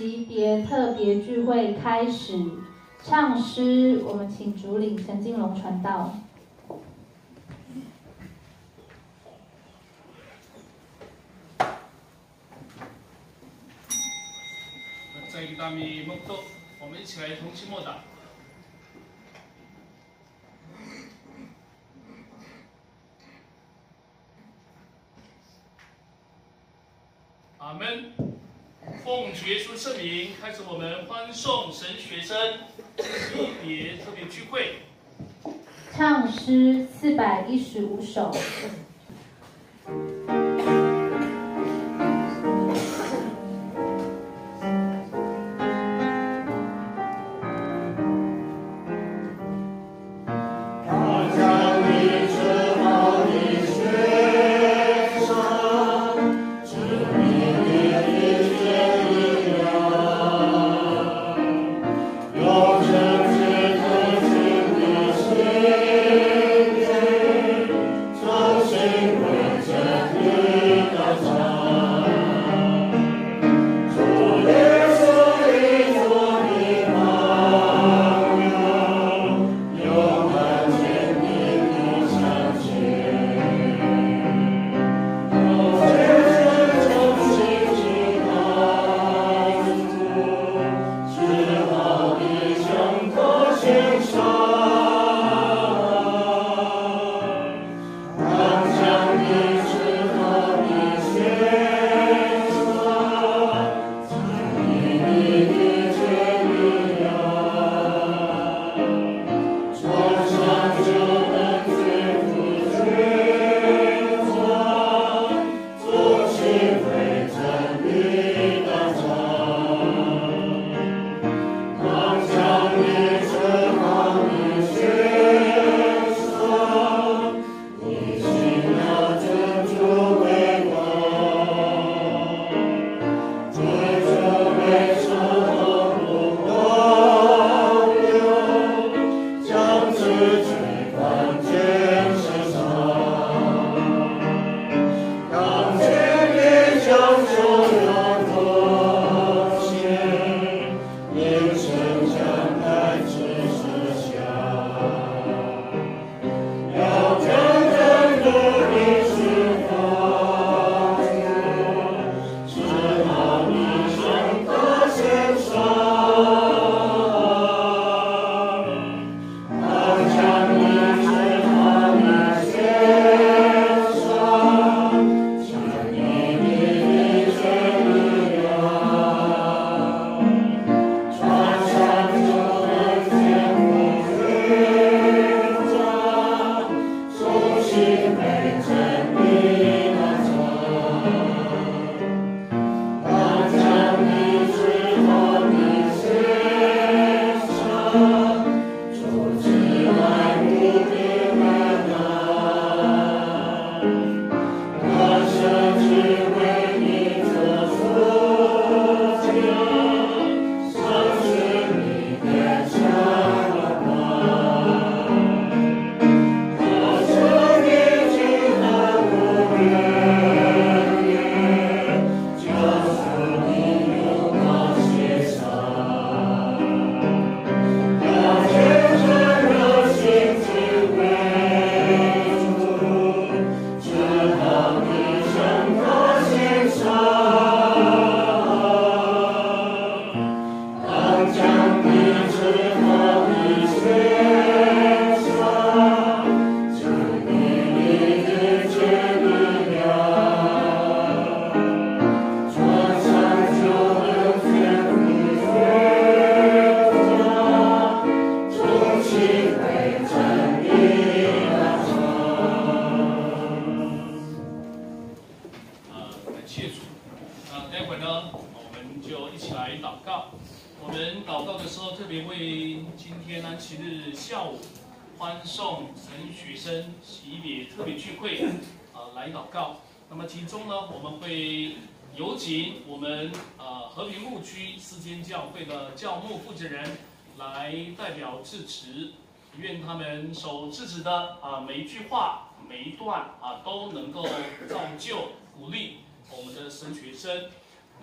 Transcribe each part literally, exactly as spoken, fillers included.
级别特别聚会开始，唱诗，我们请主领陈金龙传道。 在一个大米梦豆，我们一起来同心默祷。阿门。奉主耶稣圣名，开始我们欢送神学生级别特别聚会。 唱诗四百一十五首。 教牧负责人来代表致辞，愿他们所致辞的啊每一句话、每一段啊都能够造就鼓励我们的神学生。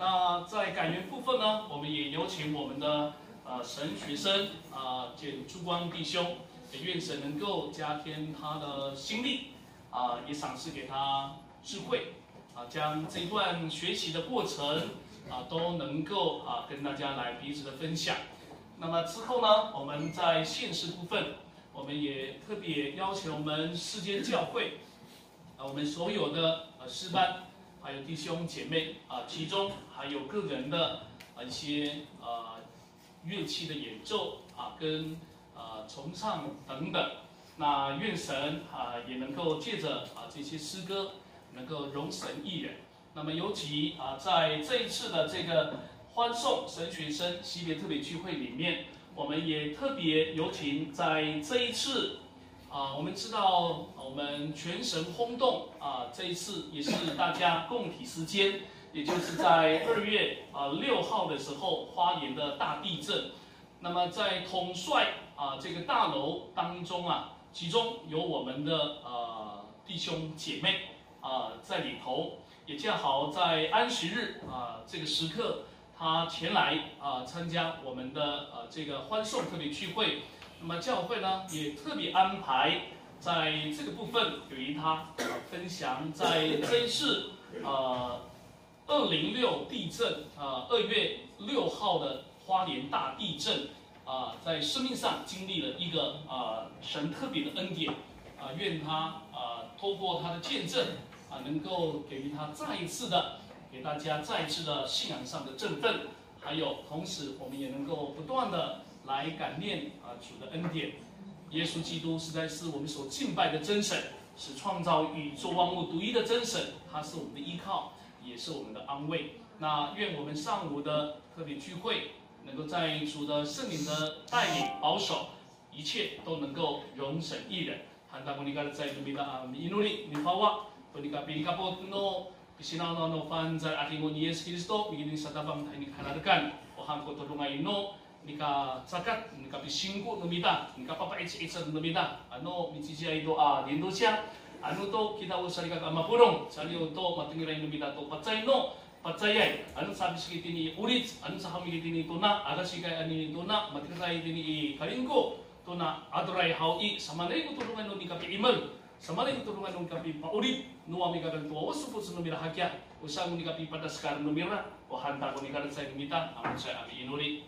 那在感言部分呢，我们也有请我们的呃神学生啊简珠光弟兄，也愿神能够加添他的心力啊，也赏赐给他智慧啊，将这段学习的过程啊都能够啊跟大家来彼此的分享。那么之后呢，我们在现实部分，我们也特别邀请我们世间教会啊，我们所有的呃诗班。还有弟兄姐妹啊，其中还有个人的啊一些呃乐器的演奏啊，跟呃重唱等等。那愿神啊也能够借着啊这些诗歌，能够容神一人。那么尤其啊在这一次的这个欢送神学生惜别特别聚会里面，我们也特别尤其在这一次。啊，我们知道我们全神轰动啊，这一次也是大家共体时间，也就是在二月啊六号的时候，花莲的大地震。那么在统帅啊这个大楼当中啊，其中有我们的呃弟兄姐妹啊在里头，也恰好在安息日啊这个时刻，他前来啊参加我们的呃这个欢送特别聚会。那么教会呢也特别安排在这个部分有一他呃分享，在这一次呃二零六地震呃二月六号的花莲大地震啊、呃，在生命上经历了一个啊、呃、神特别的恩典啊、呃，愿他啊、呃、透过他的见证啊、呃，能够给予他再一次的给大家再一次的信仰上的振奋，还有同时我们也能够不断的。来感念啊主的恩典，耶稣基督实在是我们所敬拜的真神，是创造宇宙万物独一的真神，他是我们的依靠，也是我们的安慰。那愿我们上午的特别聚会，能够在主的圣灵的带领保守，一切都能够容神一人。handa ko ni ka sa ito bida inuli ni pawa, ko ni ka pili ka po no pisinaw no fan sa ating ni Yesus Kristo, biginin sa tabang tayo ni kanadakan, o ham ko tulungayin no. Nika sakat, nika pisingko numita, nika papait-isa numita. Ano, mitsisiya ito ah dindo siya. Ano to kita usari ka mapurong, sali to matingiray numita to patsay no, patsayay. Ano sabi sa kitini ulit, ano sa kami kitini to na, aga sikay ani to na, matingiray tini kalingko to na adoray hawi, samanay ko tulungan no nika piimal. Samanay ko tulungan no nika paulit, no ami ka to usupot sa numira hakya. Usang nika pipatas kar numira, o hanta ko nika sa numita, amon sa ami inuli.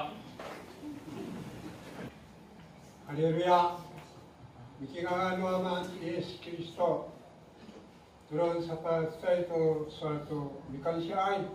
할렐루야. 미키가 노아만 예수 그리스도 그런 사파 사이도 수알도 미칸시아이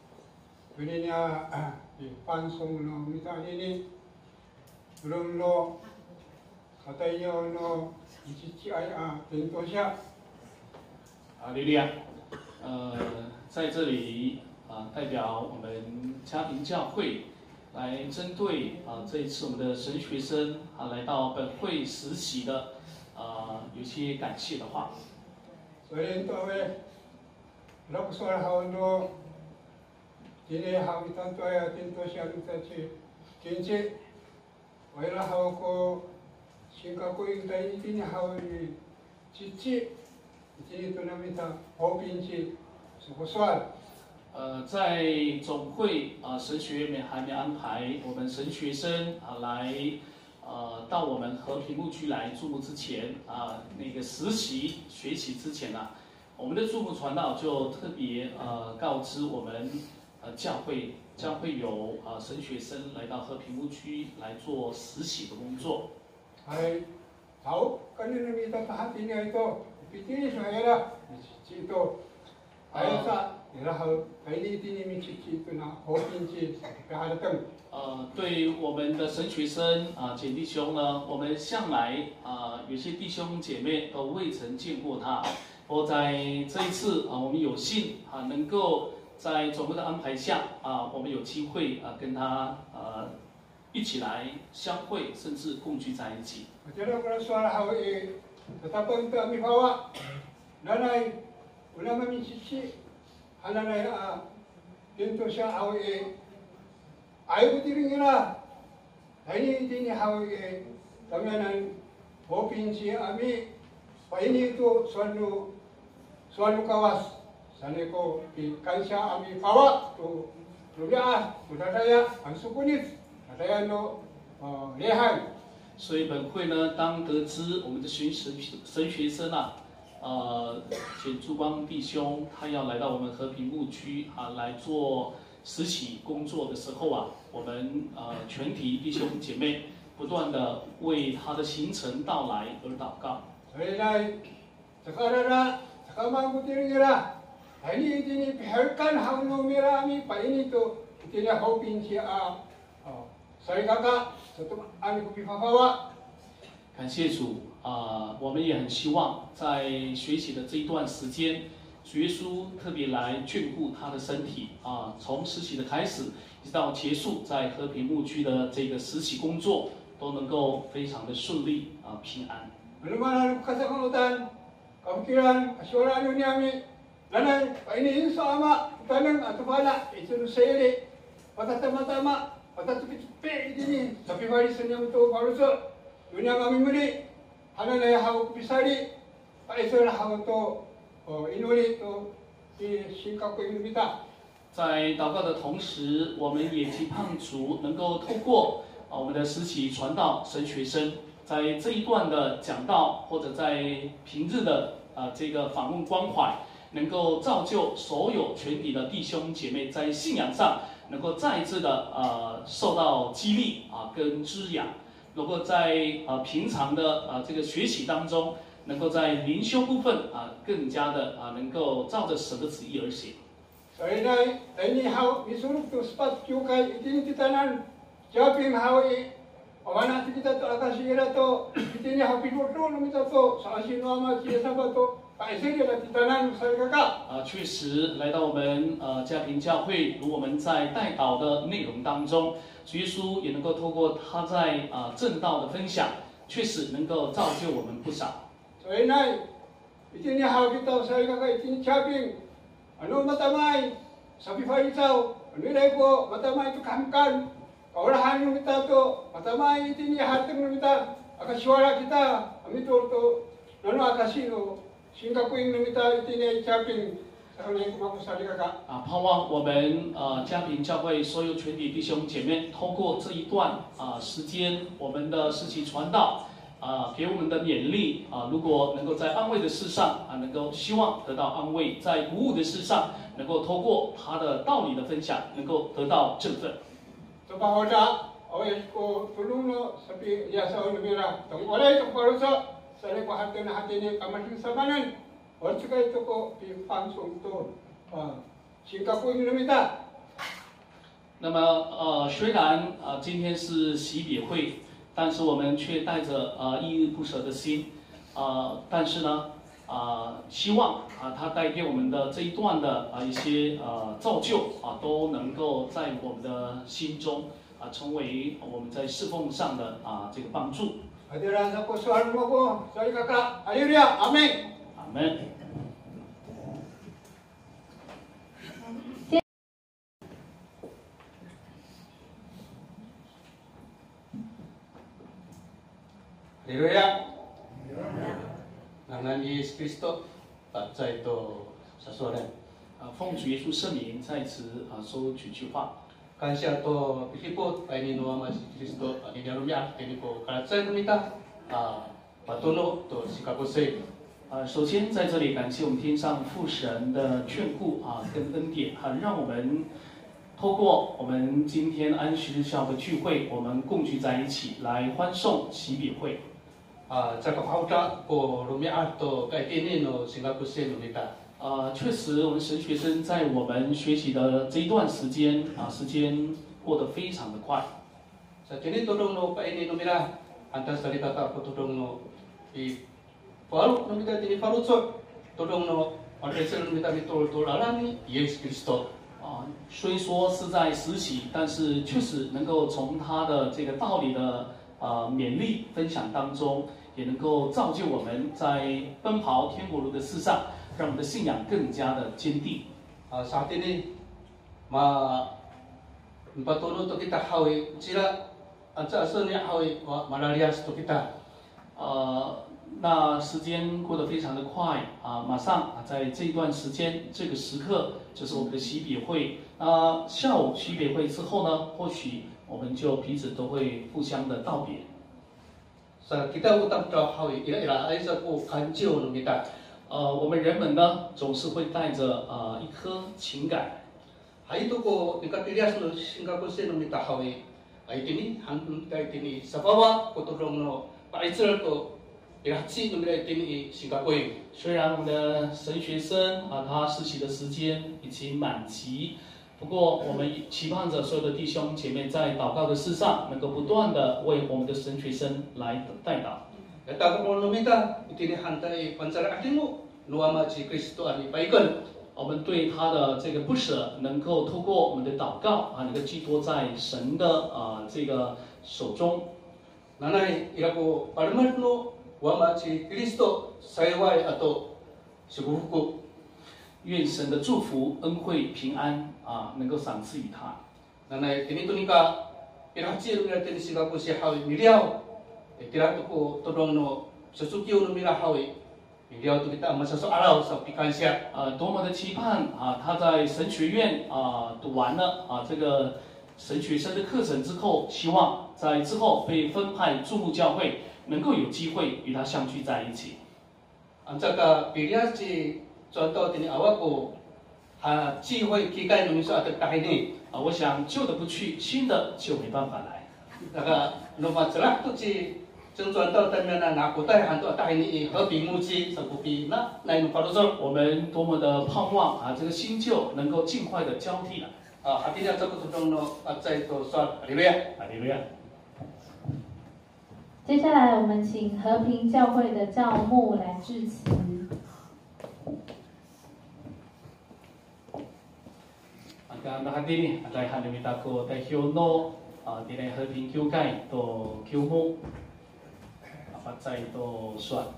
그러냐 이 반송로 미다니니 그럼로 가다이어노 이지치 아이아 된도시아 哈利路亚。呃，在这里啊、呃，代表我们家庭教会。来针对啊这一次我们的神学生啊来到本会实习的啊有些感谢的话。 所以各位，老说好多，今天好一段多呀，今多想再去，今天为了好个新加坡一代一定好的支持，今天都那么的和平去，是不算。 呃，在总会啊、呃、神学院里面还没安排我们神学生啊来呃到我们和平牧区来注目之前啊、呃、那个实习学习之前啊，我们的注目传道就特别呃告知我们呃教会将会有啊、呃、神学生来到和平牧区来做实习的工作。 哎，好，跟你们到他今年都毕竟是来了，知道，还有啥？然后陪你弟兄们去去跟那和平去给他的等。 呃，对我们的神学生啊、呃，姐弟兄呢，我们向来啊、呃，有些弟兄姐妹都未曾见过他。不过在这一次啊、呃，我们有幸啊，能够在总会的安排下啊、呃，我们有机会啊、呃，跟他呃一起来相会，甚至共聚在一起。 我觉得我说了好诶，tetapi untuk kami bawa, nanai ulama kami cici. 하나님 아 된도시 하우에 아이부들이나 다니더니 하우에 그러면은 보빈지 아미 바이니도 솔루 솔루 가와스 산에고 이 간샤 아미 바와 또 루비아 부다다야 안수군이 다다야노 어 레하이 所以本会呢，当得知我们的巡神神学生啊，呃，简珠光弟兄他要来到我们和平牧区啊来做实习工作的时候啊，我们呃全体弟兄姐妹不断的为他的行程到来而祷告。 저희는 자카라라 자카만 구티르게라 아니 이제니 별간 하우노메라미 빠이니 또 이제니 하우빈시아 어 사이가가 저도 아니 구피파파와 感谢主啊、呃，我们也很希望在学习的这一段时间，主耶稣特别来眷顾他的身体啊、呃，从实习的开始一直到结束，在和平牧区的这个实习工作都能够非常的顺利啊、呃，平安。 얼마나 카사카노단 kapikiran asyura ano niami lanay painihin sa ama tanang atubala ito sele patatama-tama patatupit-pit ini sabi bari sa niyang to paruso dunia kami muli hana na yahaw pisari pa ito na haw to inuli to si singkako inubita 在祷告的同时，我们也期盼主能够透过啊我们的实习传道神学生。 在这一段的讲道，或者在平日的呃这个访问关怀，能够造就所有全体的弟兄姐妹在信仰上能够再一次的呃受到激励啊跟滋养，能够在呃平常的呃这个学习当中，能够在灵修部分啊更加的啊能够照着神的旨意而行。 So inay ini haw misulog to spot yukay itinititanan japing hawi Pamana kita to akasira to itini hapinuto lumita to sa asinoma siya sabat to paisiri na titanan sa kaka 啊，确实来到我们呃家庭教会，如我们在带导的内容当中，主耶稣也能够透过他在啊、呃、正道的分享，确实能够造就我们不少。 So inay itini hapito sa kaka itini chaping ano matamay sabi farisaw ano ilay ko matamay to kamkan Kaulahan ng kita to, matamay itini hatang ng kita, akaswara kita, amito to, nano akasino, singkakuing ng kita itini chaping, sa kanila kumakusali kaka. 啊，盼望我们呃家庭教会所有全体弟兄姐妹，透过这一段啊、呃、时间，我们的实习传道啊、呃、给我们的勉励啊、呃，如果能够在安慰的事上啊、呃、能够希望得到安慰，在鼓舞的事上能够透过他的道理的分享，能够得到振奋。 So bahoda, away ko tulong no, sabi iya sa ulumira, tong walay itong parusa, sa ko hatin na hatin yung kamating sabanan, o tsaka ito ko pipangsong to, singkakuing lumita. 那么呃，虽然呃今天是喜别会，但是我们却带着呃依依不舍的心，呃，但是呢，啊、呃，希望啊、呃，它带给我们的这一段的啊、呃、一些呃造就啊、呃，都能够在我们的心中啊、呃、成为我们在侍奉上的啊、呃、这个帮助。 Hadiran sa pusoan mo ko, sa ikaka, haleluya, amen. 阿门。 Haleluya. Nangan Yesus Kristo, baptize ito sa suaran. 啊，奉主耶稣圣名，在此啊说几句话。 Kansiya to Pilipot, ay ninuwa mas Kristo, ang inarumya, kini ko kalatsay kumita, patuno to si Kapusay. 呃，首先在这里感谢我们天上父神的眷顾啊，跟恩典啊，让我们透过我们今天安息日下的聚会，我们共聚在一起来欢送喜别会。 Ah, sa kapauta po rumya to kay kini no si Kapusay lumita. 呃，确实，我们神学生在我们学习的这一段时间啊，时间过得非常的快。 Sa kini tulong no kay ini lumita, antas salita ta po tulong no i paru lumita tini parutsot, tulong no orkestra lumita mitol tolalani Yesus Kristo. 啊，虽说是在实习，但是确实能够从他的这个道理的呃勉励分享当中，也能够造就我们在奔跑天国路的事上，让我们的信仰更加的坚定。 Uh, sa atin eh, ma patuloy to kita hawi sila at sa aso niya hawi malalias to kita. 呃， 那时间过得非常的快啊，马上啊，在这一段时间这个时刻就是我们的喜别会。啊，下午喜别会之后呢，或许我们就彼此都会互相的道别。 Sa kita utang tao hawi ila ila ay sa ko kanjo no kita. 呃，我们人们呢总是会带着呃一颗情感。 Hay to ko nikatirias no Singapore se no kita hawi. Ay tini hangtun kay tini sa bawa ko tulong no paitsel ko ilachi no kita tini Singapore. 虽然我们的神学生啊，他实习的时间已经满期。 不过，我们期盼着所有的弟兄姐妹在祷告的事上，能够不断的为我们的神学生来代祷。 Kata ko no kita itini hantai pansara atimo nuama si Kristo ani paikon. 我们对他的这个不舍，能够透过我们的祷告啊，能够寄托在神的啊这个手中。 Nanay ila ko parmat no wama si Kristo sayway ato siguro ko. 愿神的祝福、恩惠、平安啊，能够赏赐于他。 Nanay tinito ni ka ilachi no tini Singapore si hawi miliao. Tirato ko todong no sasukyo no mila hawi. Miliao to kita masaso araw sa pikansya. 呃，多么的期盼啊！他在神学院啊读完了啊这个神学生的课程之后，希望在之后被分派注目教会，能够有机会与他相聚在一起。 Ang saka pilihan si contoh tini awak ko ha chi hoy kikay no miso atat kahini. 啊，我想旧的不去，新的就没办法来。 Saka no matrak to si contoh tayo na nakutay hanto atahini i happy muji sa kupi na na no palusor. 我们多么的盼望啊，这个新旧能够尽快的交替了。 Ah hati niya sa kutudong no at sa ito sa Hallelujah. 哈利路亚。 接下来，我们请和平教会的教牧来致辞。 Ang nakadini, atay hanimita ko tayo no, di na haping kyukay to kyumo, apatsay to suat.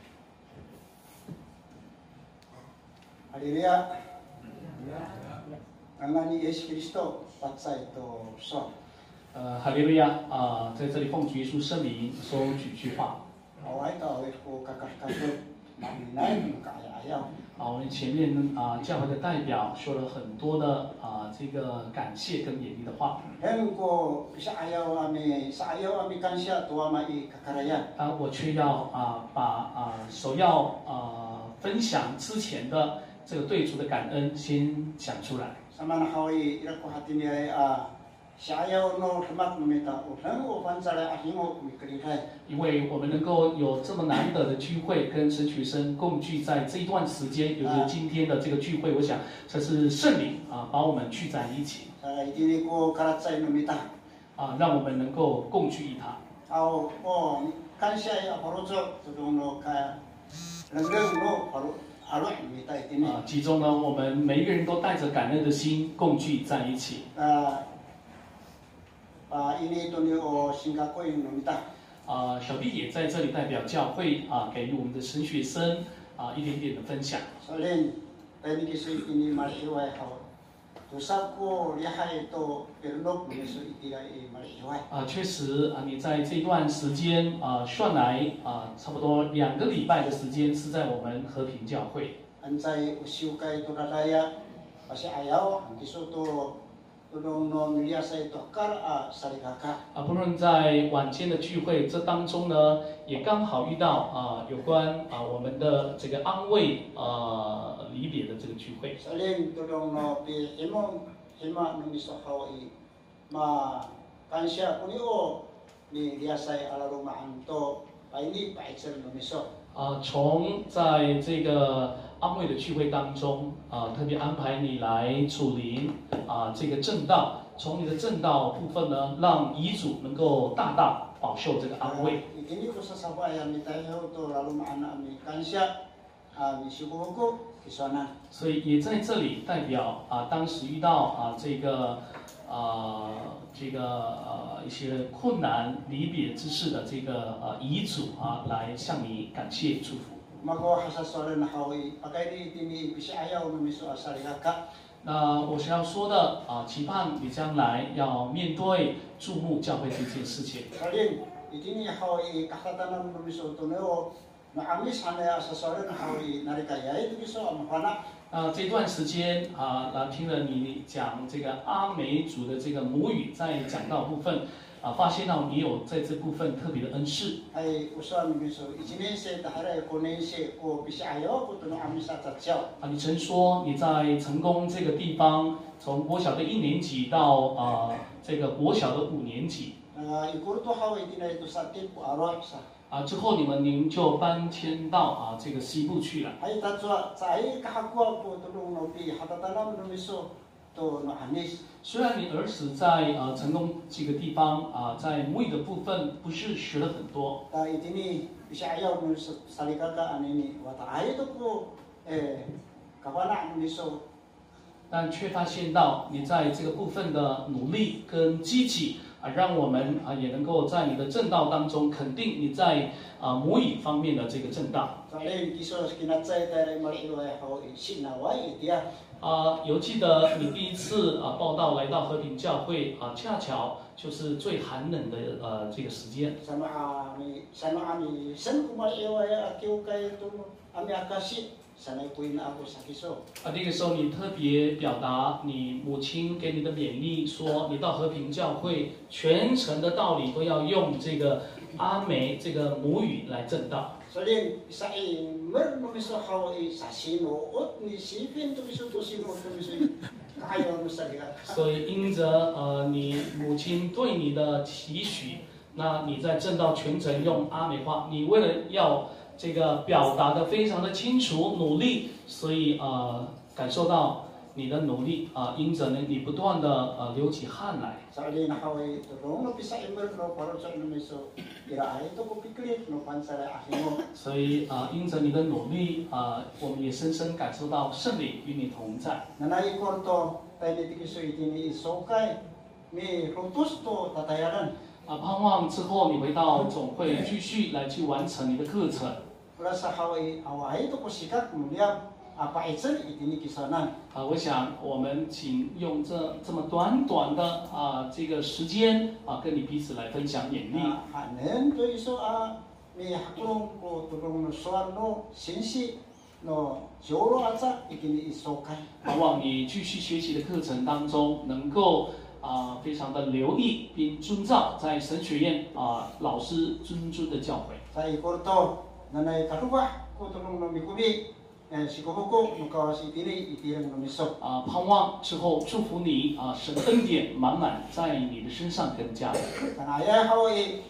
Haleluya. Angani Yesus Kristo patsay to so. 呃，哈利路亚啊，在这里奉主耶稣圣名说几句话。 Away to away ko kakakakot maminay kaya ayaw. 啊，我们前面啊教会的代表说了很多的啊这个感谢跟勉励的话。 Hen ko sa ayaw ami sa ayaw ami kansya tuwa mai kakarayan. 啊，我却要啊把啊首要啊分享之前的这个对主的感恩先讲出来。 Sama na hawi ira ko hati ni ay ah sa ayaw no hamak mamita utang o pansara ahimo mikrihay. 因为我们能够有这么难得的聚会，跟神学生共聚在这一段时间，有着今天的这个聚会，我想这是圣灵啊把我们聚在一起 Sa itini ko karatsay mamita. 啊，让我们能够共聚一堂。 Aw o kansya ay aporoso tudong no ka langgeng no paro aro mamita itini. 啊，其中呢，我们每一个人都带着感恩的心共聚在一起。 Ah ah ini to ni o Singapore mamita. 啊，小弟也在这里代表教会啊，给予我们的神学生啊一点点的分享。 Soalnya tadi kisah ini maliway haw. Tusap ko lihay to pernok miso itiray maliway. 啊，确实啊，你在这段时间啊算来啊，差不多两个礼拜的时间是在我们和平教会。 Ansay usiw kay to dadaya kasi ayaw ang kiso to tudong no milya sa ito kar a sarikaka. 啊，不论在晚间的聚会这当中呢，也刚好遇到啊有关啊我们的这个安慰啊离别的这个聚会。 Soalnya tudong no pi himo hima no miso haw i ma kansya kuni o ni liasay alarumaan to paini paitsel no miso. 啊，从在这个安慰的聚会当中啊，特别安排你来主灵啊这个正道，从你的正道部分呢，让遗嘱能够大大保佑这个安慰。 Ini ko sa sabay ami tayo to lalo maana ami kansya ami siguro ko kisana. 所以也在这里代表啊，当时遇到啊这个啊这个呃一些困难离别之事的这个呃遗嘱啊，来向你感谢祝福。 Mago hasasore na hawi pagay di tini bisi ayaw no miso asarigaka. 那我想要说的啊，期盼你将来要面对注目教会这件事情。 Kalin itini hawi kakatanan no miso to neo no amis hanya sesuatu na hawi narikaya itu bisa amfana. 啊，这段时间啊，那听了你讲这个阿美族的这个母语，在讲到部分啊，发现到你有在这部分特别的恩赐。 Ay usuan biso isinese dahara konense ko bisa ayo ko tuno amis sa tsaw. 啊，你曾说你在成功这个地方，从国小的一年级到啊这个国小的五年级。 Uh, ikur to hawi dinay to sa tin po arot sa. 啊，之后你们您就搬迁到啊这个西部去了。 Ay tatwa sa ay kahakwa po tulong no pi hatatanam no miso to no anis. 虽然你儿时在啊成功这个地方啊，在母语的部分不是学了很多， Ta itini bisa ayaw no salika ka anini wata ay to po eh kawana no miso. 但却发现到你在这个部分的努力跟积极啊，让我们啊也能够在你的正道当中肯定你在啊母语方面的这个正道。 Sa ay kiso kinatsay tayo maliway haw sinaway itiya. 啊，有记得你第一次啊报道来到和平教会啊，恰巧就是最寒冷的呃这个时间。 Sama ami sama ami sen kumaliway akiw kay to ami akasi sanay kuin na ako sa kiso. 啊，那个时候你特别表达你母亲给你的勉励，说你到和平教会全程的道理都要用这个阿美这个母语来正道。 So din isa ay mer no miso haw ay sa sino ot ni sipin to miso to sino to miso kayo no sa liga. 所以因着呃你母亲对你的期许，那你在正道全程用阿美话，你为了要这个表达的非常的清楚努力，所以呃感受到你的努力啊、呃，因着呢你不断的呃流起汗来。 Sa din haw ay tulong no pisa emer no para sa no miso ira ay to ko piklit no pansara ahimo. 所以啊、呃，因着你的努力啊、呃，我们也深深感受到圣灵与你同在。 Nanay korto tayo dito kiso itini isokay mi rutus to tatayaran. 啊，盼望之后你回到总会继续来去完成你的课程。 Wala sa haw ay away to ko sikat mulyab apa itsen itini kisanan. 啊，我想我们请用这这么短短的啊这个时间啊，跟你彼此来分享勉励。 Hanen to iso a mi hakulong ko tulong no soan no sinsi no joro atsa itini isokay. 盼望你继续学习的课程当中，能够啊非常的留意并遵照在神学院啊老师谆谆的教诲。 Sa ikorto nanay karuba ko tulong no mikubi eh sikuhuko no kawasi itini itirang no miso. 啊，盼望之后祝福你啊，神的恩典满满在你的身上跟家人。 Kanaya hawi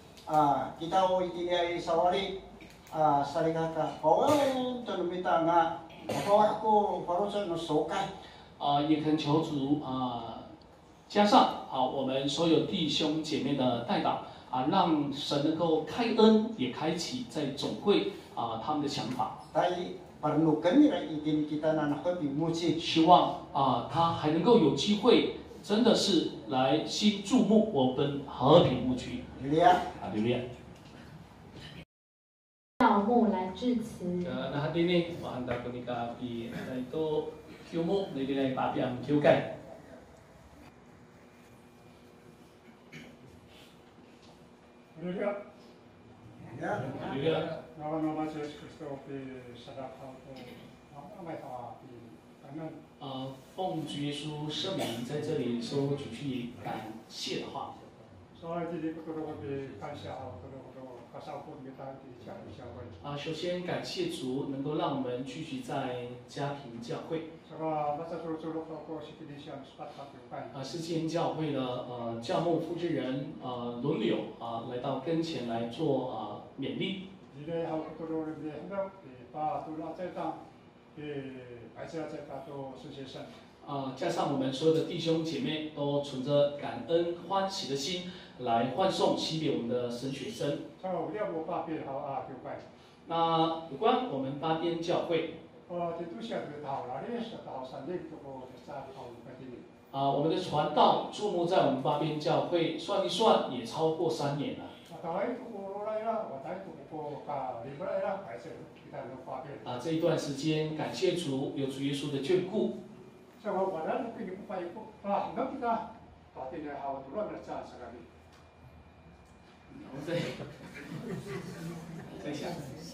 ah kita o itini ay sawari ah sarigaka pawen to numita nga pawa ko parusa no sokay. 啊，也恳求主啊，加上啊我们所有弟兄姐妹的代祷啊，让神能够开恩，也开启在总会啊他们的想法。 Tay parnukan nila itini kita na nakabimuchi. 希望啊他还能够有机会，真的是来新注目我们和平牧区 Liya 啊，留恋。 教牧来致辞。 Uh, nah hati ni, anda pernikah pi itu kiumu dari dari papi yang kiukai. Haleluya. ya. Haleluya. Nama nama Yesus Kristus pi sadaqah tu nama mai tawa pi kanan. 呃，奉主耶稣圣名在这里说几句感谢的话。 So jadi kita tu pi kansia hau tu tu kasau pun kita di cari siapa. 啊，首先感谢主能够让我们聚集在家庭教会。 Saka masa tu tu tu tu sikit siang sepat satu kan. 啊，世界教会的呃教牧负责人呃轮流啊来到跟前来做啊勉励。 Jadi hau tu tu lebih hendak pi pa tu lah saya tak pi ai saya saya tak tu sensation. 啊，加上我们所有的弟兄姐妹都存着感恩欢喜的心来欢送西北我们的神学生。 So dia mau pa pi hau ah tu kan. 那有关我们八边教会 Oh tentu siapa tu tahu lah ni siapa tahu sendiri tu ko besar tahu macam ni. 啊，我们的传道注目在我们八边教会，算一算也超过三年了。 Tahu itu ko lai lah, watai tu ko ka lima lai lah, ai saya kita nak pa pi. 啊，这一段时间感谢主，有主耶稣的眷顾。 So wadah tu ni pa itu, ah hendak kita pati ni hau tu lah bercakap sekali. 我在在想，哎，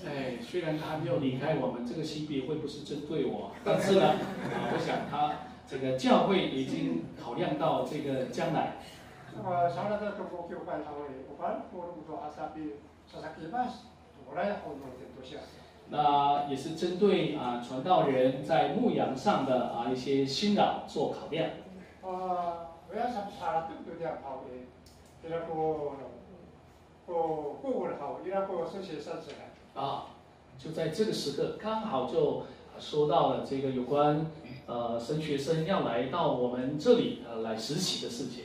虽然他还没有离开我们，这个性别会不是针对我，但是呢，啊，我想他这个教会已经考量到这个将来。 어, 사라다 동고 교회 하고에 오반 포르부터 아사비 사사키마스 도라야 하고는 도시야. 那也是针对啊传道人在牧羊上的啊一些辛劳做考量。 어, 왜 참 사람들 그냥 하고에 이라고 고 고를 하고 이라고 선시 썼잖아. 啊，就在这个时刻，刚好就说到了这个有关呃神学生要来到我们这里呃来实习的事情。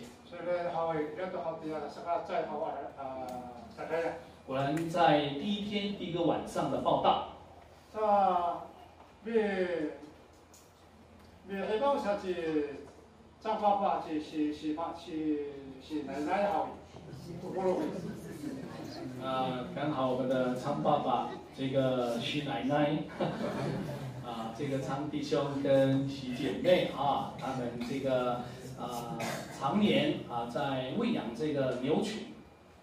果然，在第一天第一个晚上的报道。 자, 미, 미 해방사지 장파파지 시시시奶奶好， 呃，刚好我们的昌爸爸这个徐奶奶，啊，这个昌弟兄跟徐姐妹啊，他们这个。 啊、呃，常年啊在喂养这个牛群，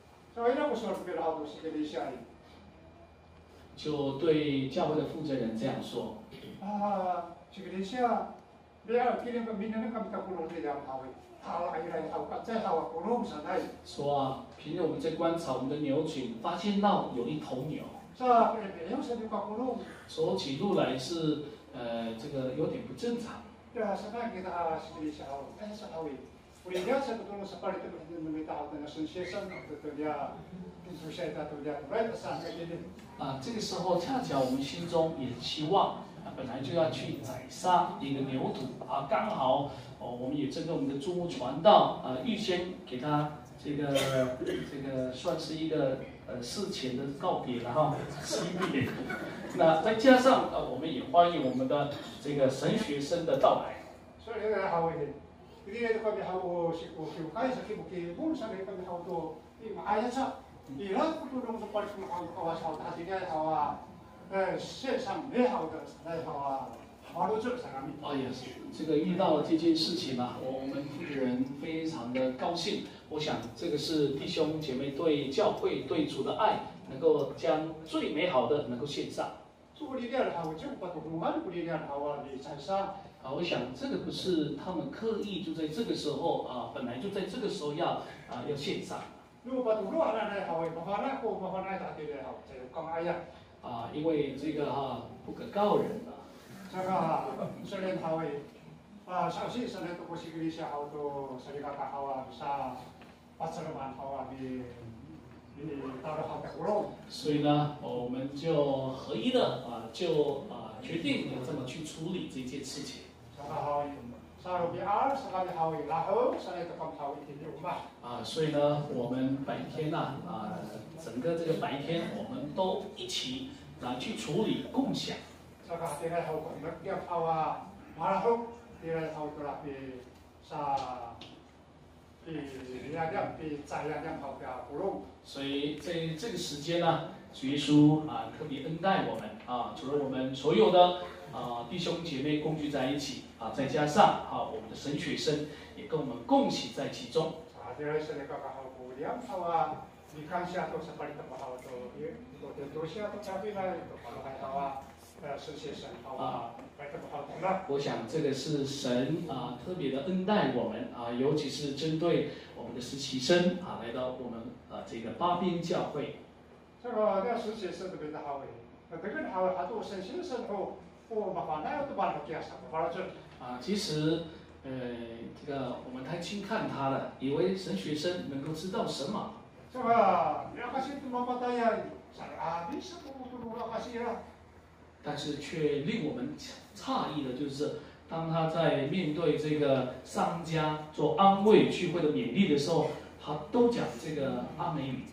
就对教会的负责人这样说。 啊，这个下，不要给那个民人那个不容易的好，好来来好，再好不容易上来。 说啊，平日我们在观察我们的牛群，发现到有一头牛。 是啊，别用什么不容易。 走起路来是呃这个有点不正常。 Ya, sekarang kita sendiri sahau, eh sahau. Ulinya saya betul seperti itu kita tahu dengan sensation betul dia itu saya tahu dia right sampai ini. 啊，这个时候恰巧我们心中也希望，啊，本来就要去宰杀一个牛犊啊，刚好哦，我们也针对我们的注目传道啊，预先给他这个这个算是一个呃事前的告别了哈，惜别。那再加上呃，我们也欢迎我们的这个神学生的到来。 所以呢，好一点。ini itu kami hau si ku si kai sa ki buki bun sa kami hau to i makaya sa ira ku tulong sa palis mo hau kawas hau ta dia hawa eh 线上美好的来hawa hawa lo sa kami。 哦也是，这个遇到了这件事情呢，我们负责人非常的高兴。我想这个是弟兄姐妹对教会对主的爱，能够将最美好的能够献上。 啊，我想这个不是他们刻意就在这个时候啊，本来就在这个时候要啊要献上。啊，因为这个哈、啊、不可告人啊。 这个虽然他为啊，小心生的都不是个一下好多，所以他他好啊，啥把这个蛮好啊，比。 所以呢，我们就合一的啊，就啊决定要这么去处理这件事情。啊，所以呢，我们白天呐啊，整个这个白天我们都一起来去处理共享。所以在这个时间呢，主耶稣啊特别恩待我们啊，除了我们所有的啊弟兄姐妹共聚在一起啊，再加上啊我们的神学生也跟我们共喜在其中。啊，我想这个是神啊特别的恩待我们啊，尤其是针对我们的实习生啊，来到我们啊这个巴边教会。 这个那实习生特别的好诶，那这个好还多实习生后，我麻烦那都把它介绍，把它这。 啊，其实呃这个我们太轻看他了，以为神学生能够知道什么。 这个两个星期妈妈大呀，啊，你是不不不两个星期了。 但是却令我们诧异的就是，当他在面对这个商家做安慰聚会的勉励的时候，他都讲这个阿美语。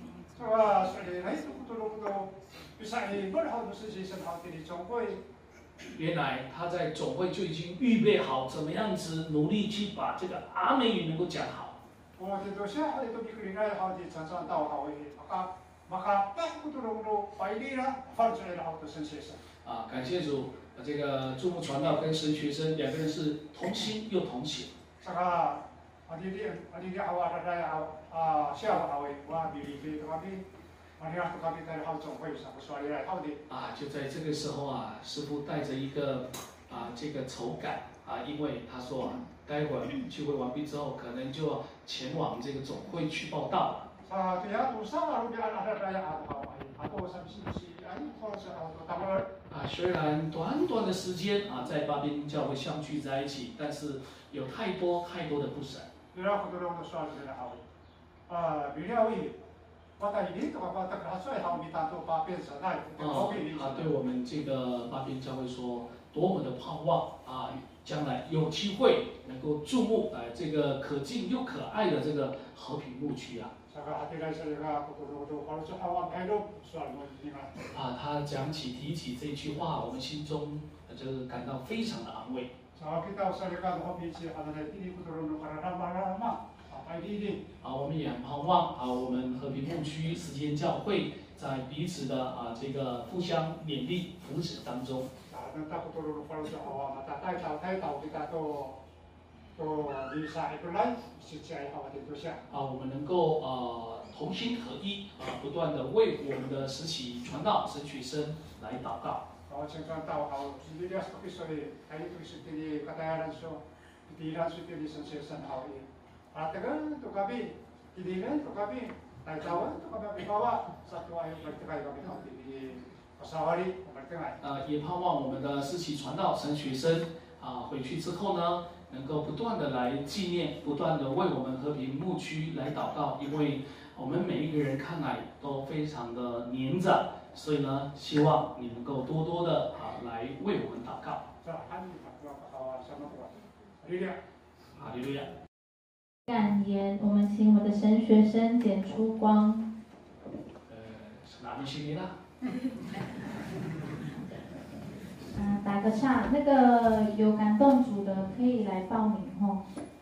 原来他在总会就已经预备好怎么样子努力去把这个阿美语能够讲好。 我这都是还都比可以来好的常常到好的，啊，maka tak kutulong pailira falsely好的神学生。 啊，感谢主，这个注目传道跟神学生两个人是同心又同行。 这个阿弟弟阿弟弟好啊，大家好啊，下午好诶，我比比比他比啊，就在这个时候啊，师父带着一个啊这个愁感啊，因为他说啊，待会儿聚会完毕之后，可能就要前往这个总会去报道了。啊，虽然短短的时间啊，在巴宾教会相聚在一起，但是有太多太多的不舍。 啊， 他对我们这个巴宾教会说，多么的盼望啊，将来有机会能够注目啊这个可敬又可爱的这个和平牧区啊。啊，他讲起提起这句话，我们心中就是感到非常的安慰。啊，我们也很盼望啊，我们和平牧区实践教会在彼此的啊这个互相勉励扶持当中。啊，我们能够呃同心合一啊，不断的为我们的实习传道、神学生来祷告。啊，也盼望我们的实习传道、神学生啊回去之后呢，能够不断的来纪念，不断的为我们和平牧区来祷告，因为我们每一个人看来都非常的年长，所以呢，希望你能够多多的啊来为我们祷告。哈利路亚。 感言，我们请我们的神学生简出光。 呃，是哪里去啦？ 啊，打个岔，那个有感动组的可以来报名哦。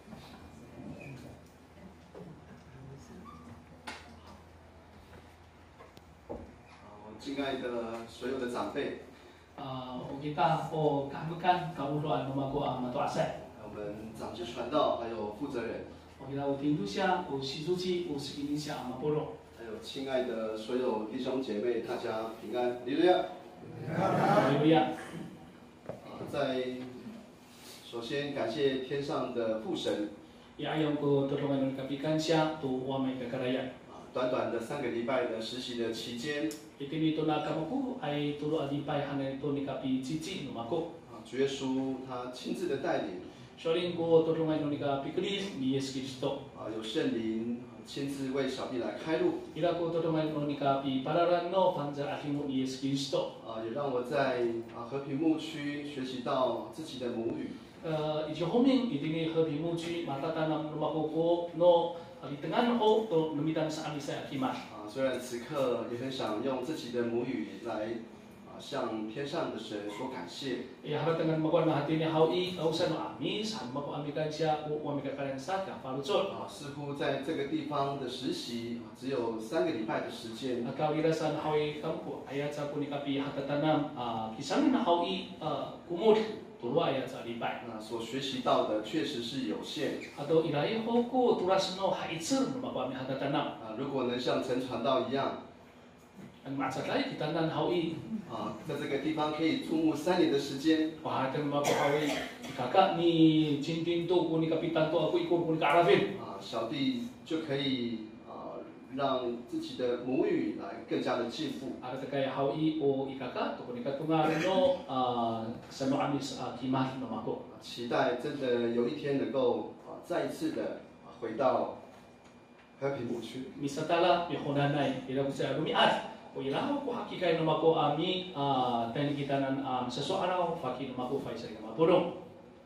敬爱的所有的长辈， 啊，我kita po kamukan kamuruan nomako ang matuasay。 我们长支传道还有负责人， 我kita uting dusya o sizuchi o sikinisya ang mapuro。 还有亲爱的所有弟兄姐妹，大家平安，哈利路亚。 哈利路亚。 在首先感谢天上的父神。 Iayon ko tulungan ng kapikansya to wamay kakarayan。 短短的三个礼拜的实习的期间， itinito na kamuku ay tulo alipay hanan ito ni kapi cici numako。 主耶稣他亲自的带领， Soling ko tulungan ni kapi Kristo ni Yesus Kristo。 啊，有圣灵亲自为小弟来开路。 Ila ko tulungan ni kapi pararan no panza ahimu ni Yesus Kristo。 啊，也让我在啊和平牧区学习到自己的母语。 呃，以及后面一定的和平牧区matatanam numako ko no。di tengah o to lumitan sa amin sa akimat。 啊，虽然此刻也很想用自己的母语来啊向天上的神说感谢。 Ya harap dengan makuan hati ni hawi kausan no amis han maku amikan siya o amikan kalian sa ka palutsot。 啊，似乎在这个地方的实习只有三个礼拜的时间。 Kau irasan hawi kamku ayat sa puni kapi hatatanam kisan na hawi kumur。 那所学习到的确实是有限。啊，如果能像陈传道一样，啊，在这个地方可以注目三年的时间。啊，小弟就可以啊，让自己的母语来更加的进步。 Ada kaya hawi o ikaka to kunika tunga no sa no amis kimah no mako。 期待真的有一天能够啊再一次的回到和平牧区。 Misatala yahonanay ila sa lumiat o ilaw ko hakikay no mako ami tani kita nan sa so araw faki no mako fai sa no mapurong。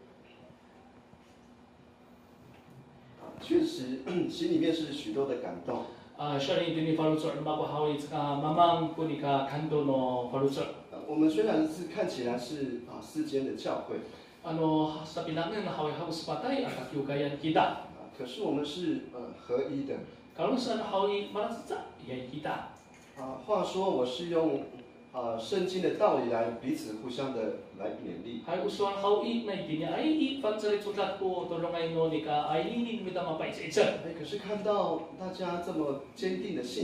确实，心里面是许多的感动。 啊，虽然ini palutsot mako hawi sa mamang kunika kando no palutsot。 我们虽然是看起来是啊世间的教会， ano sa pinangin na hawi hawi sepatay ang kakyugayan kita。 可是我们是呃合一的。 Kalau sa hawi malasat yay kita。 啊，话说我是用啊圣经的道理来彼此互相的来勉励。 Hay usuan hawi na itinya ay ifan sa litsutat ko tulungay no ni ka ay ninin mi tama pa isa isa。 哎，可是看到大家这么坚定的信仰，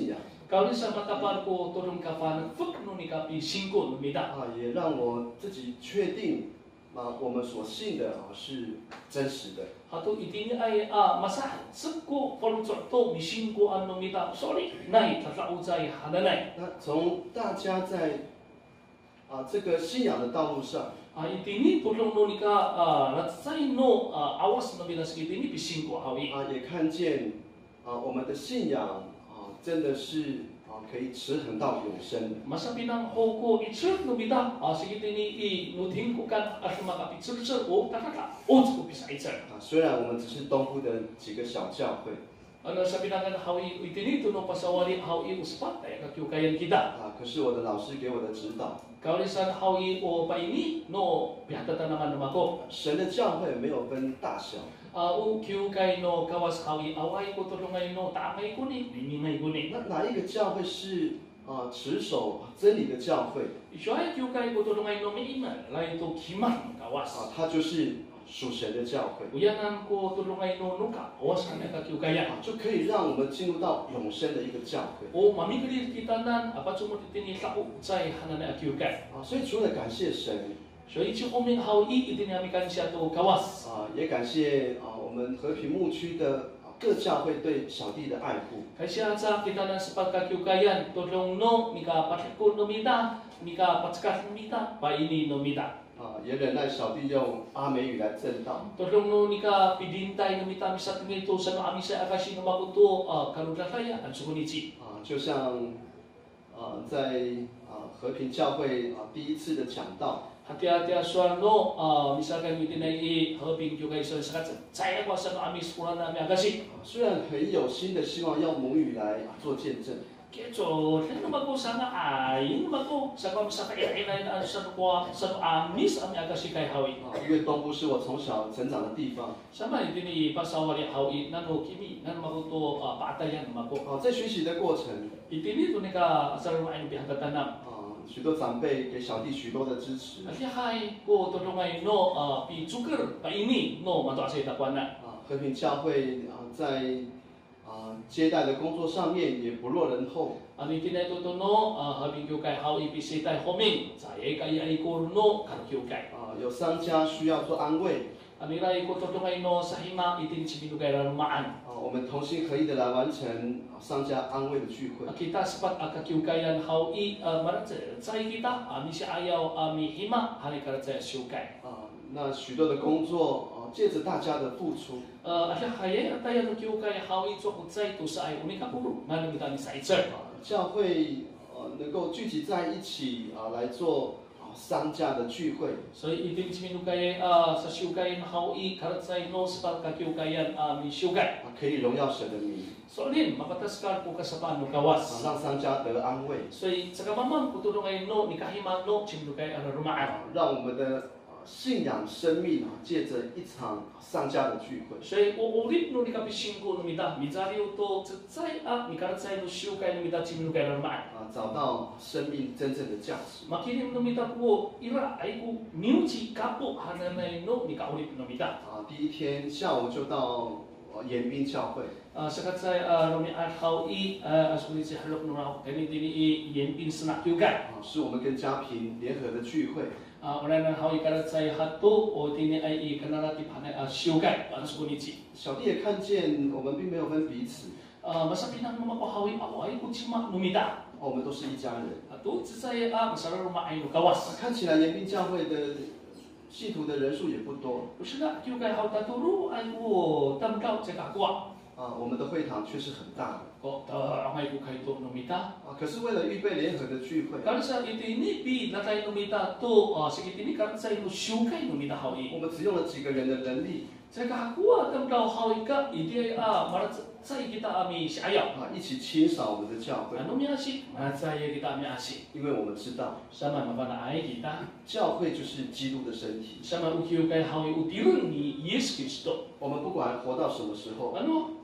Kau ni sama kapal ko tolong kafan fuk no ni kapi singko no mida. 啊，也让我自己确定啊，我们所信的啊是真实的。 Atau itini ay ah masa sekko follow to mi singko an no mida. Sorry, nai tatla uzai hadanai. 那从大家在啊这个信仰的道路上， Ah itini tolong no ni ka ah latsai no awas no mida sekitini pi singko hawi. 啊也看见啊我们的信仰啊真的是啊可以持恒到永生的。 Masa pinang hoko itsul no mida. Ah sekitini i no tingko kan asma kapi tsul o tatata. O tsu bisa itsul. 啊，虽然我们只是东部的几个小教会， Ano sabi na nga hawi itini no pasawali hawi uspat ay kakyukayan kita. 啊，可是我的老师给我的指导， Kaulisan hawi o pa ini no pihatatan naman namako. 神的教会没有分大小， Uh, o kyukay no kawas hawi away ko tulungay no tamay ko ni nimingay ko ni. 那哪一个教会是啊持守真理的教会 Isyay kyukay ko tulungay no miimal lay to kiman 啊 kawas. ？ 它就是属神的教会， Uyanan ko tulungay no nuka awasan na kakyukayan. 啊，就可以让我们进入到永生的一个教会 O mamigli kita nan apat sumut itini tao say hanan na kyukay. 啊。所以除了感谢神 So ichi oming hawi itini amikan siya to kawas. 啊，也感谢啊我们和平牧区的啊各教会对小弟的爱护。 Kaya sa kita nan sa pagkakyukayan tulong no mika patikon no mida mika patskas no mida pa ini no mida. 啊，也忍耐小弟用阿美语来正道 Tolong no nika pidintay no mita misat ngito sa no amisa akashi no makuto karudrataya at sukunichi. 啊，就像啊在啊和平教会啊第一次的讲道 Hati-hati aswal no misalkan mitinay i haping yung kayo sa sakat saya ko sa no amis pura na mi akashi. 啊，虽然很有心的希望用母语来啊做见证， Kecho, ano ba ko sana ay, ano ba ko sa kam sa kailangan na sa no sa no amis ami akashi kay hawi. 啊，因为东部是我从小成长的地方 Sama itini pasawali hawi nano kimi nano makuto paatayan mako. 啊，在学习的过程 Itini to nika asal mo ay pihatatanam. 啊，许多长辈给小弟许多的支持 At yahay ko tulungay no uh, pi sugar pa ini no mato sa itakwana. 啊，和平教会啊在啊接待的工作上面也不落人后 Ano itinay to no uh, habing yung kay how ipisitay homing sa ay kay ay ko no kakyong kay. 啊，有商家需要做安慰 Ano ilay ko tulungay no sa hima itin sibido kay rarumaan. 啊，我们同心合意的来完成啊商家安慰的聚会。 Kita sapat akakyong kayan how i uh, marat sa kita ami si ayaw ami hima hari karat sa syukay. 啊，那许多的工作啊，借着大家的付出 Uh, at yahay at tayo kakyong kay how i chok utsay to sa ay umikapuro nga nang kita ni sa itser. 啊，教会呃能够聚集在一起啊来做啊商家的聚会 So itin sibido kay uh, sa syukay how i karat sa no sa kakyong kayan ami syukay. 啊，可以荣耀神的名 So din mapataskan ko kasapaan no 啊， kawas. 让商家得安慰 So sa kamamang kutulungay no ni kahima no sibido kay ararumaan. 啊，让我们的啊信仰生命啊借着一场商家的聚会 So uulit no ni kapising ko no mida mizari to tsay a ni karat sa no syukay no mida sibido kay ararumaan. 啊，找到生命真正的价值。 Makinim no mida ko ira ay ko miuchi kapo hananay no ni kaulit no mida. 啊，第一天下午就到呃延滨教会 Uh, sakat sa uh, no ni athaw i uh, as kulit si halok no raw kani dini i yenpin sna kyugay. 啊，是我们跟家平联合的聚会 Uh, wala na haw i karat sa hato o dini ay i kanarati panay uh, syugay as kulit si. 小弟也看见我们并没有分彼此， Uh, masabi na naman ko hawi away ko chima numida. 我们都是一家人。 Ato sa saya ah masarap rumaay no kawas. 看起来延滨教会的信徒的人数也不多 Usila kyugay haw taturo ay ko tamdaw sa kakwa. 啊，我们的会堂却是很大的 Ko ta amay ko kay to numita. 啊。可是为了预备联合的聚会， Kalau sa ito ini pi natay numita to uh, sige tini karat sa ino syugay numita hawi. 我们只用了几个人的能力 Sa kakuha tam daw hawi ka idi ay ah marat sa kita ami si ayaw. 啊，一起清扫我们的教会， Ano mi asi? Marat sa iya kita ami asi. 因为我们知道 Sama mapanaay kita. 教会就是基督的身体。 Sama ukiyo kay hawi utiron ni Yes Kristo. 我们不管活到什么时候， Ano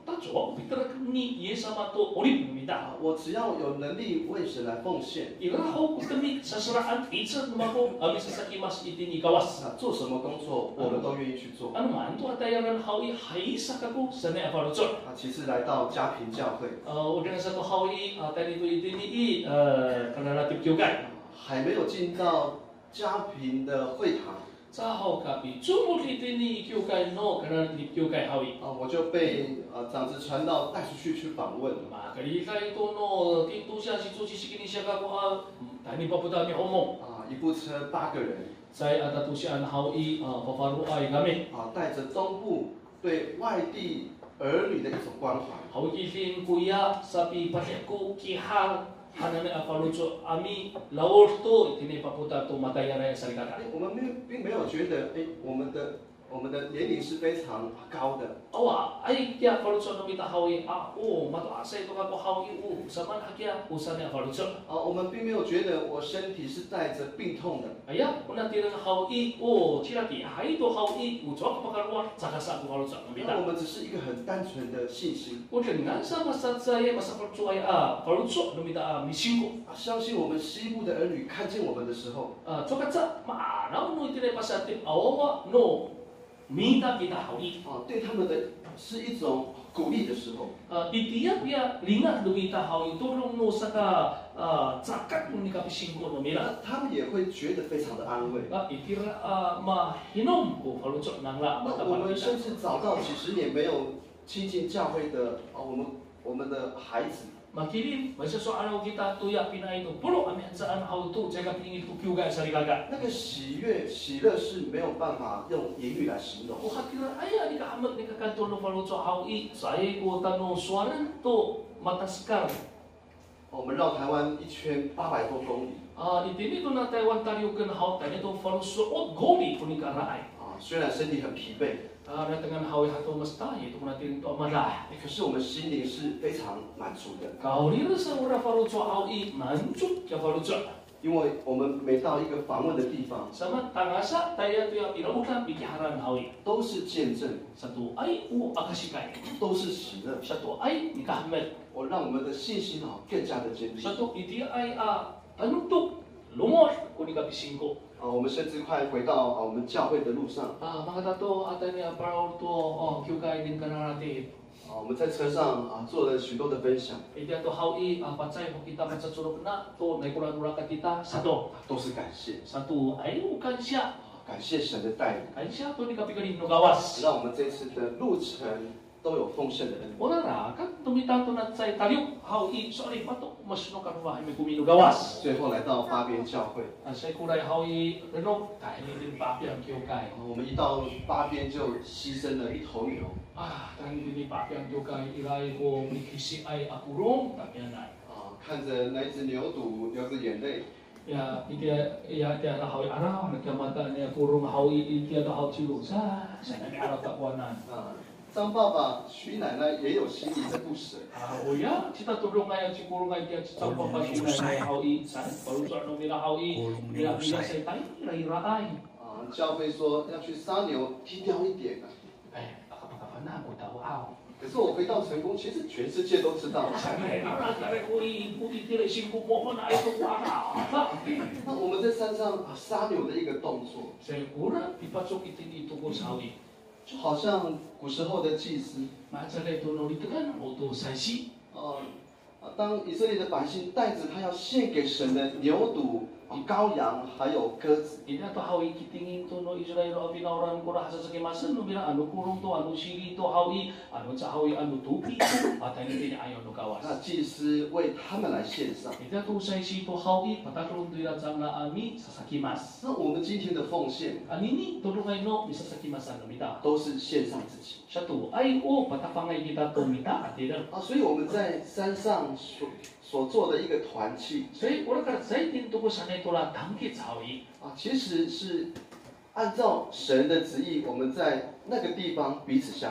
tajo pitara kami yesama to orip numita. 啊，我只要有能力为神来奉献， Irahaw ko kami sa saraan itsa numako ami sa sakimas itini kawas. 啊，做什么工作我们都愿意去做。 Ano man to atayangan hawi haisa kako sa ne aparocho. 啊，其次来到家庭教会， Uh, udah sa to hawi tani to itini i kanana tipkyugay. 还没有进到家庭的会堂， Sa haw kapi chumul itini kyugay no kanana tipkyugay hawi. 啊，我就被呃长子传道带出去去访问。 Makali kay to no tintu siya si Susi sikini siya kako ah tani paputa mi omong. 啊，一部车八个人， Say ada to siya an hawi paparu ay gamit. 啊，带着东部对外地儿女的一种关怀。 Hawi kilin kuya sapi pasyako kihal hanane apalucho ami laur to itini paputa to matayara sa likaka. 哎，我们并并没有觉得，哎，我们的我们的年龄是非常高的， Awa ay kya apalucho no mita hawi ah o mato asay to kako hawi u saman hakya usane apalucho. 啊，我们并没有觉得我身体是带着病痛的， Aya una tirang hawi o chirati hay to hawi u chok pakalwa saka sa apalucho no 那 mita. 我们只是一个很单纯的信心， Udah ngan sa masat saya masa palucho ay ah palucho no mita misingo. 啊，相信我们西部的儿女看见我们的时候， Ah chokat sa maanaw no itine pasatip awawa no mita kita hawi. 啊，对他们的是一种鼓励的时候， Uh, itiyak ya lingat lumita haw itulong no saka uh, cakat no ni kapisingko no mila. 那他们也会觉得非常的安慰。 Uh, itira uh, mahinom ko palutsok nang la 那 mata 我们 pagkita. 甚至找到几十年没有亲近教会的啊，我们我们的孩子， Makilin, basta so araw kita tuya pinay no pulo ami saan haw to jaga pingin to kyuga sa rigaga. 那个喜悦、喜乐是没有办法用言语来形容。 O hatira ay ni kahamat ni kakanto no palutsok haw i sa ay ko tano suaran to mataskar. 我们绕台湾一圈八百多公里 Uh, itini to na Taiwan tayo kan haw tani to palutsok goli po ni karaay. 啊，虽然身体很疲惫， Ah, na tangan hawi hato mas tayo ito natin to amalah. 可是我们心灵是非常满足的， Kaulira sa ura parucho hawi manchut ka parucho. 因为我们每到一个访问的地方， Sama tangasa tayo to yung pinamukan bikiharan hawi. 都是见证， Satu ay u akasikay. 都是喜乐， Satu ay nikahmed. 我让我们的信心啊更加的坚定。 Satu iti ay a tanutok lumos kuni kapisingko. 啊，我们甚至快回到啊我们教会的路上， Ah, mga tato atay niya paraw to oh kyukay din ka na natin. 啊，我们在车上啊做了许多的分享， Iti ato hawi ah, patsay mo kita matsasurok na to naikuran-ura ka kita satu. 都是感谢， Satu ay ukan siya. 感谢神的带领， Ay siya to ni kapigarin no gawas. 让我们这次的路程都有丰盛的恩典。 Wala na, kan tumitato na sa talyok, how i, sorry, mato, mas no kanuha, may kumino gawas. 最后来到八边教会， Sa kulay how i, ano, tayo ni din papi ang kyokay. 啊我们一到八边就牺牲了一头牛， Ah, tayo ni din papi ang kyokay, ilay ko, mikisi ay akurong, tapyanan. 啊，看着那一只牛犊流着眼泪， Ya, itiya, ya, itiya na how i araw, nagkamata niya kurong how i, itiya to how chilo, sa, sa nang araw takwanan. 啊，张爸爸、徐奶奶也有心里的不舍， Ah, o ya, kita tulong ngayon si kurong ngayon kaya sa papasunay na how i, sa, palusan nung nila how i, nila nila sa tayo, iraay. 啊，教会说要去杀牛，低调一点啊。 Eh, baka na ako daw aw. 可是我回到成功，其实全世界都知道。 Sabi, ara kare ko i puti tire singko mo na ito wala. 那我们在山上啊杀牛的一个动作， Sigura ipasok ito dito ko sa hawi. 就好像古时候的祭司， Maasa ito no dito kan auto sa si. 呃，啊，当以色列的百姓带着他要献给神的牛犊、啊羔羊还有鸽子， Ina to hawi kitingin to no Israel o binauran ko ra sa sakimasan no bila ano kurong to ano sili to hawi ano sa hawi ano tupi to at ano din ayo no 那 kawas. 祭司为他们来献上。 Ita to sa si to hawi pataklong to ila sa na ami sa sakimas. 那我们今天的奉献 Anini tulungay no bisa sakimasan no mita. 都是献上自己 Siya to ay o patapangay kita to mita at ila. 啊，所以我们在山上所所做的一个团契所以我哋在din to ko sa neto la tangkit sa hawi. 啊，其实是按照神的旨意，我们在那个地方彼此相爱。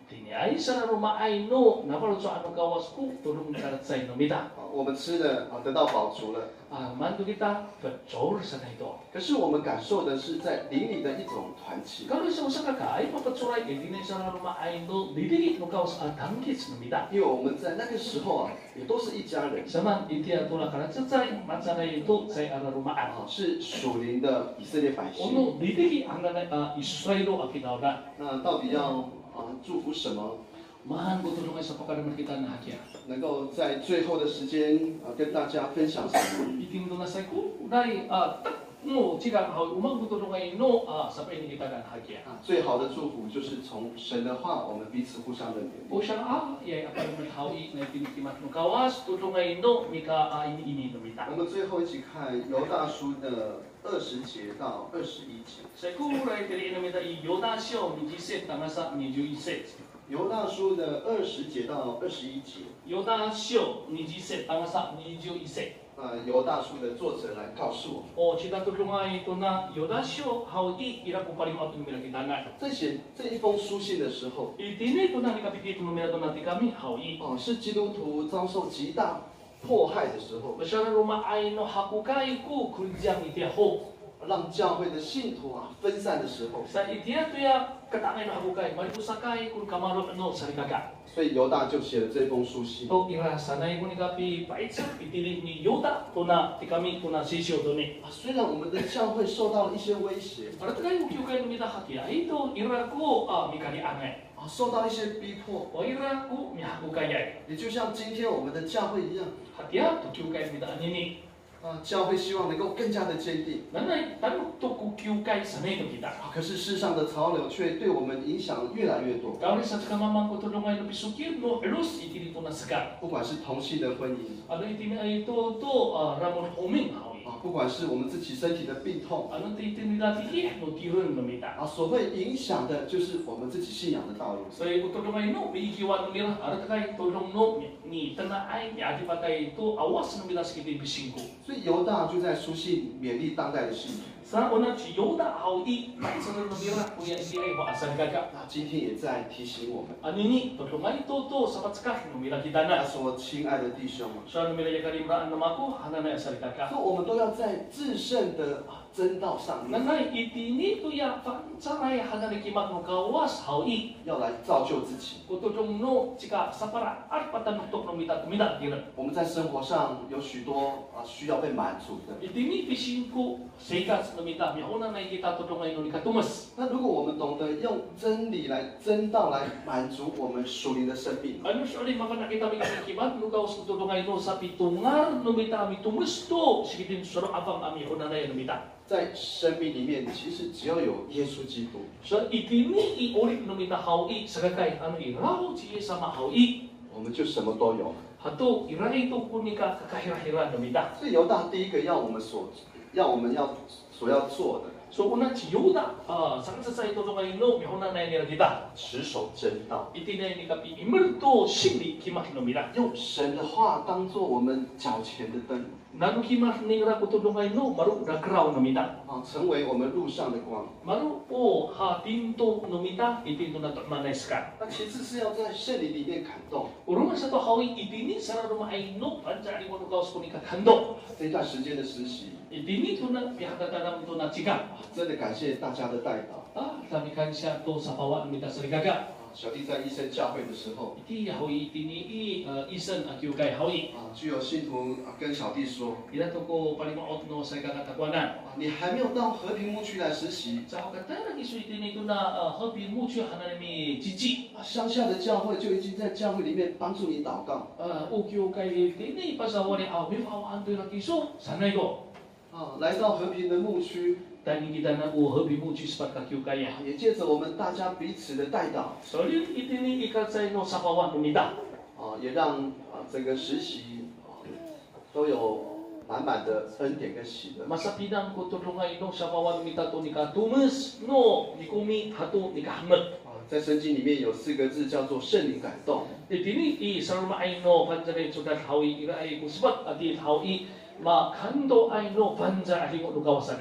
Tini ay sa rumah ay no, napalo sa ano gawas ko, tulong karat sa inomita. 啊，我们吃了啊，得到饱足了。 Ah, mandu kita betul sa ito. 可是我们感受的是在灵里的一种团契。 Kalau sa usa ka kay papatsuray hindi sa rumah ay no, didikit mo kawas at tangkit sa inomita. 因为我们在那个时候啊，也都是一家人， Saman iti atula karat sa tsay, matsanay ito sa ara rumah 啊，是属灵的以色列百姓。 Ono didiki ang nanay Israelo akinawda. 那到底要啊祝福什么？ Mahan ko tulong sa pagkaraman kita na hakya. 能够在最后的时间啊跟大家分享什么？ Iting do na sa ko, dahil tak mo, chika how umang ko tulong ay no sa pwede kita na hakya. 啊，最好的祝福就是从神的话，我们彼此互相的勉励。 O siya ah, yay apay mathawi na tinikimat ng kawas, tulong ay no, mika ini-ini numita. 我们最后一起看犹大书的二十节到二十一节。 Sa ko, ray tiri numita i yoda siyo, ni jiset, tanga sa ni jiset. 犹大书的二十节到二十一节， Yoda siyo, ni jiset, tanga sa ni jiset. 啊，犹大书的作者来告诉我们， O chita tulong ay ito na yoda siyo, how i ira ko paling atong milakitanan. 在写这一封书信的时候， Itini ito na ni kapitid numero ito natin kami, how i. 哦，是基督徒遭受极大迫害的时候， Masyara rumah ay no hakukay ko kuljang iti ako. 让教会的信徒啊分散的时候， Sa itiya to ya katangay no hakukay, malipusakay kung kamaro ano sa rikaga. 所以犹大就写了这封书信。 To ira sanay ko ni kapi paitsa itili ni Yoda to na ti kami to na sisyo to ni. 啊，虽然我们的教会受到了一些威胁， Para tayo ukiyukay numita hakya, ito ira ko ah mikali angay. 啊，受到一些逼迫， O ira ko mi hakukay ay. 也就像今天我们的教会一样， Hakya to kiyukay numita anini. 啊，教会希望能够更加的坚定。 Nanay tanong to kukiyukay sanay to kita. 啊，可是世上的潮流却对我们影响越来越多， Kau sa kamamang ko tulungan no pisukir no elus iti dito na saka. 不管是同性的婚姻， Ano iti na ito to ramon homing hawi. 啊，不管是我们自己身体的病痛， Ano iti ni dati eh no tirun no mita. 啊，所会影响的就是我们自己信仰的道路。 So ito tulungan no biikiwan no nila. Ano kay tulong no ni tana ay ni ati patay to awas no mila sakiti bisingko. 所以犹大就在书信勉励当代的信徒。 Sa una si Yoda hawi may sa no mila kuya iti ay maasan kaga. 那今天也在提醒我们， Ano ni tulungan ito to sa patskak no mila kita 他 na. 说：“亲爱的弟兄啊， So no mila yakalimraan na mako hana na asal kaka. 说我们都要在至圣的啊真道上面， Nanay iti ni to ya pancaray hana ni kimak no kawas hawi. 要来造就自己。 Kutulong no chika sa para at patanuktok no mita tumida tiran. 我们在生活上有许多啊需要被满足的。 Itini pisin ko sekas no mita mi una na kita tutungay no ni katumas. 那如果我们懂得用真理来真道来满足我们属灵的生命， Ano siya ulit maka nakita mi kibat no kawas tutungay no sa pitungar no mita mi tumusto sigitin suro abang ami una na no mita. 在生命里面，其实只要有耶稣基督， So itini i ulit no mita hawi sa kakay ano iraw siya sama hawi. 我们就什么都有了。 Hato iray ito kunika kakahira-hira no mita. 所以犹大第一个要我们所要我们要所要做的， So una si Yoda ah sa sa ito tutungay no mi una na ni kita. 持守真道， Itinay ni kapi imerto sili kimak no mita. 用神的话当做我们脚前的灯 Nanu kimas ningra kutulungay no maru nagraw no mita. 啊，成为我们路上的光。 Maru o ha tinto no mita itinto na manay ska. 那其次是要在圣灵里面感动。 Urungan sa to hawi itini sa rumah ay no pancari mo no kaos ko ni kakando. 这段时间的实习， Itini to na pihatatanam to na chika. 啊真的感谢大家的带导。 Ah, kami kan siya to sa pawa no mita sa ligaga. 啊，小弟在医生教会的时候， Iti hawi itini i uh, isan akyu kay hawi. 啊，就有信徒啊跟小弟说， Ila to ko palimaot no sa kakatakuanan. 啊，你还没有到和平牧区来实习， Sa kakatana isu itini to na uh, habi mo siya hanami chichi. 啊，乡下的教会就已经在教会里面帮助你祷告， Uh, ukyo kay tini pasawa ni awim awan to na kiso. Sanay ko. 啊，来到和平的牧区， Tani kita na u habi mo chis pat kakyu kaya. 也借着我们大家彼此的带导， So yun itini ikatsay no sa pawan umita. 啊，也让啊整个实习啊都有满满的恩典跟喜乐。 Masapinan ko tulungay no sa pawan umita to ni katumes no ni kumi hato ni kahamet. 啊，在圣经里面有四个字叫做圣灵感动。 Itini i sarma ay no panjare sudat hawi ira ay kusbat ati hawi ma kando ay no panja ali mo lugawasan ay.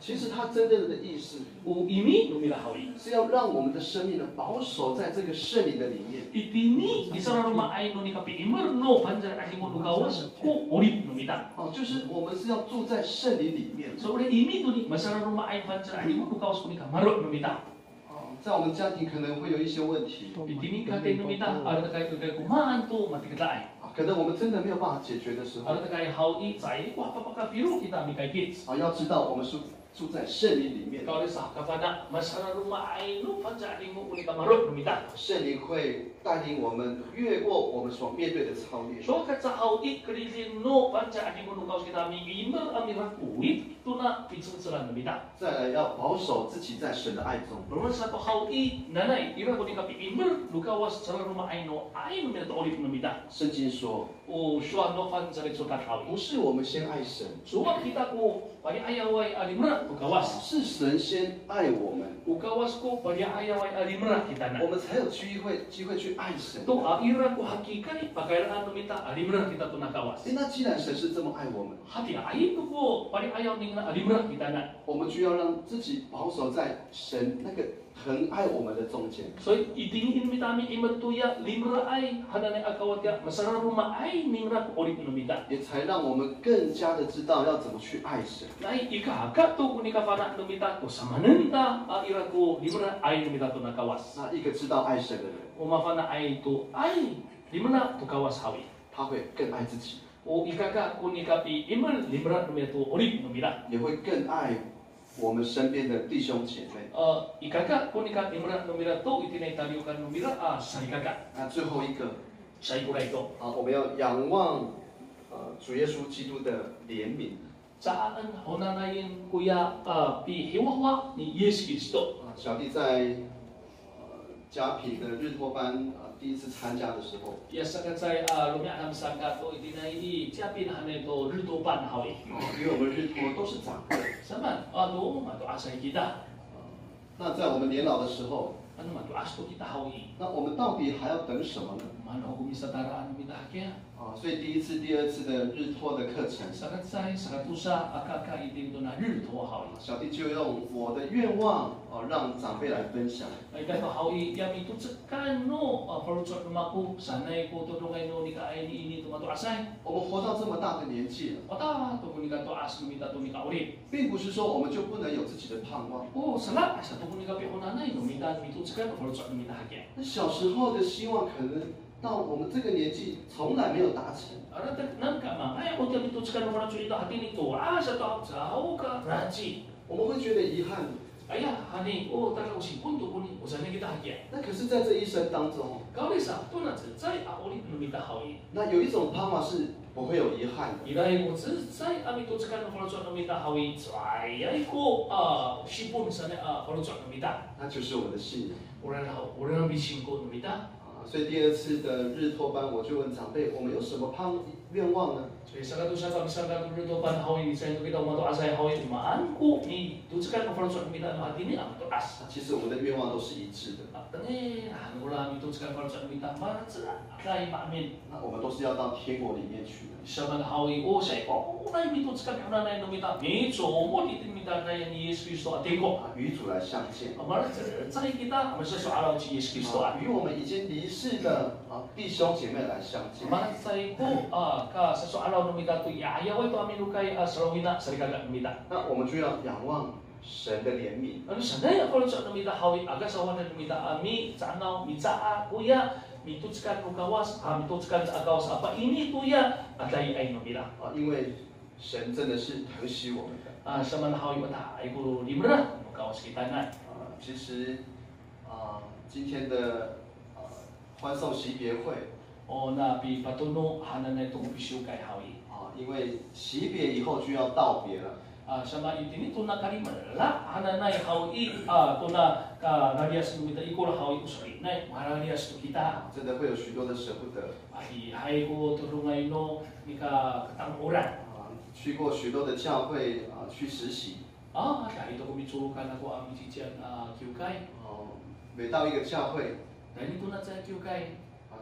其实它真正的意思 O ini numila hawi. 是要让我们的生命呢保守在这个圣灵的里面。 Itini isa na ruma ay no ni kapi immer no panjar ati mo lugawas ko orip numita. 哦，就是我们是要住在圣灵里面。 So uli imi to ni masara ruma ay panjar ati mo lugawas ko ni kamaro numita. 哦，在我们家庭可能会有一些问题， Itini kate numita ada kay kay kumaan to matikatay. 啊，可能我们真的没有办法解决的时候， Ada kay hawi zai wa papaka piru kita mi kay kids. 啊，要知道我们是住在圣灵里面， Kau sa kapada masara ruma ay no panjar ati mo uli kamaro numita. 圣灵会带领我们越过我们所面对的操练。 So kat sa hawi krilin no panjar ati mo lugawas kita mi immer amira kuit to na pitsusulan numita. 再来要保守自己在神的爱中。 Rumah satu hawi nanay ira ko ni kapi immer lugawas sa ruma ay no ay numita to orip numita. 圣经说， O shuan no panjar ati sukat hawi. 不是我们先爱神， Suwag kita ko pari ayaway alimra ukawas. 是神先爱我们， Ukawas ko pari ayaway alimra kita 我 na. 们才有机会机会去爱神。 To aira ko hakikay pakailangan numita alimra kita to nakawas. 诶，那既然神是这么爱我们， Hati ay to ko pari ayaw ning na alimra kita na. 我们就要让自己保守在神那个疼爱我们的中间。 So itingin mitami imatuya limra ay hananay akawat ya masarang ruma ay ningra ko orip numita. 也才让我们更加的知道要怎么去爱神。 Nay ikaka to kunika fana numita ko samanenta aira ko limra ay numita to nakawas. 那一个知道爱神的人， Umafana ay to ay limra to kawas hawi. 他会更爱自己， O ikaka kunikapi imal limra numita to orip numita. 也会更爱我们身边的弟兄姐妹。 Uh, ikaka kunika limra numita to itinay taliukan numita ah sa ikaka 那最后一个 sa ikura ito. 啊，我们要仰望呃主耶稣基督的怜悯 Saan honanayin kuya ah pi hiwawa ni Yesus Kristo. 啊。小弟在呃嘉品的日托班啊第一次参加的时候， Biasa kan saya ah lumiyan ang sangka to itinay i tiapin hanay to ritupan hawi. 啊，因为我们日托都是长辈， Saman ato mato asay kita. 那在我们年老的时候， Ano mato asto kita hawi. 那我们到底还要等什么呢？ Mano kumisa taraan kita hakya. 啊，所以第一次、第二次的日托的课程， Sakat say sakat usa akaka itim to na rito hawi. 小弟就用我的愿望啊，让长辈来分享。 Ay kato hawi yami to tsekan no parutsot lumaku sanay ko to dongay no ni kaay ni ini to mato asay. 我们活到这么大的年纪了， Ota to kunika to as kumita to ni kauri. 并不是说我们就不能有自己的盼望。 Oh salat sa to kunika pi onanay no mita mito tsekan to parutsot no mita hakya. 那小时候的希望，可能到我们这个年纪从来没有达成。 Ara tak nan ka ma ay ko mito tsekan no parutsot ito hati nito asa to jauh ka raji. 我们会觉得遗憾。 Aya hani oh taka usi punto kuni usana kita hakya. 那可是，在这一生当中， Kau sa to na zai a oli no mita hawi. 那有一种盼望是不会有遗憾的。 Irai mo zai ami to tsekan no parutsot no mita hawi. Zai ay ko ah sipon sana ah parutsot no mita. 那就是我的信仰 Orang orang bisin ko no mita. 啊。所以第二次的日托班，我就问长辈，我们有什么盼愿望呢？ So isa ka to sa pag-isa ka to rito pan hawi sa ito kita umato asay hawi maan ko ni to tsekan no parutsot no mita no hati ni ang to as. 其实我们的愿望都是一致的。 Tani ah wala mi to tsekan parutsot no mita para sa kay maamin. 那我们都是要到天国里面去的。 Sa man hawi o sa ko unay mi to tsekan na na no mita. Mi so mo di tin mita na ni Yesus Kristo ate ko. 啊，与主来相见。 Amara zai kita masa so araw si Yesus Kristo. 啊，与我们已经离世的啊弟兄姐妹来相见。 Amara zai ko ah ka sa so araw no mita to iayaw ito amin ukay sarawina sa rikaga no mita. 那我们就要仰望神的怜悯。 Ano sanay ako sa no mita hawi aga sa wana no mita ami sa anaw mi saa kuya mitutskan no kawas ah mitutskan sa akaw sa apa ini kuya at ay ay no mita. 啊，因为神真的是疼惜我们的。 Ah sa man hawi wata ay ko limra no kawas kita na. 啊，其实啊，今天的啊欢送惜别会 O na pi patuno hanan na itong bisyo kay hawi. 啊，因为惜别以后就要道别了。 Ah sa mga itini to na kalimala hanan na hawi ah to na ka narias no mita iko la hawi usay na mararias to kita. 啊，真的会有许多的舍不得 Ay hay ko tulungay no ni ka katanguran. 啊，去过许多的教会啊去实习 Ah dahil ito kumitsulukan ako ang misijan ah kiukay. 哦，每到一个教会 Dahil ito na sa kiukay. 啊，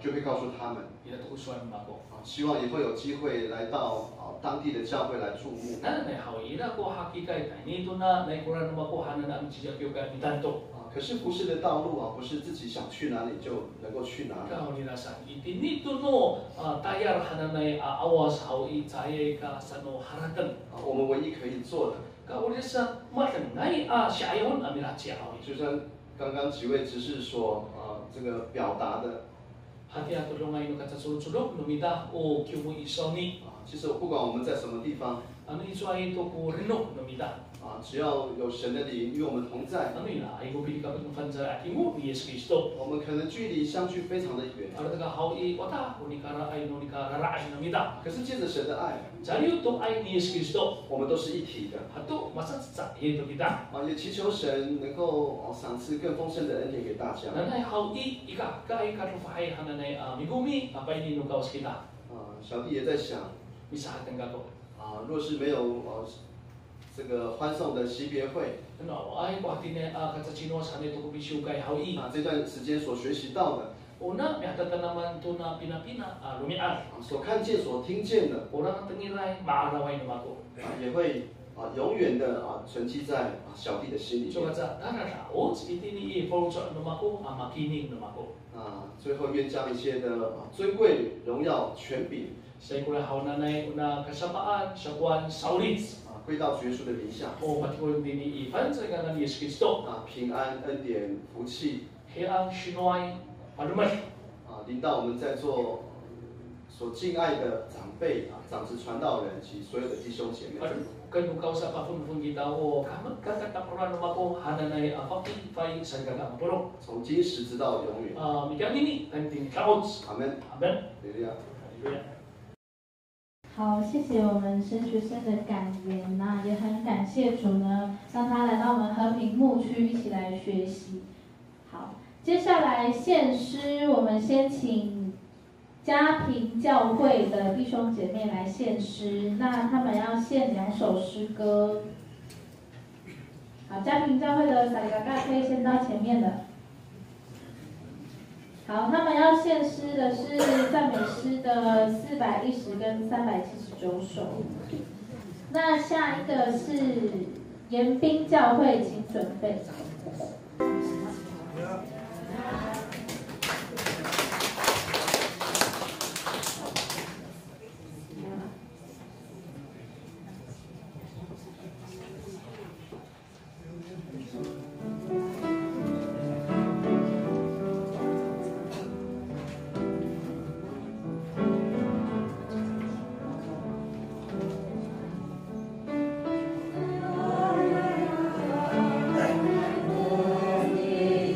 就会告诉他们， ila tukusuan mako. 啊，希望以后有机会来到啊当地的教会来注目。 Na na hau ila ko hakikai kai ni to na na kuran mako hanan na mchija kyo ka mitanto. 啊，可是服侍的道路啊，不是自己想去哪里就能够去哪里。 Ka huli na san iti ni to no tayar hanan na awas hau i taye ka sano haratan. 啊，我们唯一可以做的， Ka huli sa matan ngai a shayon amira chia hau. 就像刚刚几位执事所啊这个表达的 Hati ato lo ngai no kata sulok no mita o kyumu isoni. 啊，其实不管我们在什么地方 Ano iso ay to ko reno no mita. 啊，只要有神的灵与我们同在， Ano ila ay ko pili ka no kanza atimu ni Yesu Kristo. 我们可能距离相距非常的远， Ara taga hau i wata ni kara ay no ni kara ra'ay no mita. 可是借着神的爱， Jari to ay ni Yesu Kristo. 我们都是一体的 Hato masatsa ito kita. 啊，也祈求神能够哦赏赐更丰盛的恩典给大家 Nanay hau i ika kai ka fahay hananay migumi apay ni no kaos kita. 啊，小弟也在想 Misahat ang gato. 啊，若是没有呃这个欢送的惜别会 Ano ay ko atin na kata chino sa nito ko bisyo kay hau i. 啊，这段时间所学习到的 Una may hatatan naman to na pinapina lumian. 啊，所看见、所听见的 Orang ang tangiray maaraway naman ko. 啊，也会啊永远的啊存记在啊小弟的心里 So 面 kata nararaot iti ni i-forward naman ko ang makinig naman ko. 啊。最后愿将一切的啊尊贵、荣耀、权柄 Sa ikula haunanay una kasamaan sa kuwan saulit. 啊归到主耶稣的名下 O matulog din ni Ivan sa ngalan ni Yesu Kristo. 啊，平安、恩典、福气 Hiang sinuay padumas. 啊临到我们在座所敬爱的长辈啊、长子传道人及所有的弟兄姐妹。 Kanu kausa pa pun pun kita o kamat kakatapuran naman ko hananay apapin fay sa gagamapuro. 从今时直到永远。 Ah, mikam ini kanting kaots. 阿门。 Amen. 哈利路亚。 Hallelujah. 好，谢谢我们神学生的感言呐、也很感谢主呢，让他来到我们和平牧区一起来学习。好，接下来献诗，我们先请嘉平教会的弟兄姐妹来献诗，那他们要献两首诗歌。好，嘉平教会的萨利嘎嘎可以先到前面的。好，他们要献诗的是赞美诗的四百一十跟三百七十九首。那下一个是延宾教会，请准备。 我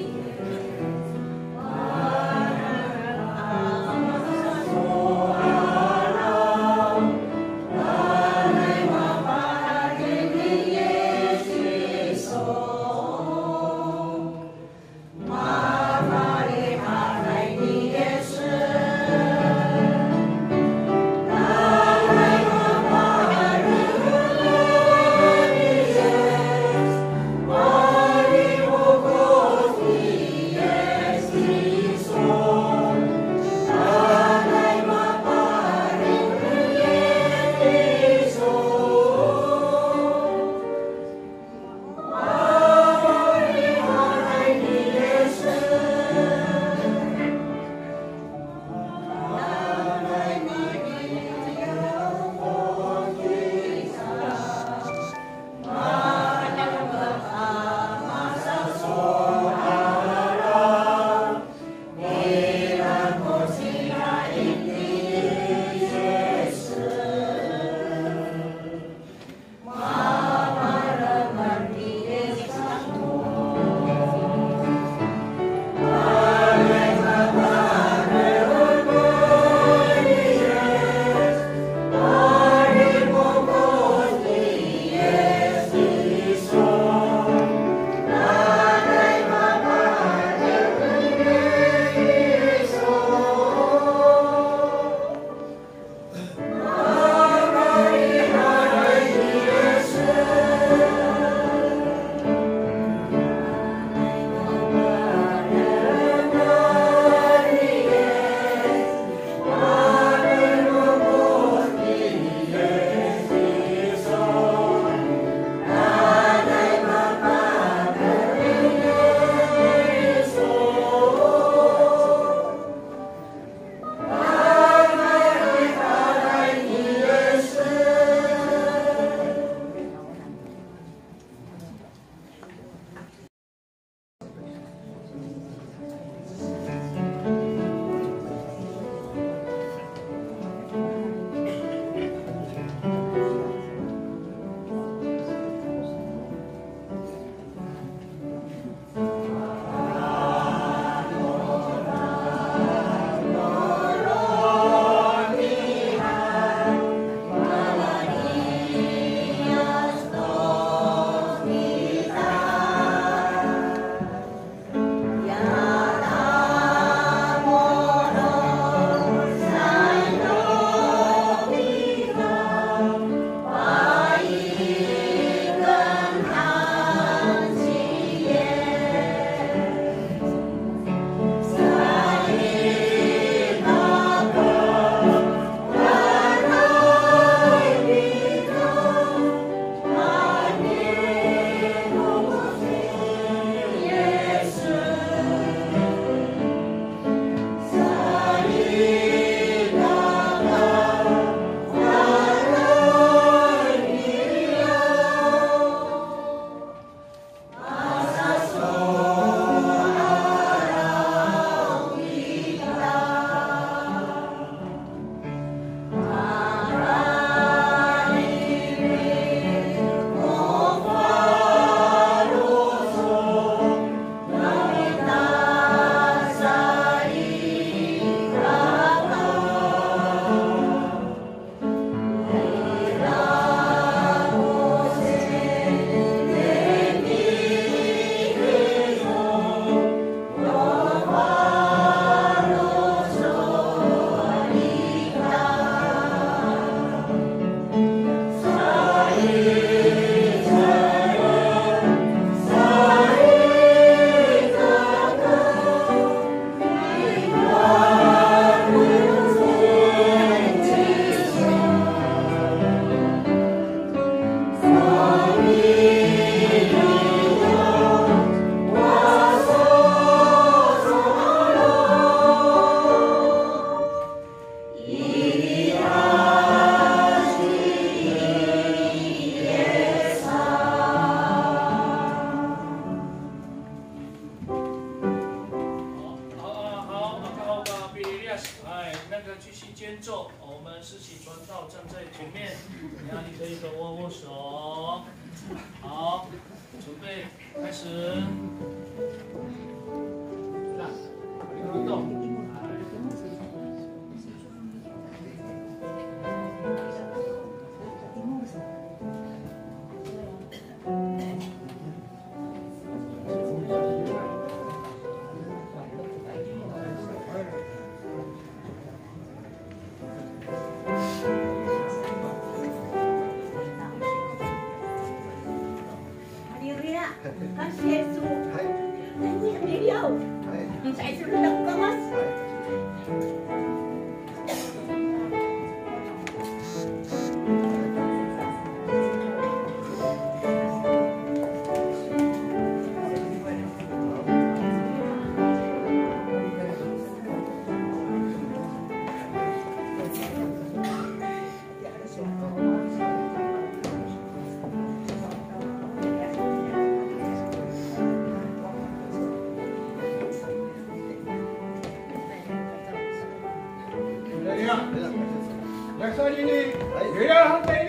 약사님이 외야 한다니.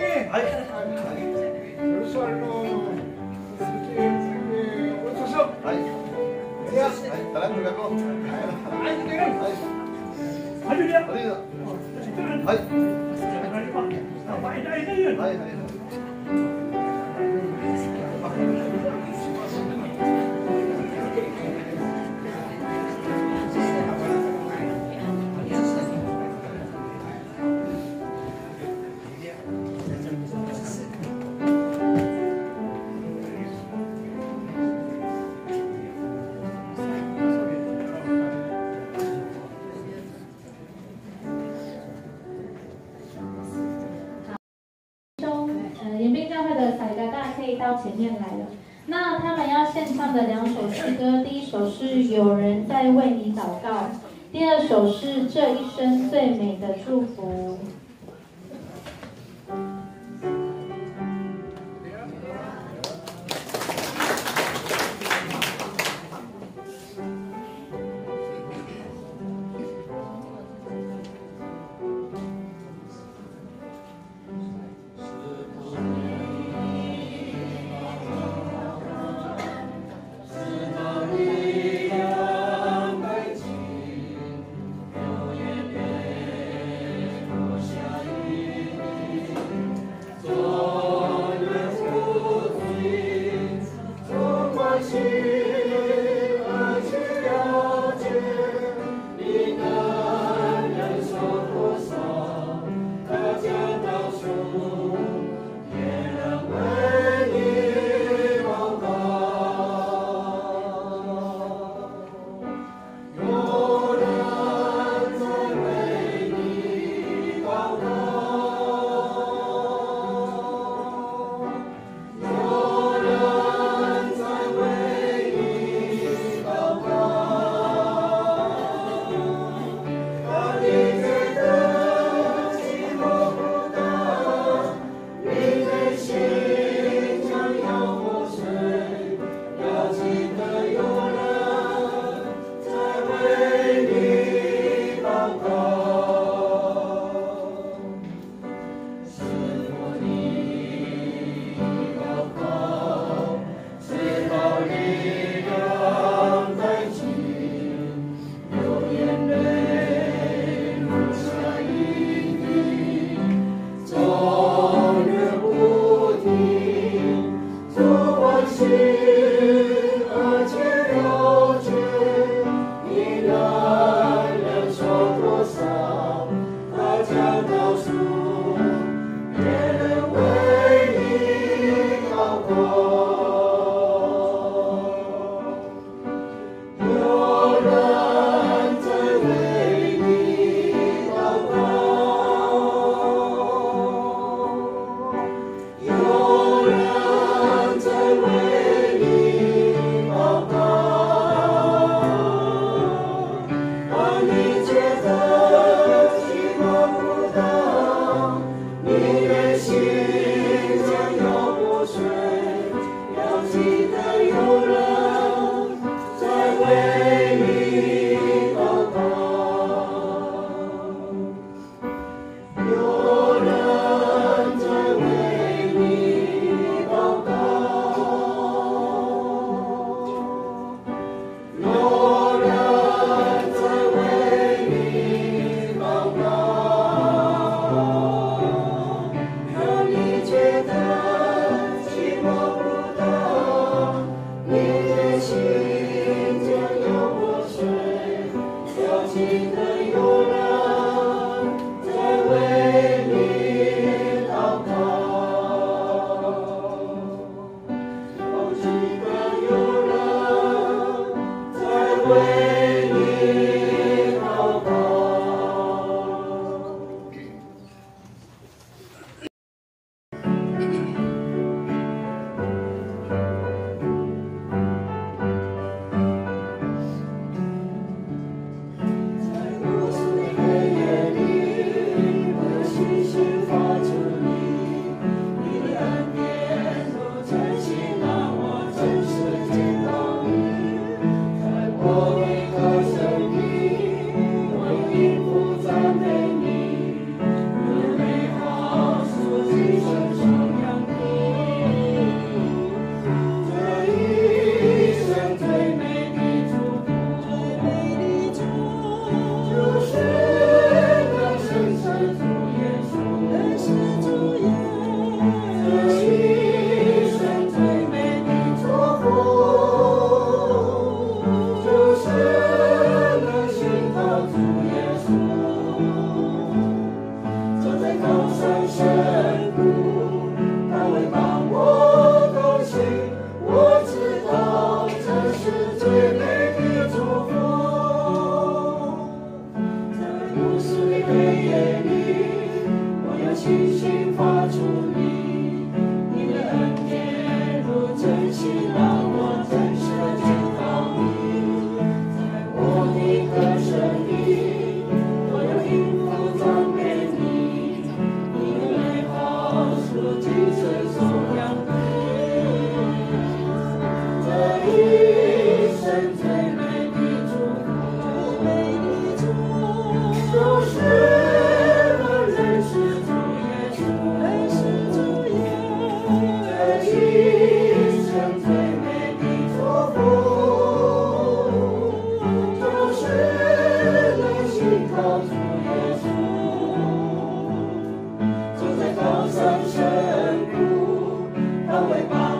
그리스도로 이렇게 오셔서. 외야. 다른 거 갖고. 아니 내가. 아주리야. 어디가? 아이. 아이. 아이. 아이. 到前面来了。那他们要献唱的两首诗歌，第一首是《有人在为你祷告》，第二首是《这一生最美的祝福》。 有人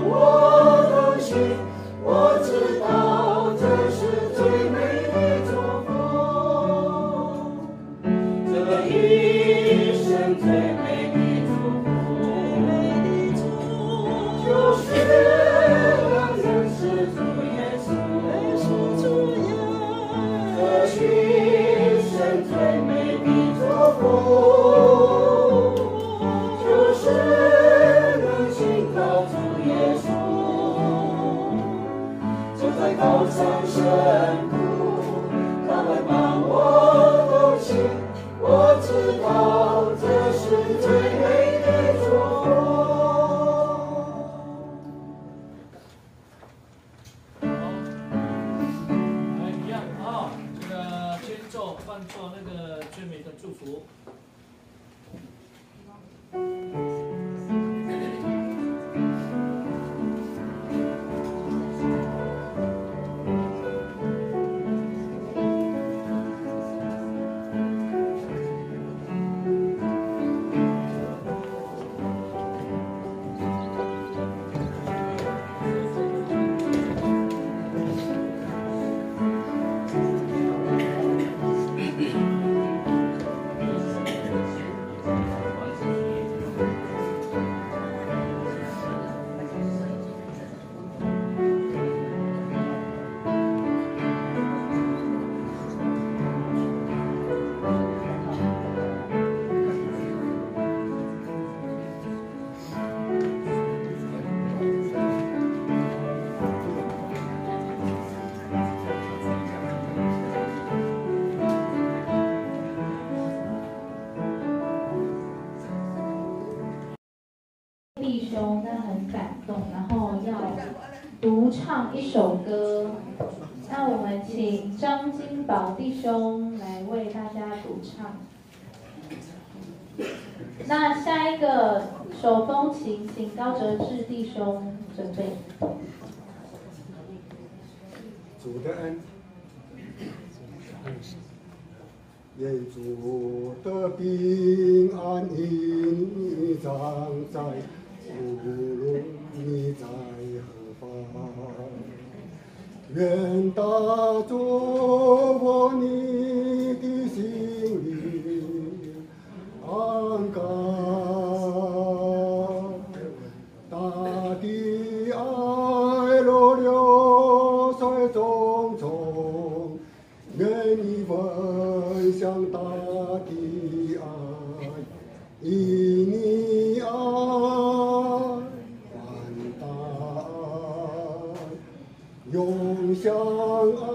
弟兄真的很感动，然后要独唱一首歌。那我们请张金宝弟兄来为大家独唱。那下一个手风琴，请高哲志弟兄准备。 主的恩，愿主的平安隐秘藏在。无论你在何方，愿大作我你的心里安康。大地爱落流水匆匆，愿你分享大地爱，因你爱。永相爱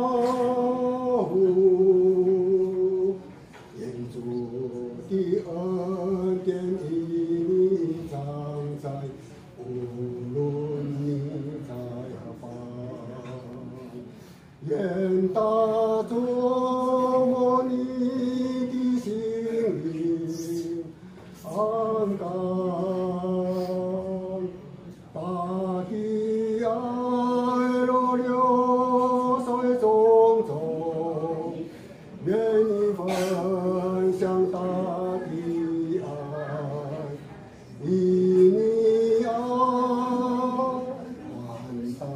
护，愿主的恩典因你常在，无论你在何方。愿大作你的心灵安康，大地爱落流水匆匆，愿你分享大地爱，因你爱万代，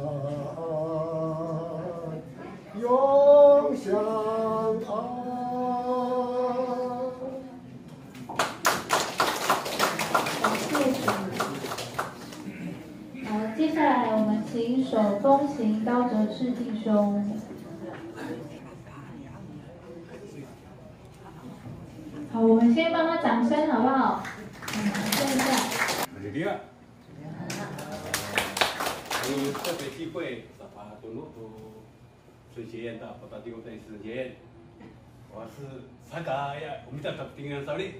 永相爱。 接下来我们请手风琴高哲志弟兄。好，我们先帮他掌声好不好？嗯，等一下。 哈利路亚。有特别机会，把多诺都水学院的报道弟兄在时间，我是参加呀，我们在特定的手里。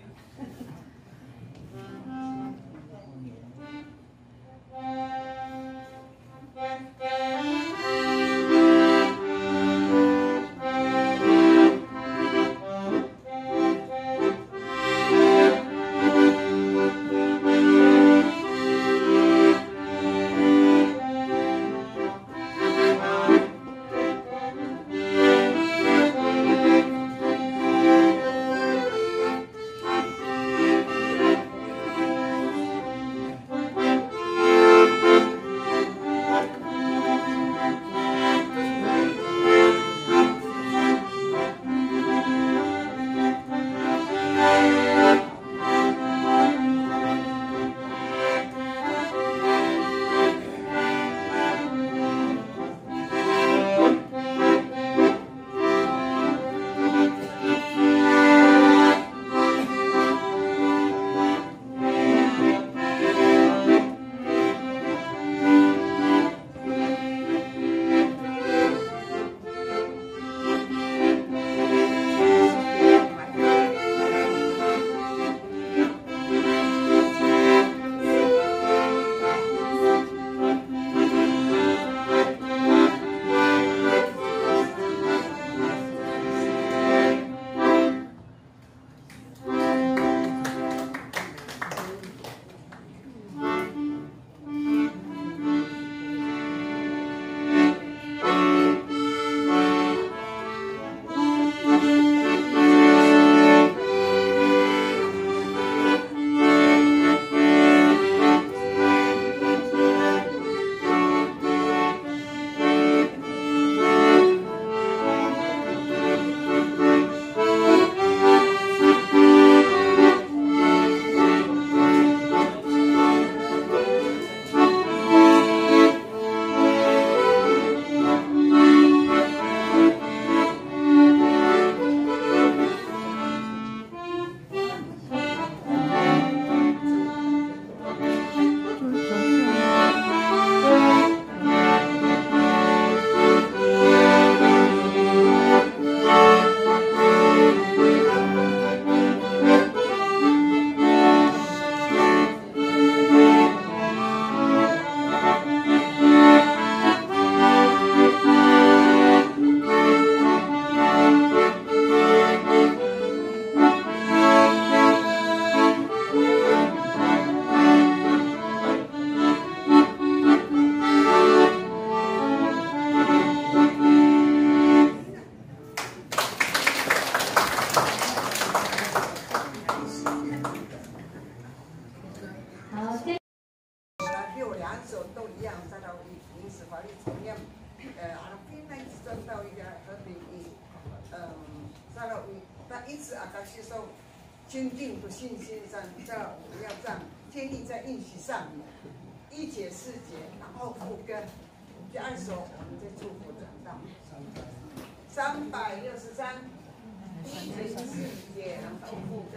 手都一样，再到民事法律层面，呃，阿拉非常赚到一个和平与，嗯，再到他因此阿卡西说，坚定的信心上，在要这样建立在应许上，一节四节，然后副歌，第二首我们再祝福转到三百六十三，一节四节，然后副歌。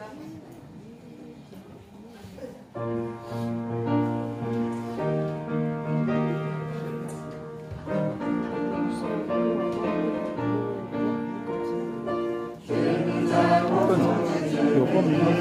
有共鸣吗？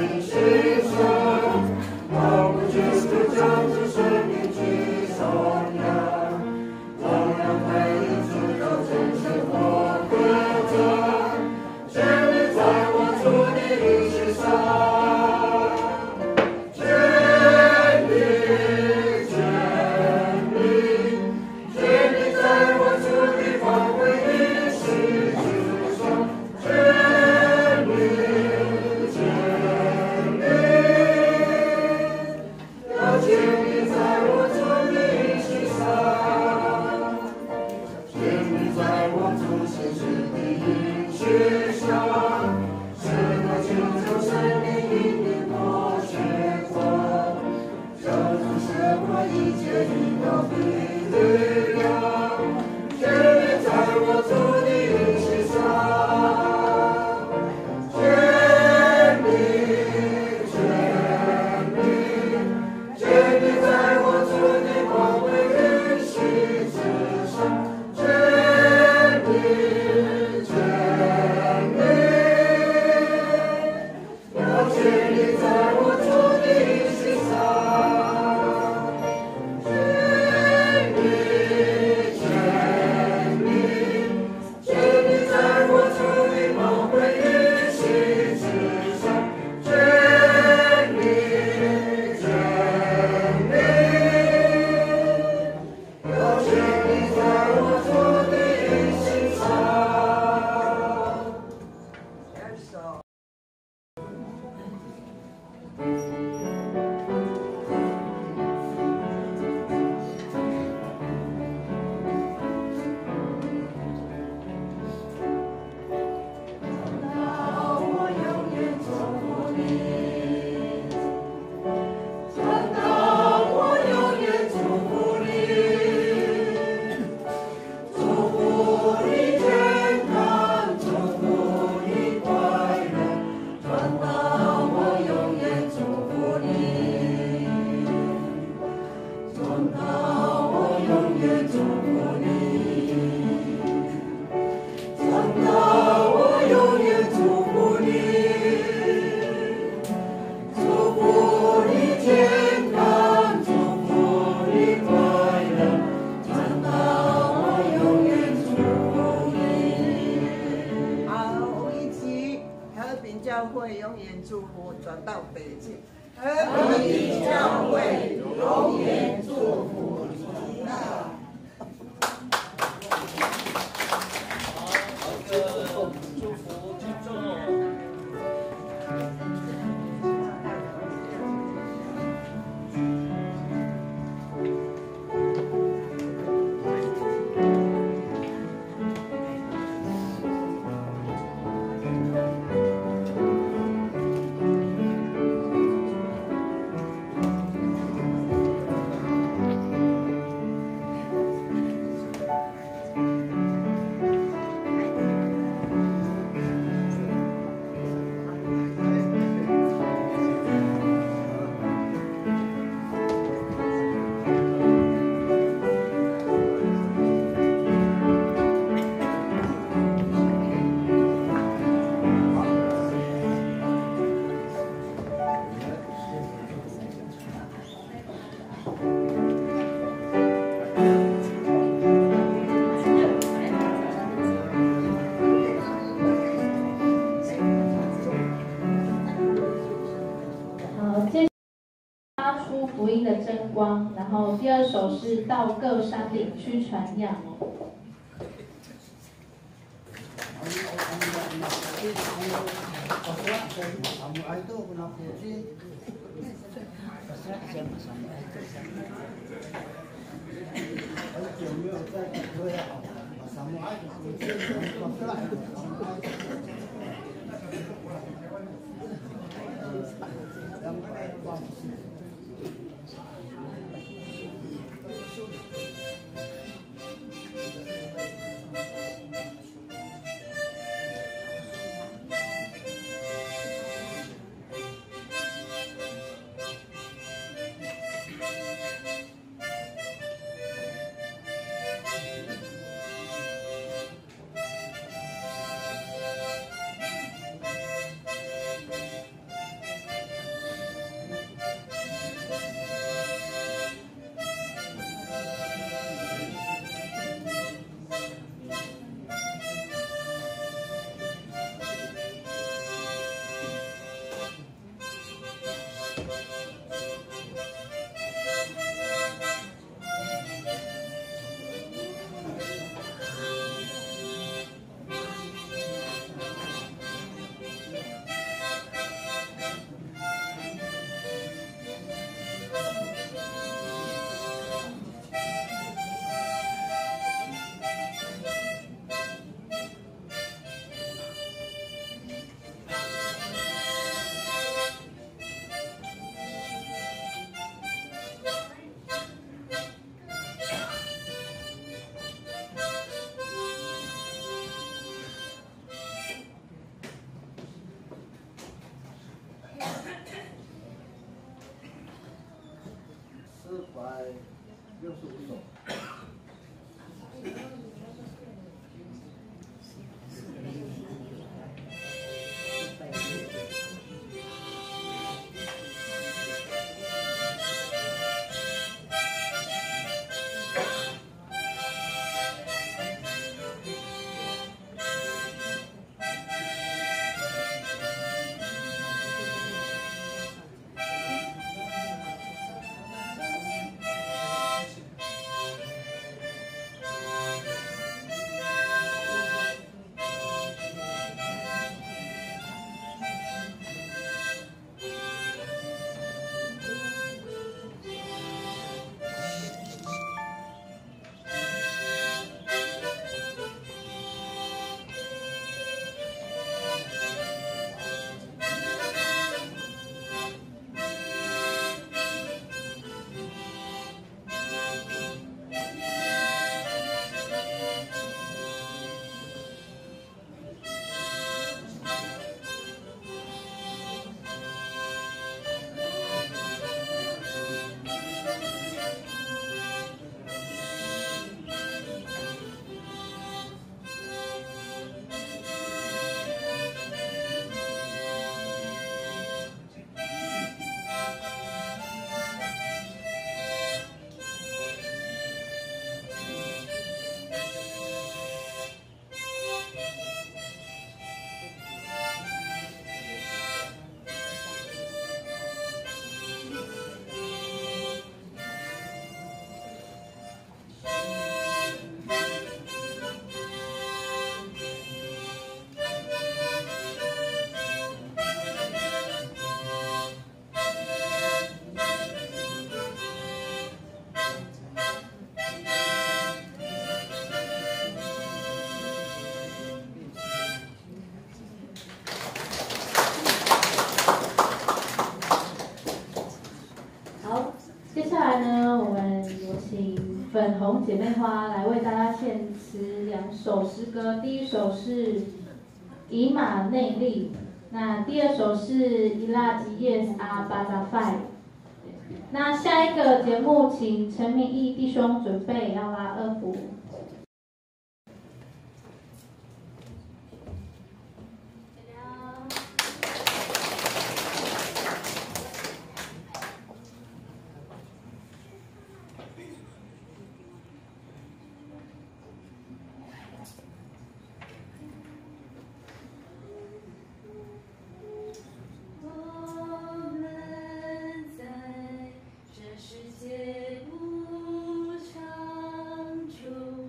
福音的真光，然后第二首是到各山岭去传扬。 六十五首。 粉红姐妹花来为大家献词两首诗歌，第一首是《以马内利》，那第二首是《伊拉吉耶斯阿巴达费》。那下一个节目，请陈明义弟兄准备要拉二胡。 世界无常中。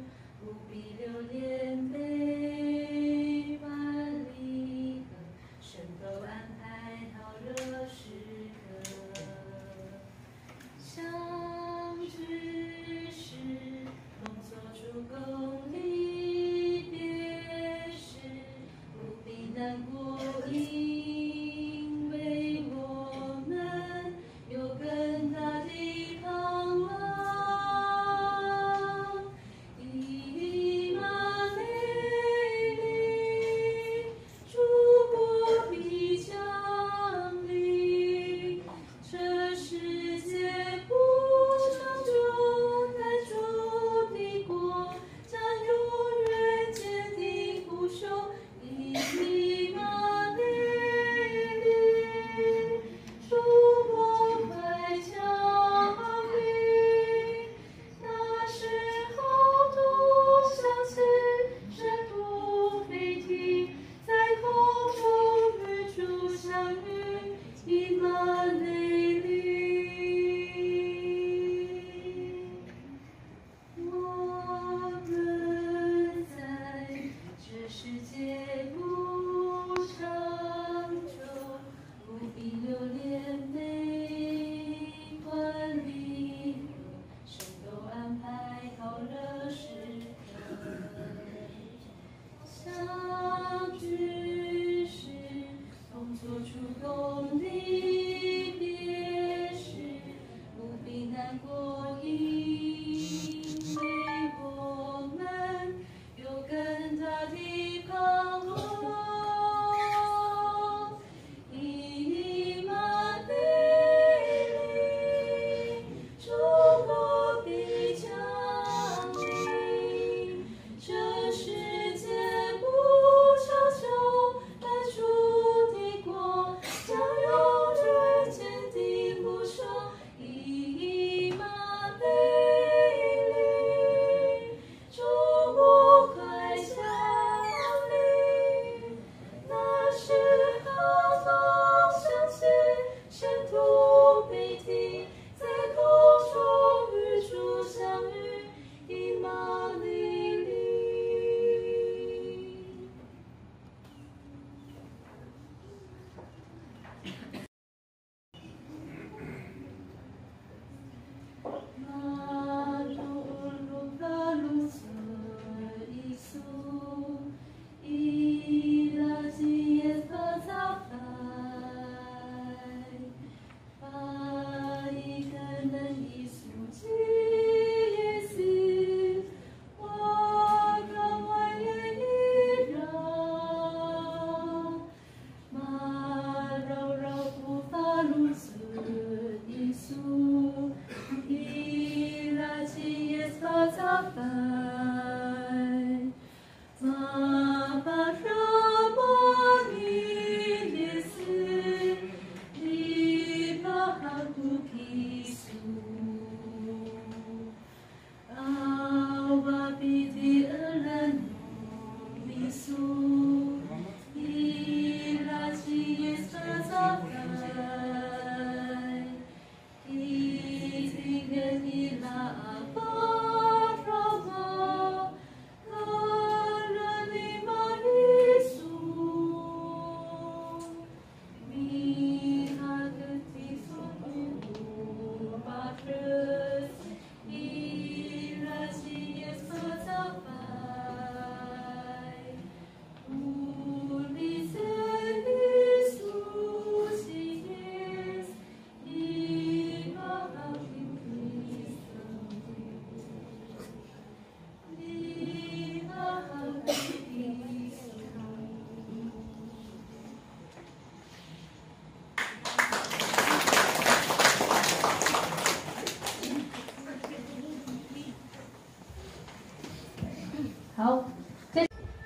好，接。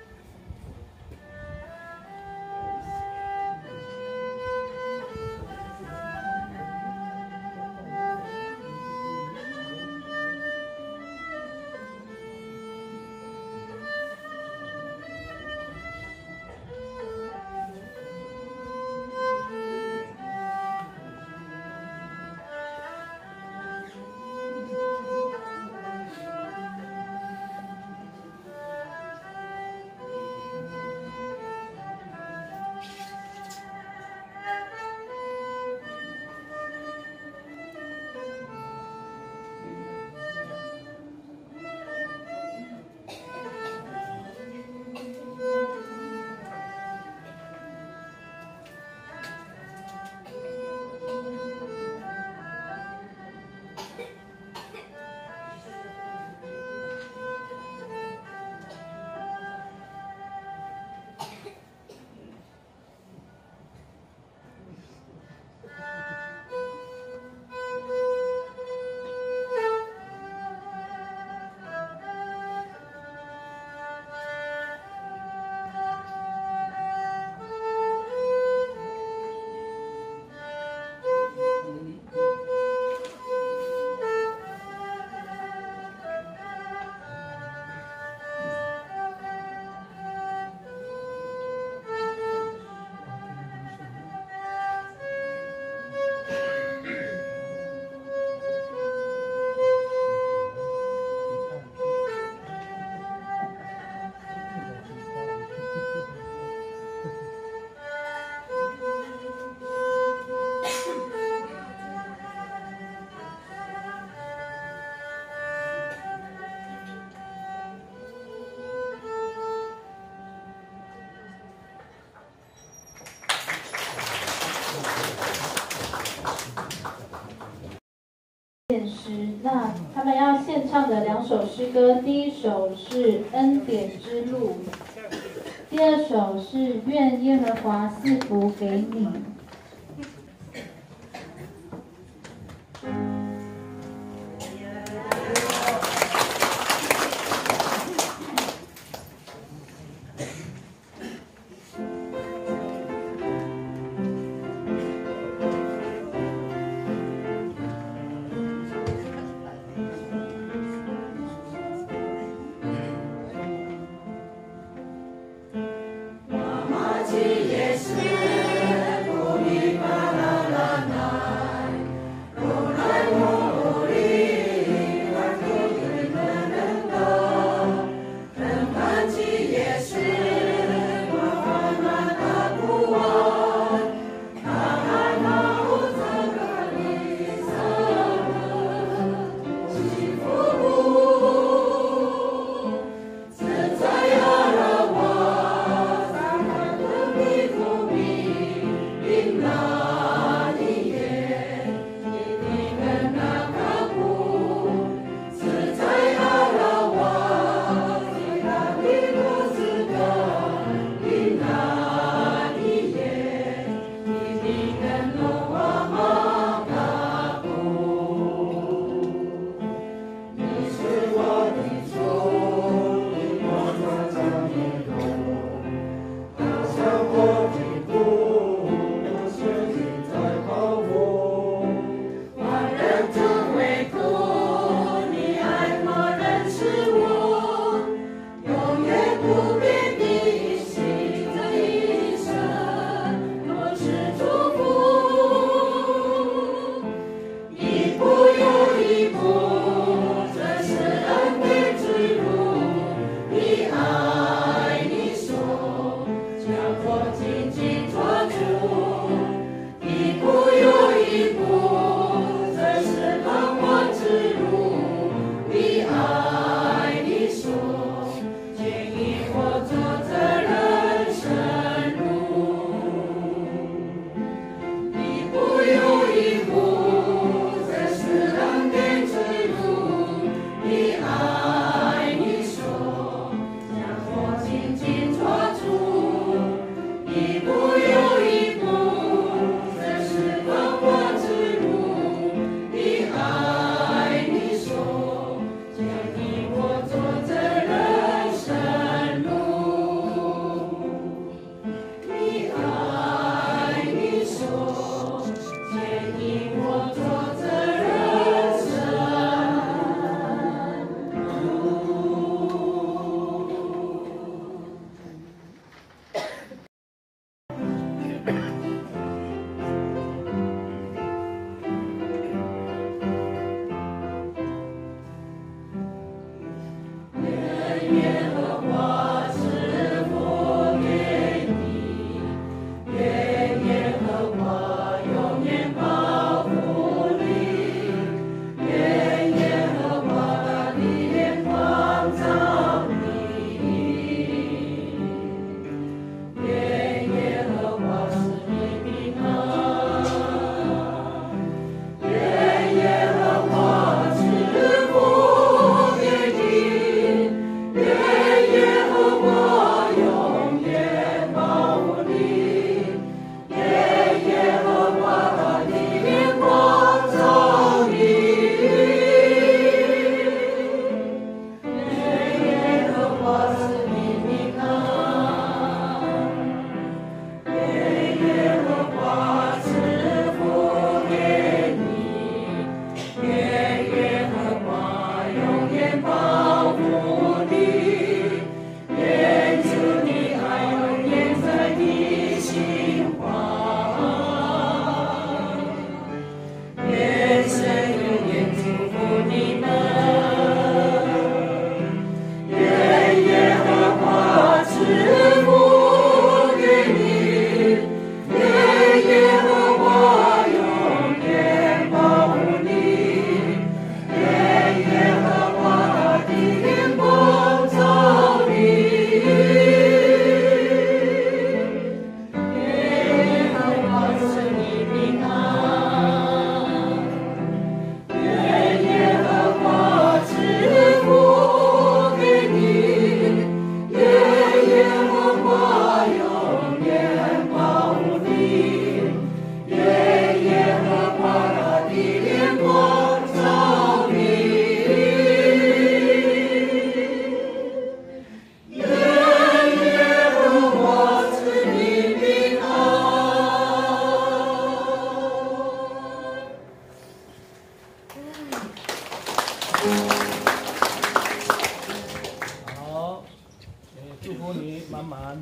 献诗，那他们要献唱的两首诗歌，第一首是《恩典之路》，第二首是《愿耶和华赐福给你》。 耶稣。 祝你满满。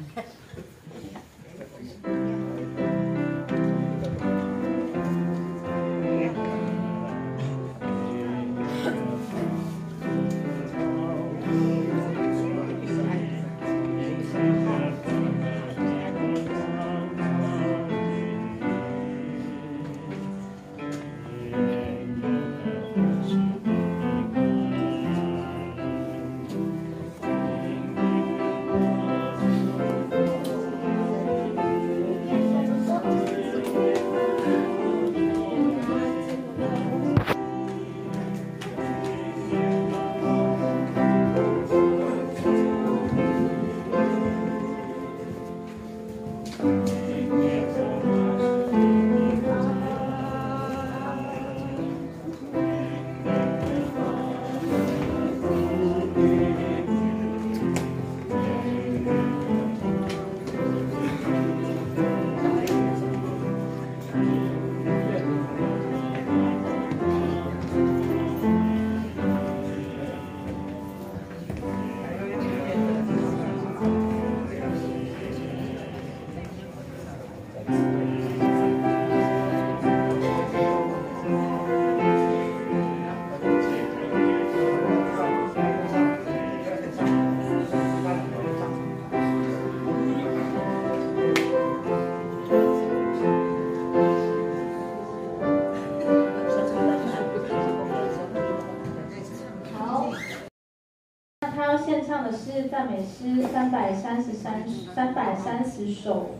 献唱的是赞美诗三百三十三三百三十首。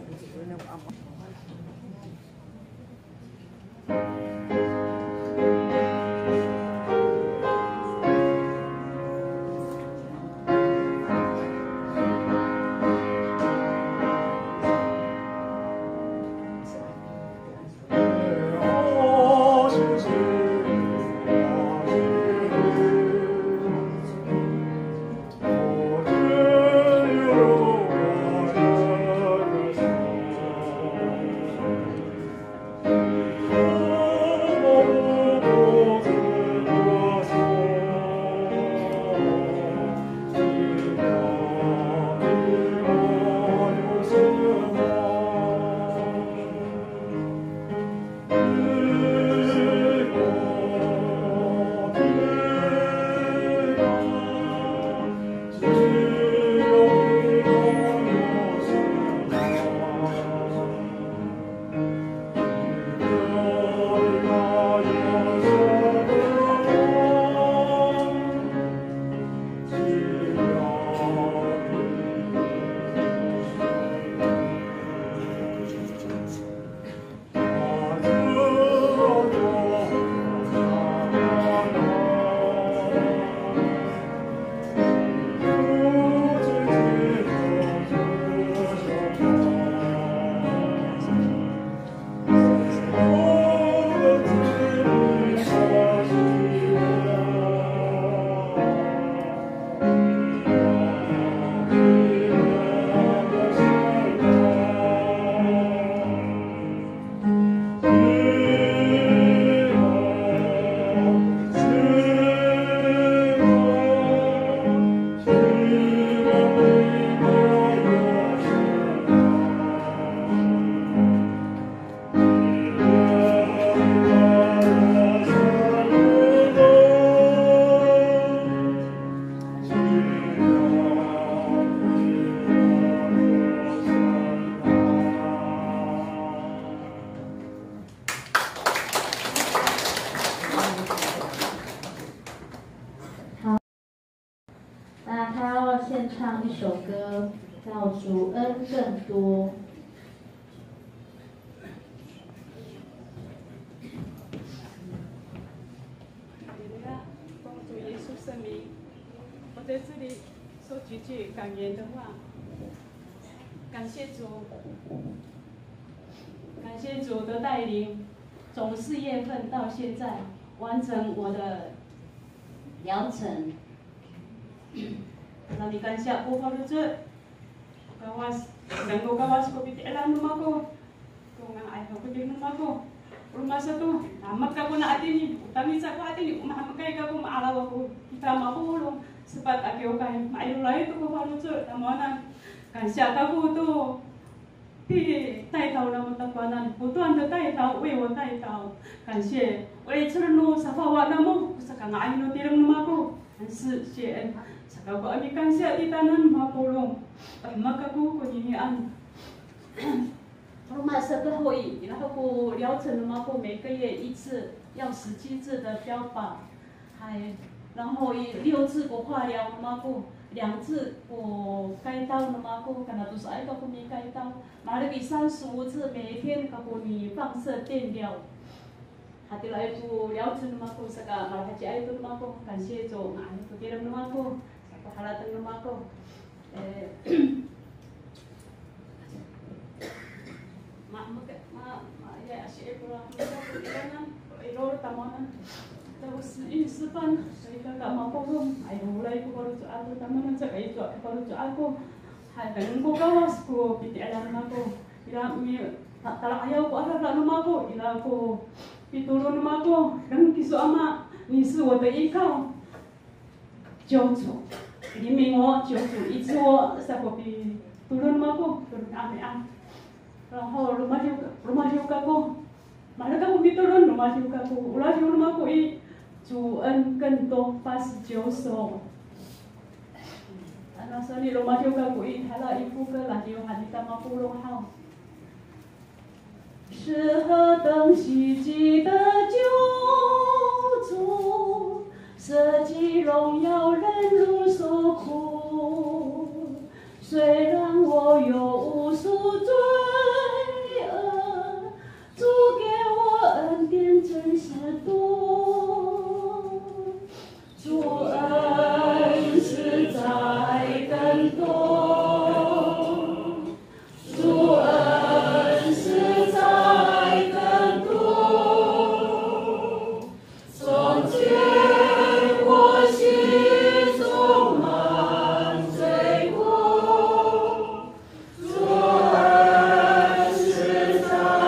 献唱一首歌，叫《主恩更多》。 奉主耶稣圣名，我在这里说几句感言的话。感谢主，感谢主的带领，从四月份到现在完成我的疗程。那你感谢我法律者，gawas nanggo gawas ko piti alam mo ako kung ang ayaw ko din mo ako rumah satu amat ka ko na atin utangin sa ko atin umahamakay ka ko maalaw ako kita makulong sapat ako kay mailulay to ko falu者tamo na 感谢大父都替带导那么的关难，不断的带导为我带导，感谢为这路沙发瓦那么不是刚爱诺提人那么个，但是谢恩，沙个我阿感谢di tanan mapulong, maka ko kuninian。Rumah setelah hui， 然后疗程嘛，我每个月一次，要十七次的标靶，还然后六次我化疗嘛，我两次我开刀嘛，我可能都是爱个我没开刀，马上给三十五次，每天个我你放射电疗，还得来做疗程嘛，我这个马上就爱做嘛，我感谢做爱做别人嘛，我这个好了等嘛，我，呃。Ma ma ma ya si Ibrahim itu kan ilo tamanan terus ini sepan saya tak mampu pun ai mulai ko baru aku tamanan sa kai to baru aku hai dan ko kawas ko piti alam ako ila mi tala ayaw ko ara na mako ila ko pitulon mako dan kiso ama ni si wo de ikaw jojo ni mi ngo jojo itu sa ko pi tulon mako tulon ame am然后rumah juga rumah juga ko mana kamu dito ron rumah juga ko ulah di rumah ko i juan kento pas joso anak sani rumah juga ko i hala ibu ke lah di hadita mapulong hao 是何等希冀的救主，舍己荣耀忍辱受苦，虽然我有无数罪。主给我恩典真是多，主恩实在更多，主恩实在更多，从前我心充满罪过，主恩实在。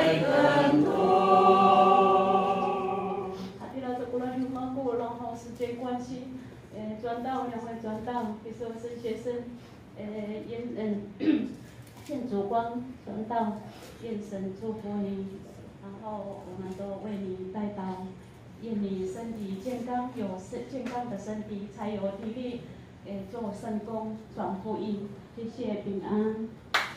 关系，呃，转到两位转到，比如说是学生，呃，愿嗯，愿主光转到，愿神祝福你，然后我们都为你带祷，愿你身体健康，有身健康的身体，才有体力，呃，做圣工传福音，谢谢平安。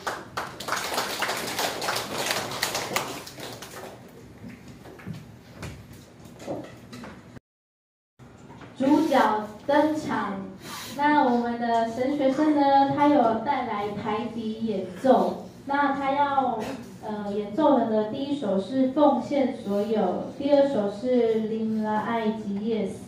主角登场，那我们的神学生呢，他有带来台笛演奏，那他要呃演奏的呢，第一首是奉献所有，第二首是林拉爱吉耶斯。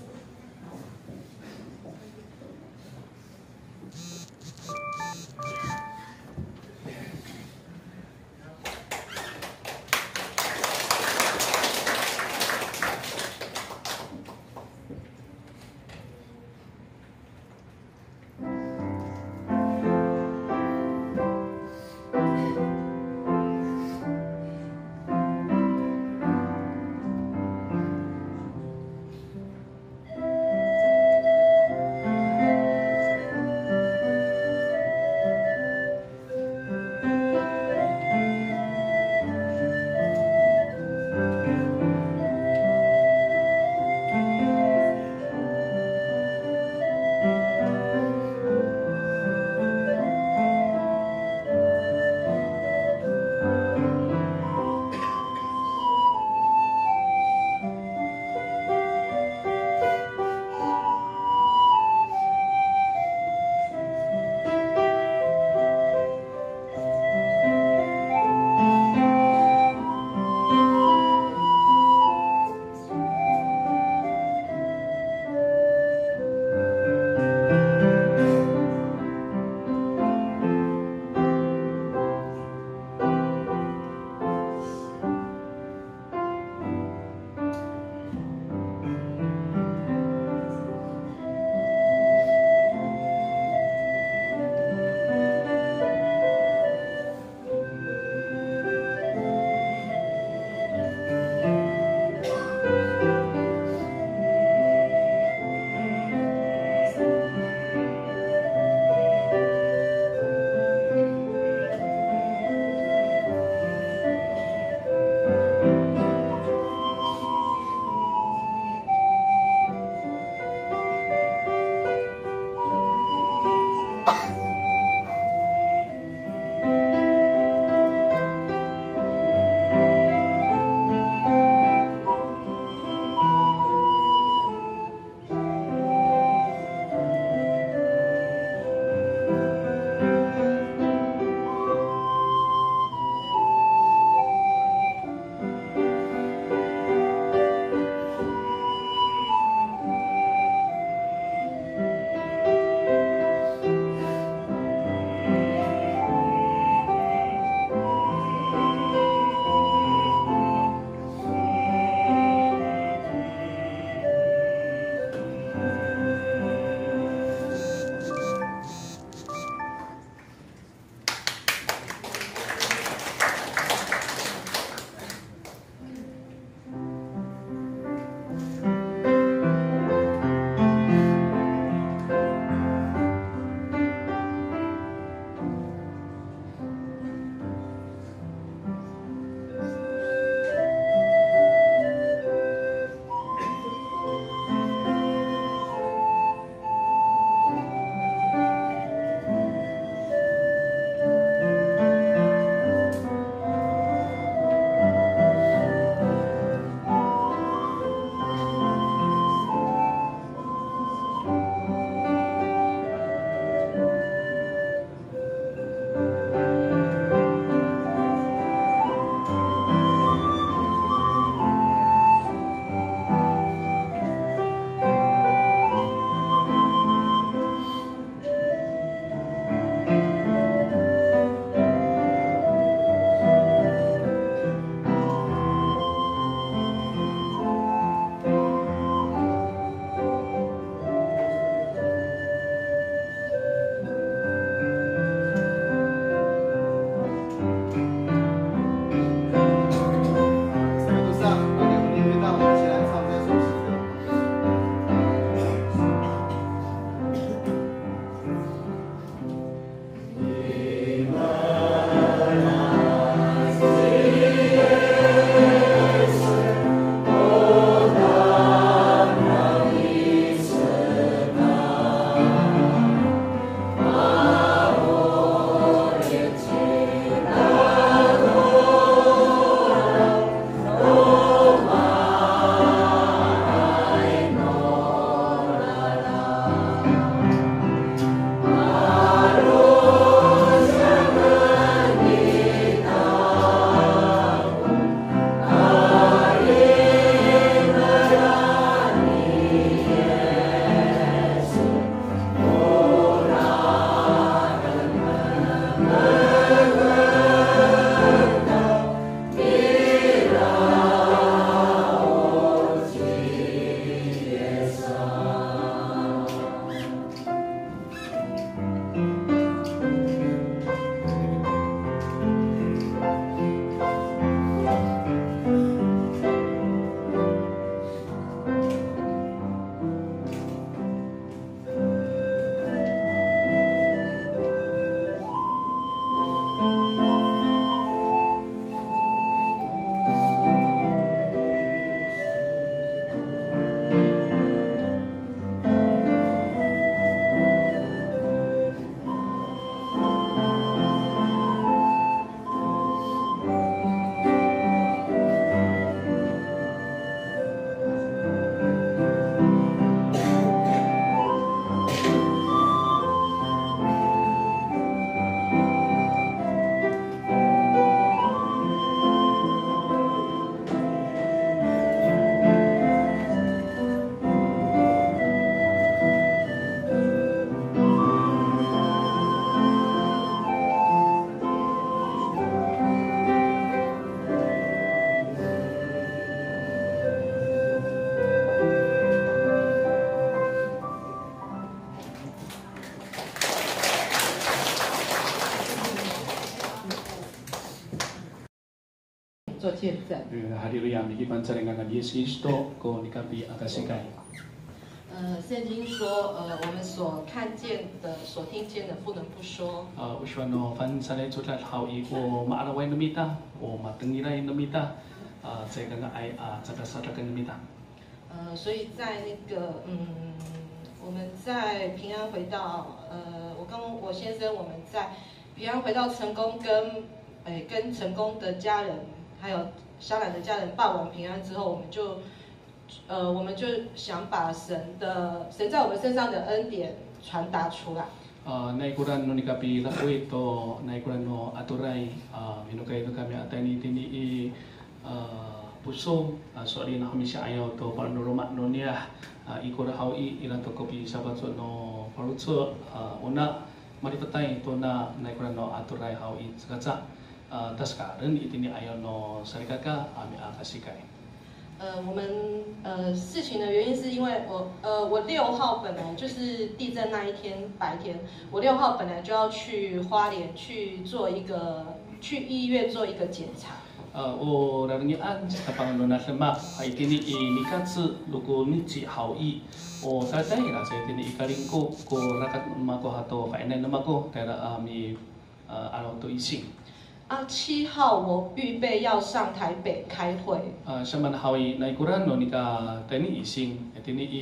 见证。 哈利路亚，每一关在那个耶稣基督过你隔壁阿卡西盖。 呃，圣经说，呃，我们所看见的、所听见的，不能不说。 呃，我说呢，反正呢，就在好一个马拉维那米达，我马登伊来那米达，啊，这个呢，哎啊，这个啥这个那米达。 呃，所以在那个，嗯，我们在平安回到，呃，我跟我先生，我们在平安回到成功跟，哎，跟成功的家人，还有香兰的家人报完平安之后，我们就。 呃，我们就想把神的神在我们身上的恩典传达出来。 Uh, naikuran no ni kapi lapo ito naikuran no aturay uh, minukay ito kami atay ni tini i uh, puso uh, so ali na kami siya ayaw to panuruma no niya uh, ikura haw i ilan to kopi sabat so no parutso uh, una maritatay to na naikuran no aturay haw i sakatsa uh, tas karon itini ayaw no sarikaka ami akasikay. 呃，我们呃事情的原因是因为我呃我六号本来就是地震那一天白天，我六号本来就要去花莲去做一个去医院做一个检查。 呃，我larangian sa Panginoon na sama ay tini inikatsu luko nichi hawi o tatay na sa tini ikalingko ko rakat mako hato kainay na mako tera ami ano to ising. 啊，七号我预备要上台北开会。 啊，上班hawi naikuran no nika tani ising tini i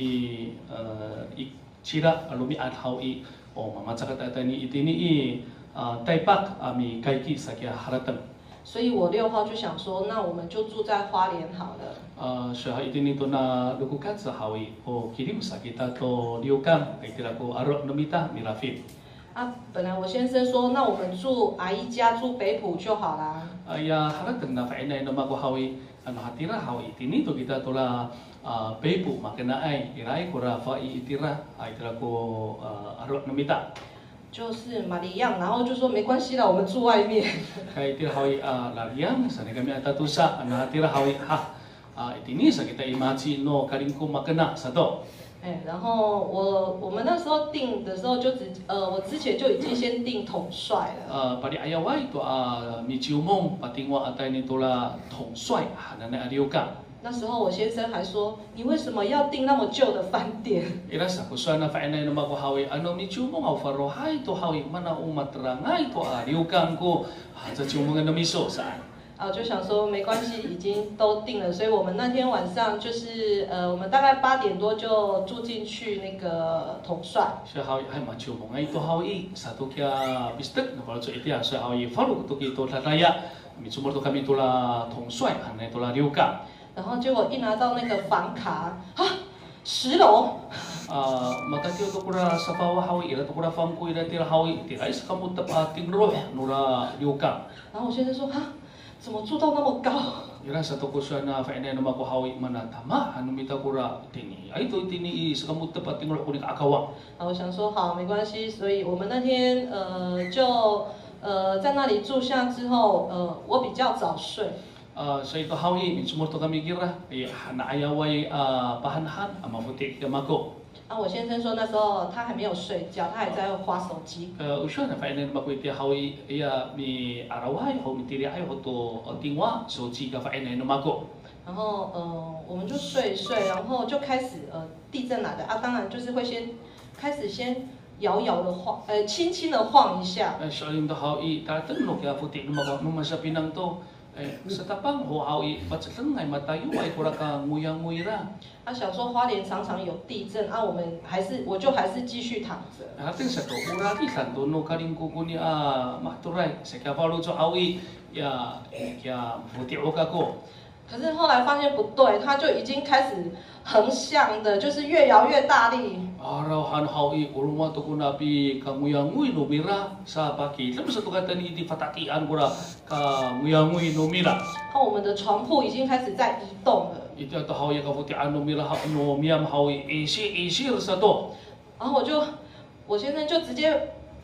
i chira alumi at hawi o mama sakat tani itini i taipak ami kaiki sakya haratan. 所以我六号就想说，那我们就住在花莲好了。 啊，所以itini to na lukukat sa hawi o kirim sa kita to liukam ay tira ko aro nomita milafit. 啊，本来我先生说，那我们住阿姨家，住北埔就好啦。 哎呀，哈拉等那反正那么个好伊，啊那哈蒂拉好伊，今年都kita tu lah北埔嘛，kena ai, irai kura fa i itira, ai tira ko arok namita。 就是玛利亚，然后就说没关系啦，我们住外面。 Kaya tira hau i lariang, sana kami atatusa, na tira hau i ha, itini sa kita imaci no kalingko makena satu。 哎，然后我我们那时候订的时候就只呃，我之前就已经先订统帅了。 呃，pada ayawai tu ah miciumong patingwa atay nito la 统帅hanan na aliuka。 那时候我先生还说，你为什么要订那么旧的饭店？ Iras ako sa na fainay na makuhawi ano miciumong au farohay to hawi mana umatrangay to aliukan ko sa ciumong na miso saan。 啊，就想说没关系，已经都定了，所以我们那天晚上就是呃，我们大概八点多就住进去那个统帅。 Siya hawi ay macho mo ngay to hawi sa to kya bistek na para so itia siya hawi faru to kito tataya mitsumor to kami to la 统帅hanay to la liuka。 然后结果一拿到那个房卡，啊，十楼。 啊，mata tiyo to kura sa pawa hawi ila to kura fam ko ila tira hawi tira sa kamutap ating roh nura liuka。 然后我先生说，哈。 怎么住到那么高？ Ira sa to ko siya na fainay na makuhawi mana tama ano mita kura tini ay to tini sa kamutap ating roh kunik akawang。 然后我想说好没关系，所以我们那天呃就呃在那里住下之后，呃我比较早睡。 Uh, so ito hawi, minsumor to kami gira, naayaway uh, pahanhan, amabuti kamako. 啊，我先生说那时候他还没有睡觉，他还在滑手机。 Uh, usya na fainin makuiti hawi, iya mi araway, ho mitiri ay ho to tingwa, so chika fainin namako. 然后呃我们就睡一睡，然后就开始呃地震来的啊，当然就是会先开始先摇摇的晃，呃轻轻的晃一下。 Uh, so yung to hawi, tatang no kaya puti namako, nung masabi ng to. Eh, sa tapang ho hawi, ba't sa tangay matayo ay kura ka nguyang-nguyra. 啊，想说花莲常常有地震啊，我们还是我就还是继续躺着。 Ating sa to, uragi sa to no kaling kukuni ah maturay sa kaya palo so hawi, ya ya puti o kako. 可是后来发现不对，它就已经开始横向的，就是越摇越大力。 Araw han hawi uruma to kunapi ka nguyang-nguy no mira sa paki. Lalu sa to katan iti fatatian kura ka nguyang-nguy no mira. 然后我们的床铺已经开始在移动了。 Ito to hawi ka futian no mira no miyam hawi isi isi sa to. 然后我就我先生就直接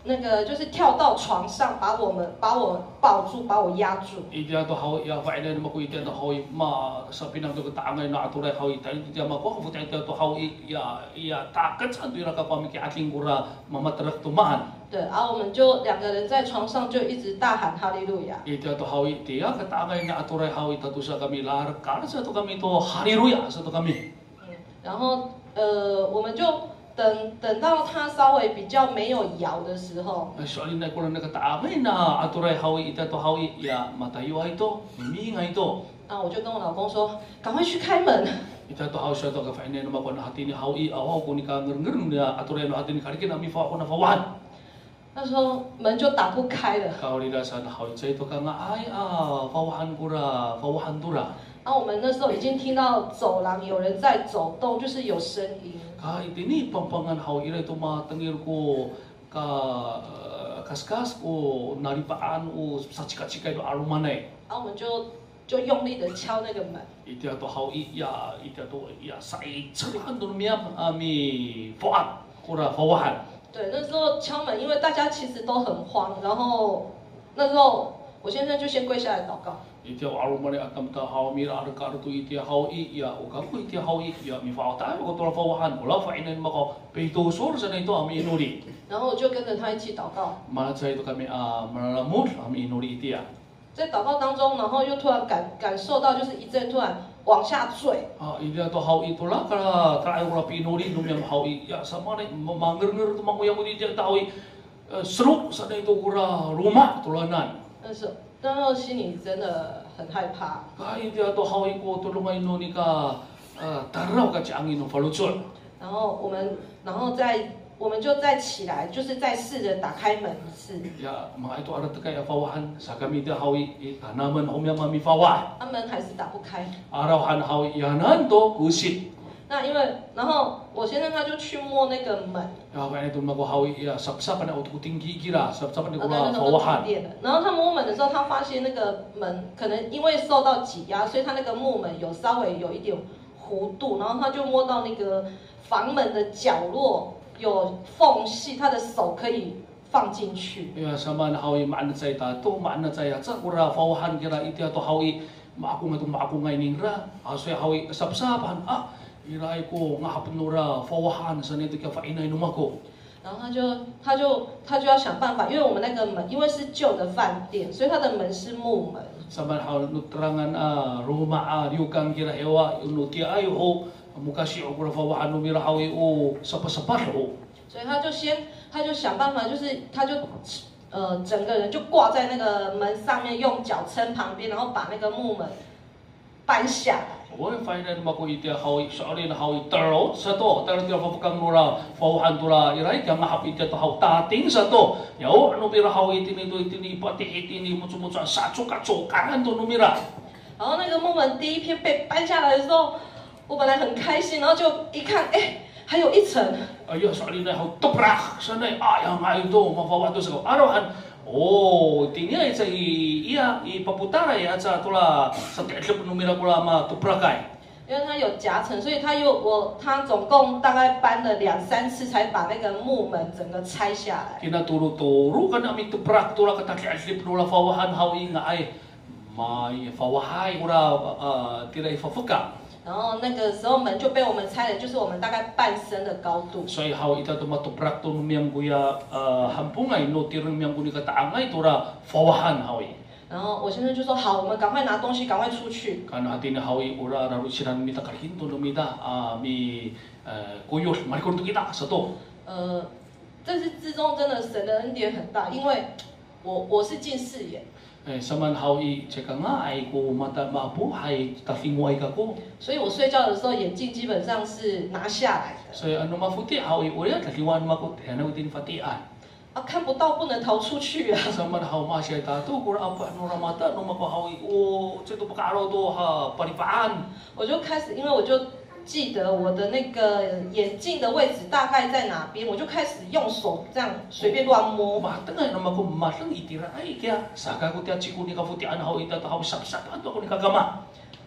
那个就是跳到床上，把我们把我抱住，把我压住。 Ida to hau ia vai ne maku ida to hau ma sa pinang to ta ngai na to lai hau ita dia ma ko fu ta to hau ia ia ta kan san tu ra ka pa mi ki ating gura mama terak tu man. 对，然后我们就两个人在床上就一直大喊哈利路亚。 Ida to hau dia ka ta ngai na to lai hau ita tu sa kami lar ka sa to kami to haleluya sa to kami. 嗯，然后呃，我们就。 等等到它稍微比较没有摇的时候， Soalnya na ko na kataamay na aturay hawi ita to hawi ya matayo ay to, mimi ngay to. 啊，我就跟我老公说，赶快去开门。 Ita to hawi siya to ka fainay na makon hati ni hawi awaw ko ni ka ngnger na aturay no hati ni karikin na mi fa ko na fawan. 那时候门就打不开了。 Kau lila sa na hawi sa ito ka nga ay ah fawahan kura, fawahan dura. 然后我们那时候已经听到走廊有人在走动，就是有声音。 Kahit ini pampangan hawi ira tumatangir ko ka kaskas ko naripaan o sa chika-chika ito arumanay. 然后我们就就用力的敲那个门。 Ito to hawi ya ito to ya sa itsahan do miyam ami fawan kura fawahan. 对，那时候敲门，因为大家其实都很慌，然后那时候我先生就先跪下来祷告。 Iti aru mani atam ta haw mira ar kar tu iti haw i ya o ka ku iti haw i ya mi fa ta ko to fawahan wala fa inen mako peito sor sa ito ami inuri. 然后我就跟着他一起祷告。 Mana sa ito kami ah malalamut ami inuri iti ya. 在祷告当中，然后又突然感感受到，就是一阵突然往下坠。 Ah iti to haw ito la kara try ko pinuri num yang haw i ya sama ni mangger-nger tu manguyang iti ta haw i seruk sa ito kura rumah tulanan. 那时候，那时候心里真的很害怕。 Kahit ito haw i ko tulungay no ni ka taraw ka tiangin no falutsol. 然后我们，然后再我们就再起来，就是再试着打开门一次。 Ya, mga ito arat kaya fawahan sa kami da hawi kanaman humya mami fawa. 他门还是打不开。 Araw han hawi yanan to kusit. 那因为，然后我先生他就去摸那个门， Ya, kaya ito mago hawi ya sapsapan na utuk tinggi kira, sapsapan na 然后 kula 那时候都停 fawahan. 电了。然后他摸门的时候，他发现那个门可能因为受到挤压，所以他那个木门有稍微有一点弧度，然后他就摸到那个房门的角落有缝隙，他的手可以放进去。 Ya, sama na hawi maan na say ta to maan na say sa kura fawahan kira iti to hawi maakong atong maakong ngay ningra. Aso ya hawi sapsapan ah iray ko nga hapon nura fawahan sa nito kaya fainay numako. 然后他就他就他就要想办法，因为我们那个门因为是旧的饭店，所以它的门是木门。 Sama hal nutrangan ah rumah ah liukang kira ewa unuti ayo ho mukasi o kura fawahan numira hawi o sapasapat ho. 所以他就先他就想办法，就是他就呃整个人就挂在那个门上面，用脚撑旁边，然后把那个木门搬下来。 Oy final mako iti hawi sorry na hawi taro sa to taro tira papakang nura fawahan tura iray kaya nga hapit ito haw tating sa to. Yaw ano mira hawi iti nito iti ni pati iti ni mutsu-mutsu sa tsuka-tsukangan to numira. 然后那个木门第一片被搬下来的时候，我本来很开心，然后就一看，哎，还有一层。 Ayo sorry na haw tuprak sanay ayang ayo to mafawan to sa ko. Arawan oh, tingnan sa iya ipaputaray at sa tula sa tetlop numira ko ma tuprakay. 因为它有夹层，所以它又我它总共大概搬了两三次才把那个木门整个拆下来。 Tinaturo-turo ka namin tuprak tula ka tetlop nula fawahan hawi nga ay may fawahay ura uh, tira ifafuka. 然后那个时候门就被我们拆了，就是我们大概半身的高度。 So hawi ita to matuprak to numiyang kuya uh, hampungay no tirang miyang kuni kataangay tura fawahan hawi. 然后我先生就说好，我们赶快拿东西，赶快出去。 Kan hati na hawi ura raru siran mita karhinto numita uh, mi uh, kuyos marikon to kita sa to. 呃，这是之中真的神的恩典很大，因为我我是近视眼， Eh, saman hawi ceka nga ay ko mata mabuhay tafinguay ka ko. 所以我睡觉的时候眼镜基本上是拿下来的。 So ano mafuti hawi uya tafiwan mako tena utin fatian. 啊，看不到不能逃出去啊！ Saman haw masya ta to kura apa no ramata no mako hawi o cito pakaro to ha paripaan. 我就开始，因为我就记得我的那个眼镜的位置大概在哪边，我就开始用手这样随便乱摸。 Matangay no mako masang itira ay kaya saka ko tiya chiku ni kafutian haw ita to haw sapsap ato ko ni kagama.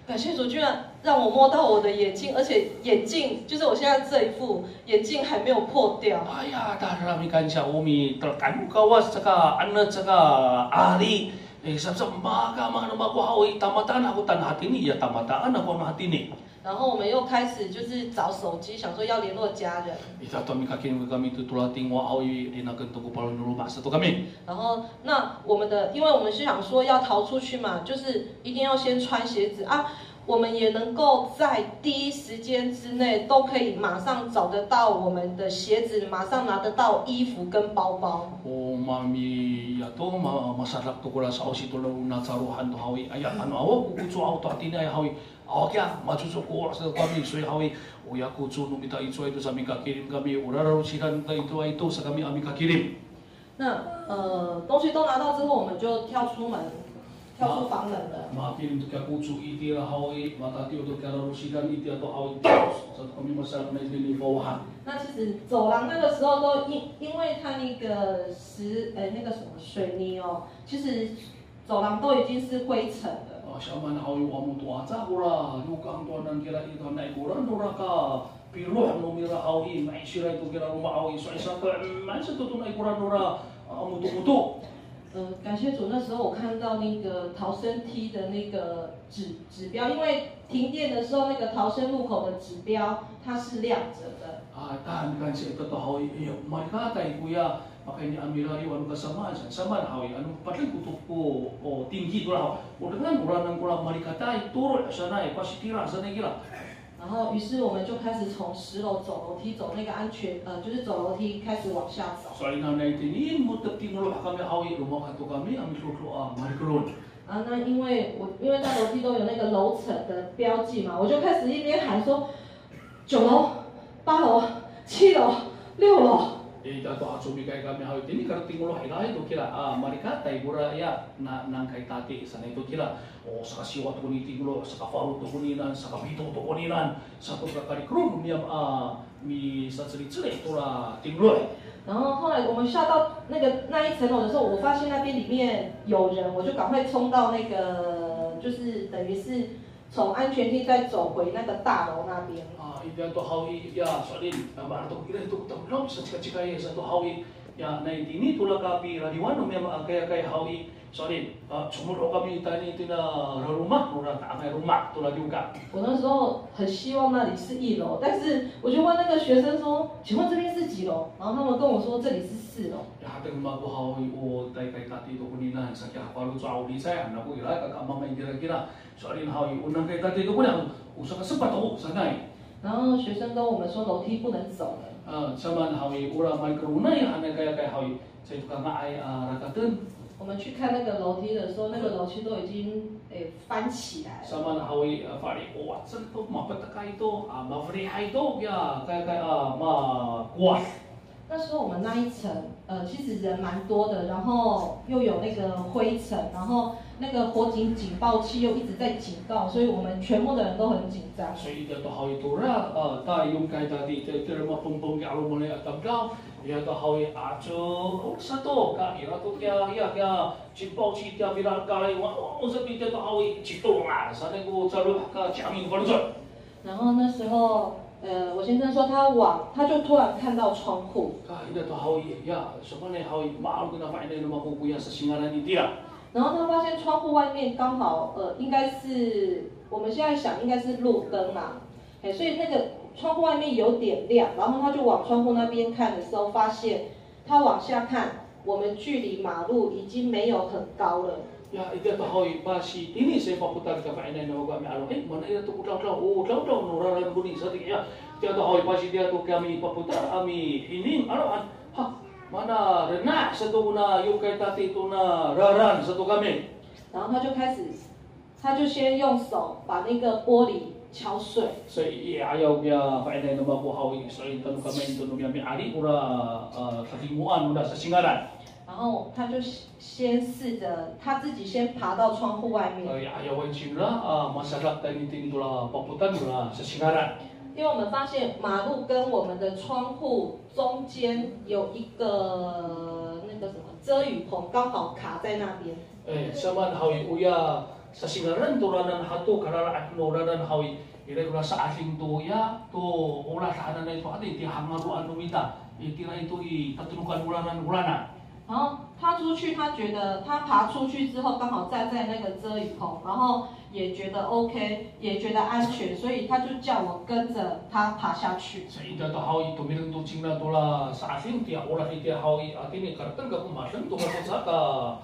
感谢主，居然让我摸到我的眼镜，而且眼镜就是我现在这一副眼镜还没有破掉。 哎呀，大家咪感谢我咪terkan kawas saka anak saka ahli eh sabab maga mana mago hawi tamatan aku tan hati ni ya tamatan aku hati ni。 然后我们又开始就是找手机，想说要联络家人。 Kita tu mi kakin kami tu tulating wa hawi di nak untuk kepala dulu masa tu kami。 然后那我们的，因为我们是想说要逃出去嘛，就是一定要先穿鞋子啊。我们也能够在第一时间之内都可以马上找得到我们的鞋子，马上拿得到衣服跟包包。 Oh mami ya tu ma masalah tu kula sa osi tu na taruhan tu hawi ayah anu awak kucu auto hati ni ayah hawi awak ya maju so ko sa kami so hawi o ya kucu nu minta itu itu sa mi kakirim kami urara rusiran itu itu sa kami ami kakirim。 那呃东西都拿到之后，我们就跳出门。跳出房门了。 Makin untuk kucu itu lah hawi mata tiu tu kara rusiran itu atau hawi so kami masalah na ini bawahan。 那其实走廊那个时候都因因为它那个石呃那个什么水泥哦，其实走廊都已经是灰尘了。 啊，sama na hawi wa mutu aja kura lukang tuanan kira itu naik kuran nuraka piruh no mira hawi mai sira itu kira rumah hawi so isa ka mai satu tu naik kuran nura mutu mutu。 呃，感谢主，那时候我看到那个逃生梯的那个指指标，因为停电的时候，那个逃生路口的指标它是亮着的。 啊，tahan kan si ito to hawi iyo mereka kay kuya makanya amira iyo anu kasamaan sama hawi anu patling kutuk ko o tinggi tu lah o dengan uran ng kulang mereka tay turun sana eh pasti tira sana gila。 然后，于是我们就开始从十楼走楼梯，走那个安全，呃，就是走楼梯开始往下走。 所以那那天mo tapting lo kami hawi rumah kato kami ami lulu ah mari kulun。 啊，那因为我因为在楼梯都有那个楼层的标记嘛，我就开始一边喊说九楼、八楼、七楼、六楼。 Eh jatuh asumi kay kami hawi ini karating lo hilay itu kira ah mereka tay gura ya na nang kay tati sana itu kira oh saka siwa tu kuniting lo saka faru tu kuninan saka pito tu kuninan satu kakari krum miam ah mi sa ceri ceri itu lah tinglo。 然后后来我们下到那个那一层楼的时候，我发现那边里面有人，我就赶快冲到那个，就是等于是从安全梯再走回那个大楼那边。 啊，一边都hawi ya soalin mana tu kira itu tahu sa cika cika ya satu hawi ya na ini tu lah kapi radiwan miam kaya kaya hawi soalin cumur kami tadi itu na rumah rumah tak ada rumah tu lah juga。 我那时候很希望那里是一楼，但是我就问那个学生说：“请问这边是几楼？”然后他们跟我说这里是四楼。 Ya hati rumah tu hawi oh tay kay tati tu kuninan sakya palu jauh di saya anak aku ila kakak mama kira-kira soalin hawi unang kay tati tu kunyang usah kesempat tu sanai。 然后学生跟我们说楼梯不能走了。 啊，sama hawi ura mai keruna ya anak kaya kay hawi saya juga ngai rakaten。 我们去看那个楼梯的时候，那个楼梯都已经诶翻起来了。 Sama hawi fari kuat sentuh mapataka itu ah mafriha itu ya kaya kaya ah ma kuat。 那时候我们那一层，呃，其实人蛮多的，然后又有那个灰尘，然后那个火警警报器又一直在警告，所以我们全部的人都很紧张。 所以dia tu hawi tura ah ta yung kay tadi tu tu mapumpung ya alo mulai atamgao ya tu hawi acu satu ka ira tu kya ya kya cimpau ci dia bilang kali wa oh sepi dia tu hawi citung lah sana go calu ka jamin berjot。 然后那时候。呃，我先生说他往，他就突然看到窗户。 啊，ini tu hawi ya sebenarnya hawi malu kenapa ini rumah kuku ya sesingaran ini dia。 然后他发现窗户外面刚好，呃，应该是我们现在想应该是路灯嘛，哎，所以那个窗户外面有点亮，然后他就往窗户那边看的时候，发现他往下看，我们距离马路已经没有很高了。 Ya, itu tu hawi masih ini saya paputar ke pak ini nama kami alu eh mana itu udah udah oh udah udah nuraran kuning satu ya dia tu hawi masih dia tu kami paputar kami ini alu ha mana renah satu guna yuk kay tati itu na raran satu kami。 然后他就开始，他就先用手把那个玻璃敲碎。 所以ya ayaw kaya pak ini nama ko hawi so itu kami itu kami ari ura katimuan udah sesingaran。 然后他就先试着他自己先爬到窗户外面。 Ya, ayawan sila ah masyarakat tadi itu lah paputan lah sesingaran。 因为我们发现马路跟我们的窗户中间有一个那个什么遮雨棚，刚好卡在那边。 Eh, sama hawi uya sa singaran tulanan hato karala at noranan hawi ira kula sa ating to ya to ora sa anan ito ati ti hangaruan numita itira ito i tatunukan ulanan ulana. 然后他出去，他觉得他爬出去之后刚好站在那个遮雨棚，然后也觉得 OK， 也觉得安全，所以他就叫我跟着他爬下去。 Sa ida to hawi to mirang to chingna tola sa ating ti ora iti hawi atin ni karatan ka kumasan to ka sa ka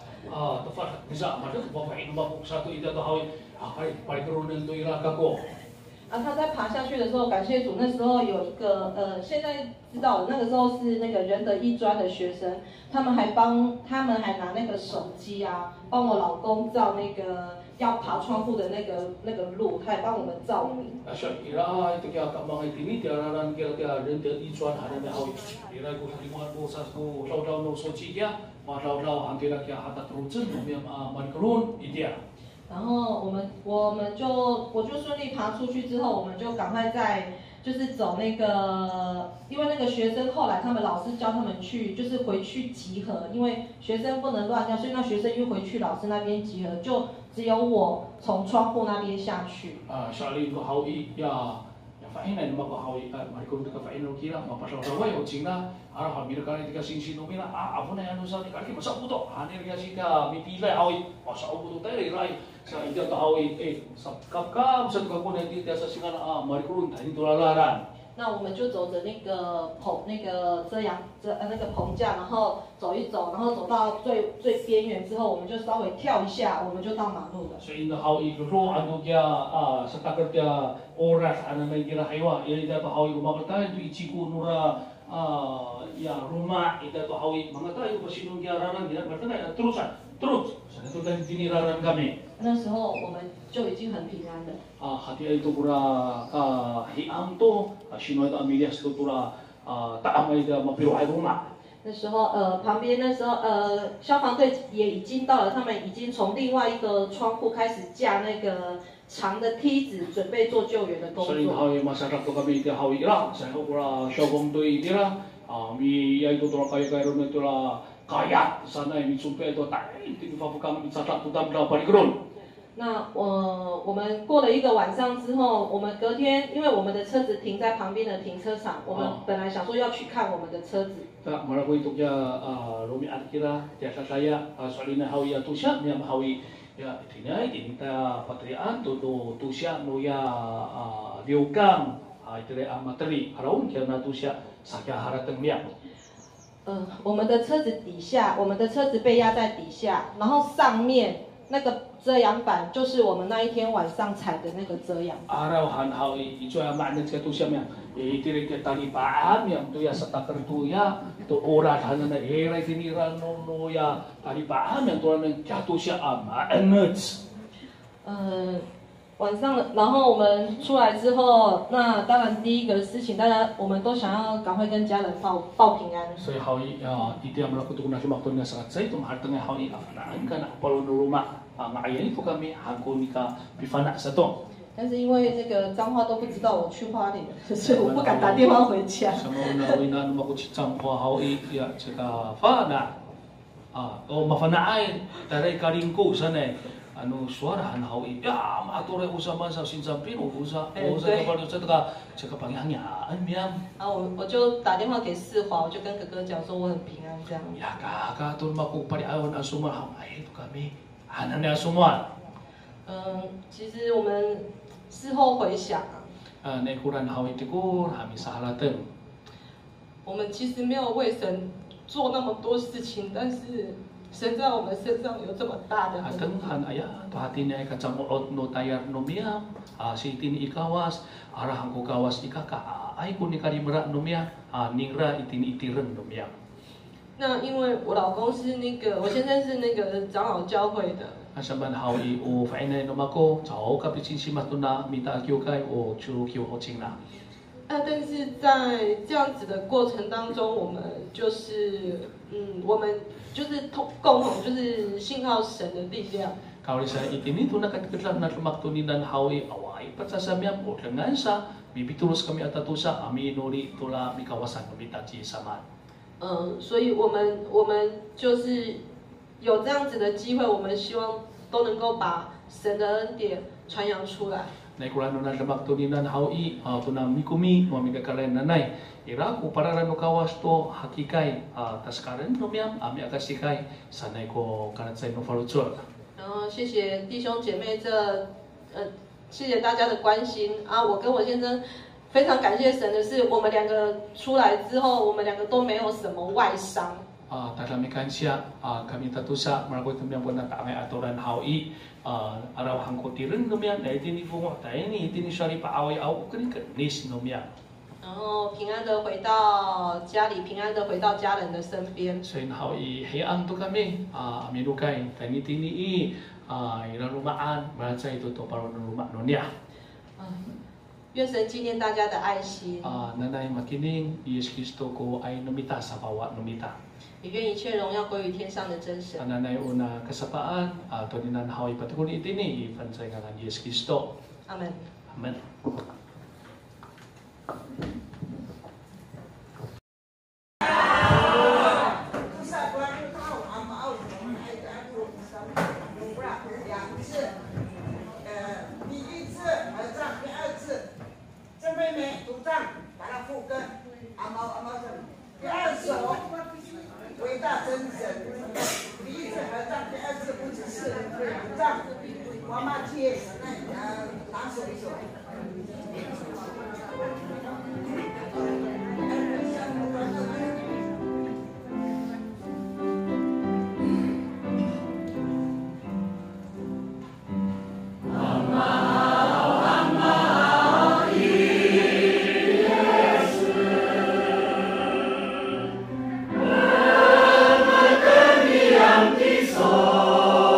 ah tepat bisa maksud bapak ini bapak satu ida to hawi apa parikurunan to ira ka ko. 啊，他在爬下去的时候，感谢主，那时候有一个呃，现在知道了，那个时候是那个仁德一专的学生，他们还帮他们还拿那个手机啊，帮我老公照那个要爬窗户的那个那个路，他还帮我们照明。 啊，是ira itu kaya ka mga itini ti araran kaya kaya仁德一专ada na hawi ira ko sa limuan ko sa ko law-law no sochi dia ma law-law ang kaya kaya hatat rutsen no miam mankurun idia. 然后我们我们就我就顺利爬出去之后，我们就赶快在就是走那个，因为那个学生后来他们老师教他们去就是回去集合，因为学生不能乱掉，所以那学生又回去老师那边集合，就只有我从窗户那边下去。 啊，下里个好一呀。Faina ni mako hawi marikun ka faina kira mapasal rawai o chingna ara ha mira kali tika singsi no mira a avuna ya no sa kali masa puto hanir ya sika mipila hawi masa puto tele rai sa ida ta hawi eh sa kap kap sa ka ko ne ti sa singa a marikun tani dolalaran. 那我们就走着那个棚那个遮阳遮呃那个棚架，然后走一走，然后走到最最边缘之后，我们就稍微跳一下，我们就到马路了。 So in the how i ro anu kya ah sa takar kya oras ana may kira haywa ila ida to how i rumapatan to ichiku nura ah ya rumah ida to how i mga tayo pasinong kya raran kya bertanya terus terus sa ito tadi tiniraran kami. 那时候我们就已经很平安了。 Ah, hati itu pura ah hiam to, sino itu amilias to pura ah taamay da mapiruhay rumah. 那时候呃旁边那时候呃消防队也已经到了，他们已经从另外一个窗户开始架那个长的梯子，准备做救援的工作。 Sering hawi masyarakat to kami iti hawi ira, sa pura syogong to ira, ah mi ya itu to kaya kaya ron itu la kaya sana mi sumpe to tai ti fafukang itsatak to damda parikron. 那我、呃、我们过了一个晚上之后，我们隔天，因为我们的车子停在旁边的停车场，我们本来想说要去看我们的车子。 Tak marago itu kya rumi arkira tiasa saya soalina hawi ya tusya miam hawi ya itinay dinita patrian to to tusya no ya liukang itire amateri haraun kya na tusya sakya harateng miam. 呃，我们的车子底下，我们的车子被压在底下，然后上面那个遮阳板就是我们那一天晚上踩的那个遮阳。 Araw han hawi itu ya makna kya tusya miam itire kya tali paam miam to ya sa takar to ya to oras hanan na era tinira no no ya tali paam miam to na kya tusya ama energy. 呃，晚上了，然后我们出来之后，那当然第一个事情，大家我们都想要赶快跟家人报报平安。 So hawi iti ang melakukan na simakton nga sakat sa ito mahartang nga hawi afanaan ka na palo no rumah ngayon ito kami hangko ni ka pifana sa to. 但是因为那个脏话都不知道我去花莲，所以我不敢打电话回家。 Sa mga una na makutsitsang ko hawi ya tsaka fana ah o mafanaan taray karingko sanay ano suarahan hawi ya matore usama sa sinsampin usa usa ka pa sa ka tsaka pangyayaan miam. 然后我我就打电话给世华，我就跟哥哥讲说我很平安这样。 Ya kaka tun makupariawan asuma hamay ito kami hanan na asuma. 嗯，其实我们事后回想啊， Ah, naikuran hawi tikur, kami sa halatan. 我们其实没有为神做那么多事情，但是神在我们身上有这么大的恩 Ateng 典。 han aya, to hati niya ikacamuot no tayar no miyam, ah, si itin ikawas, arahang ko kawas ikaka, ay ko ni karimra no miyam, ah, ningra itin itiren no miyam. 那因为我老公是那个，我先生是那个长老教会的， Asaban hawi o fainay no mako, chao kapisin si matuna, mita kyo kay o churu kyo ho ching na. 啊，但是在这样子的过程当中，我们就是，嗯，我们就是同共同就是信靠神的力量。 Kawali sa itin ito nakatikitlan na lumaktuninan hawi away patsasamyam o lengan sa bibitulos kami atatusa ami inuri tula mikawasan kumitachi saman. 嗯，所以我们我们就是有这样子的机会，我们希望都能够把神的恩典传扬出来。 Nay kurano na damak to ninan hawi tuna mikumi mo migakalen nanay ira ko para no kawas to hakikai taskaren no miam ami akasikai sanay ko kanat sa no farutsur. 然后谢谢弟兄姐妹这呃谢谢大家的关心啊！我跟我先生非常感谢神的是，我们两个出来之后，我们两个都没有什么外伤。 Ah, taglamikan siya, ah, kami tatusa, maragoy kami ang na tangay atoran hawi, ah, araw hangkotirin numian, na itini fungo tayo ni, itini siya paaway aw, kunin ka nis numian. 然后平安的回到家里，平安的回到家人的身边。 So in hawi hayaan to kami, ah, aminukay, tani tini i, ah, iralumaan, marasa ito to para nuluma nunia. 愿神纪念大家的爱心。 Ah, nanay makining, Yesus Kristo ko ay numita sa bawat numita. 也愿一切荣耀归于天上的真神。 Nanay una kasapaan, ah, to ninan hawi patukul itini, ipansay nga ng Yesus Kristo. 阿门。 Amen.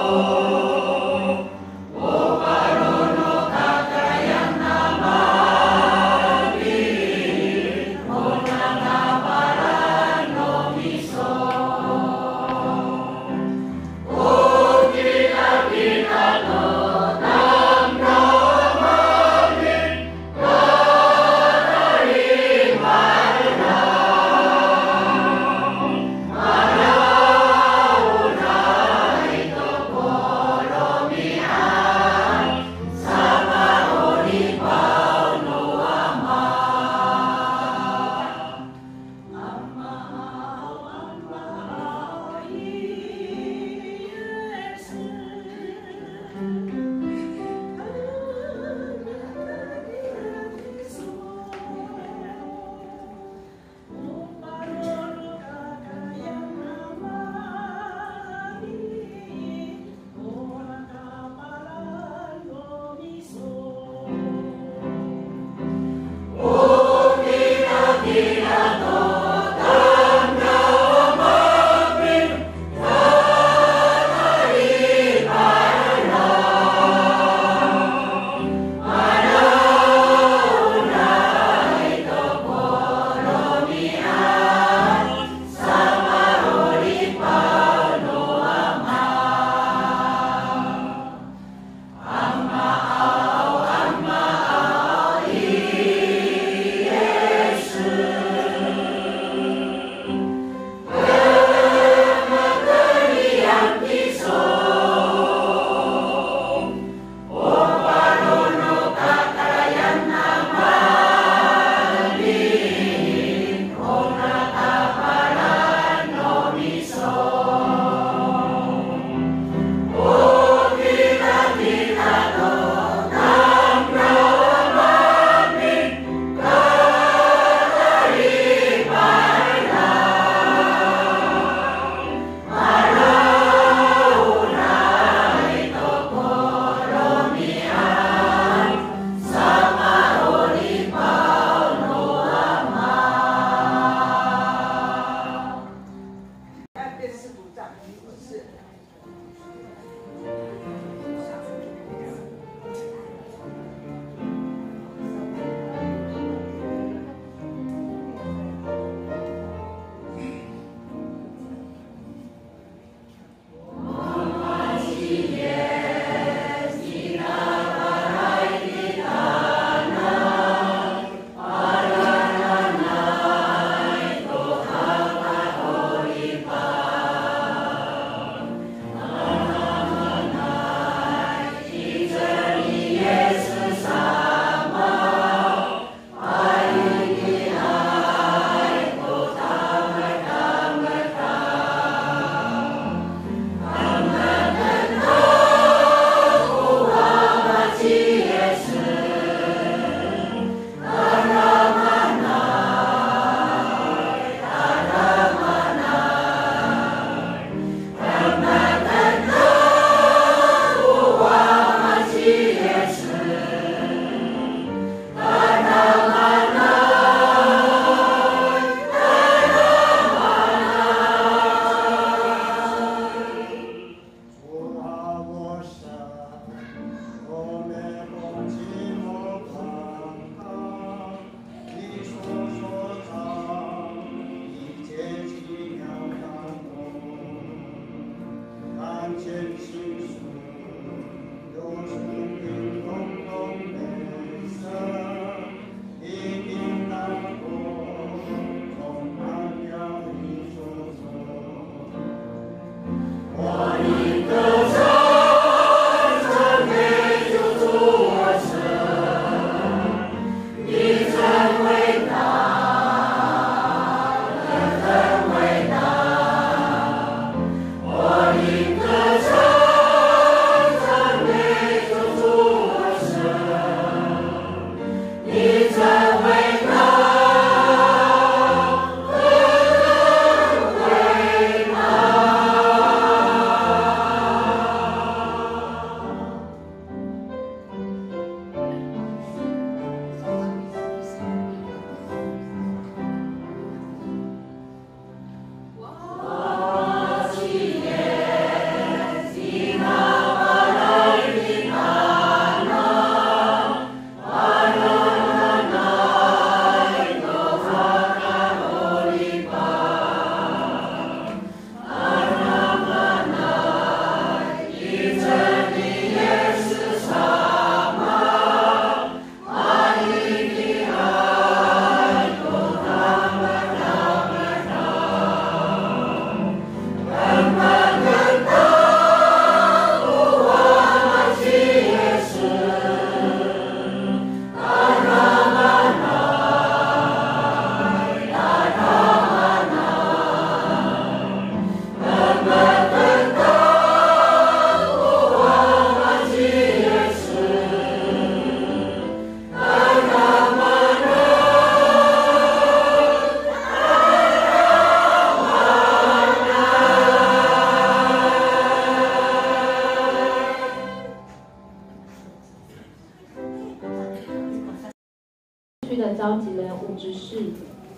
Oh, 召集人吴执事。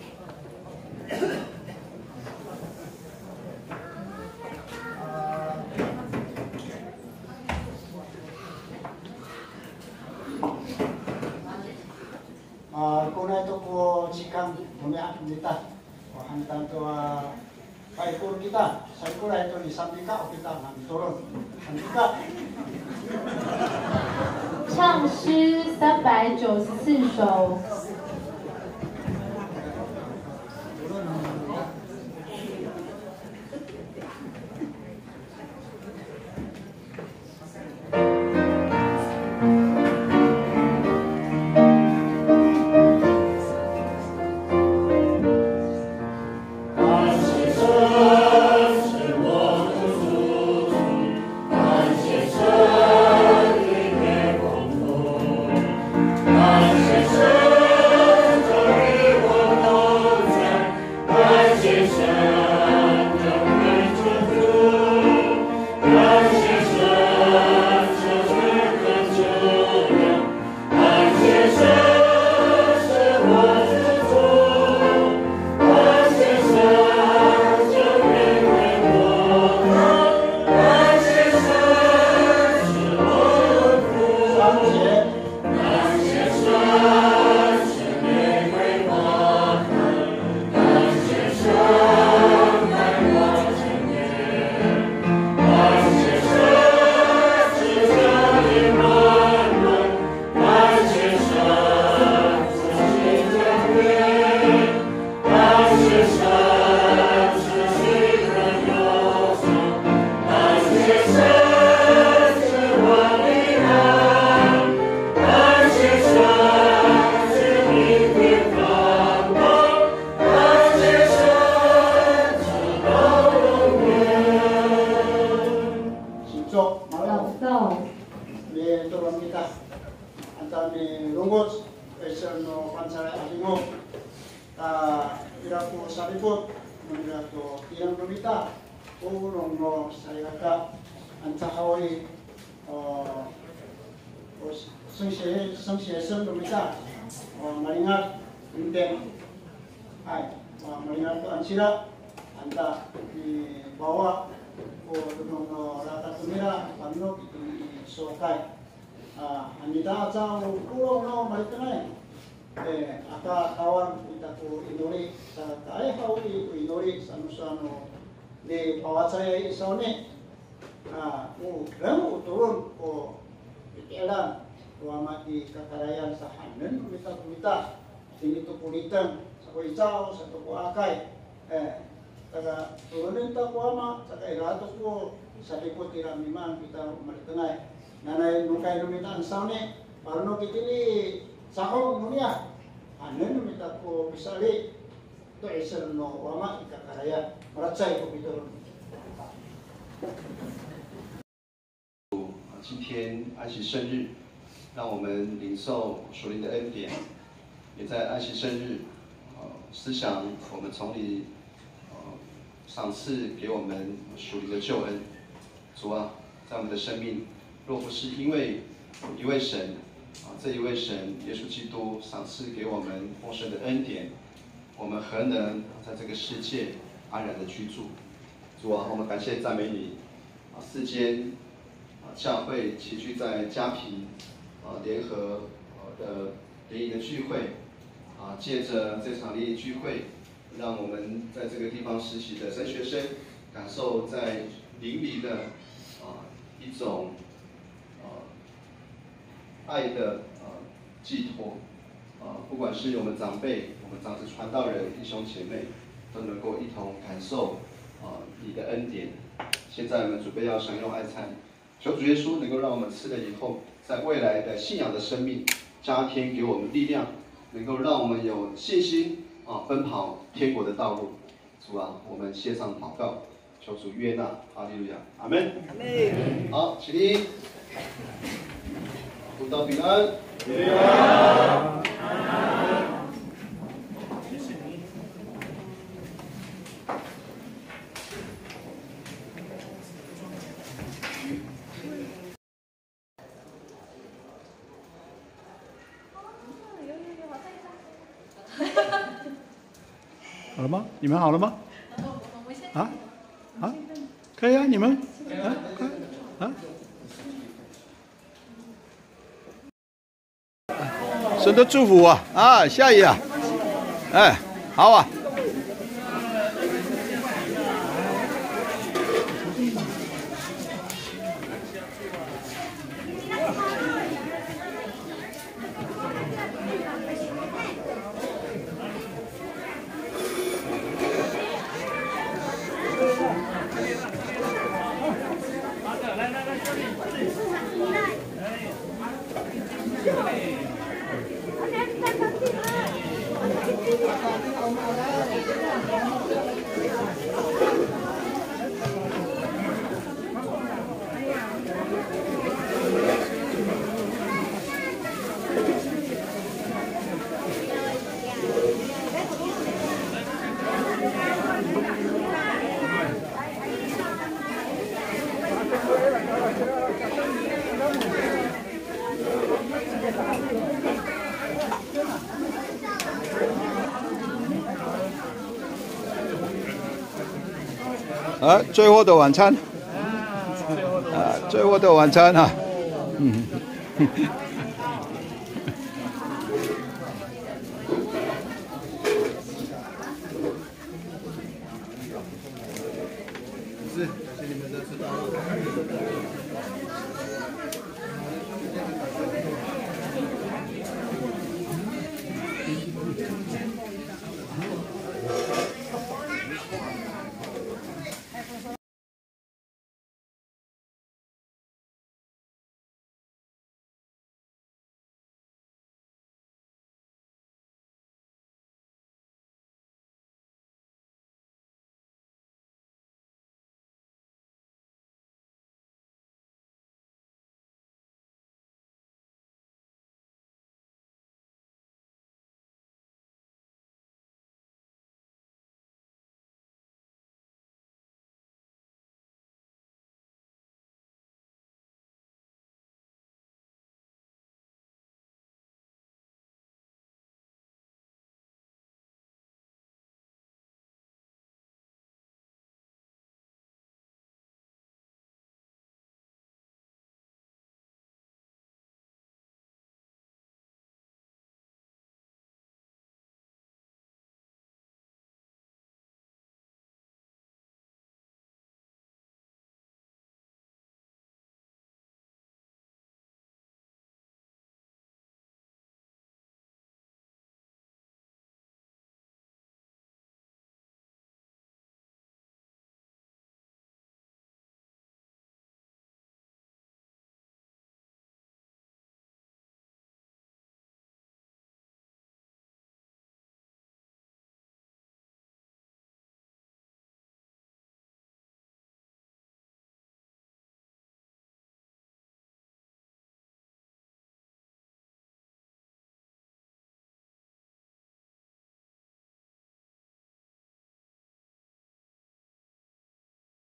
啊，过来都过时间，我们啊，kita, hantar tua, baik pun kita, saya kulai tu di samping kau kita nanti turun, nanti kita. 唱诗三百九十四首。 今天安息圣日，让我们领受属灵的恩典，也在安息圣日，呃，思想我们从你，呃，赏赐给我们属灵的救恩。主啊，在我们的生命，若不是因为一位神，啊，这一位神耶稣基督赏赐给我们丰盛的恩典，我们何能在这个世界安然的居住？主啊，我们感谢赞美你，啊，世间。教会齐聚在嘉平，啊，联合呃的联谊的聚会，啊，借着这场联谊聚会，让我们在这个地方实习的神学生感受在灵里的啊一种啊爱的啊寄托，啊，不管是我们长辈、我们长子传道人、弟兄姐妹，都能够一同感受啊你的恩典。现在我们准备要享用爱餐。求主耶稣能够让我们吃了以后，在未来的信仰的生命加添给我们力量，能够让我们有信心啊奔跑天国的道路。主啊，我们献上祷告，求主悦纳，哈利路亚，阿门。好，起立，祝祷平安。平安。 好了吗？你们好了吗？啊啊，可以啊，你们啊啊。神的祝福啊啊，下一啊，哎，好啊。啊，最后的晚餐，啊，最后的晚餐啊，嗯。 是，感谢你们的指导。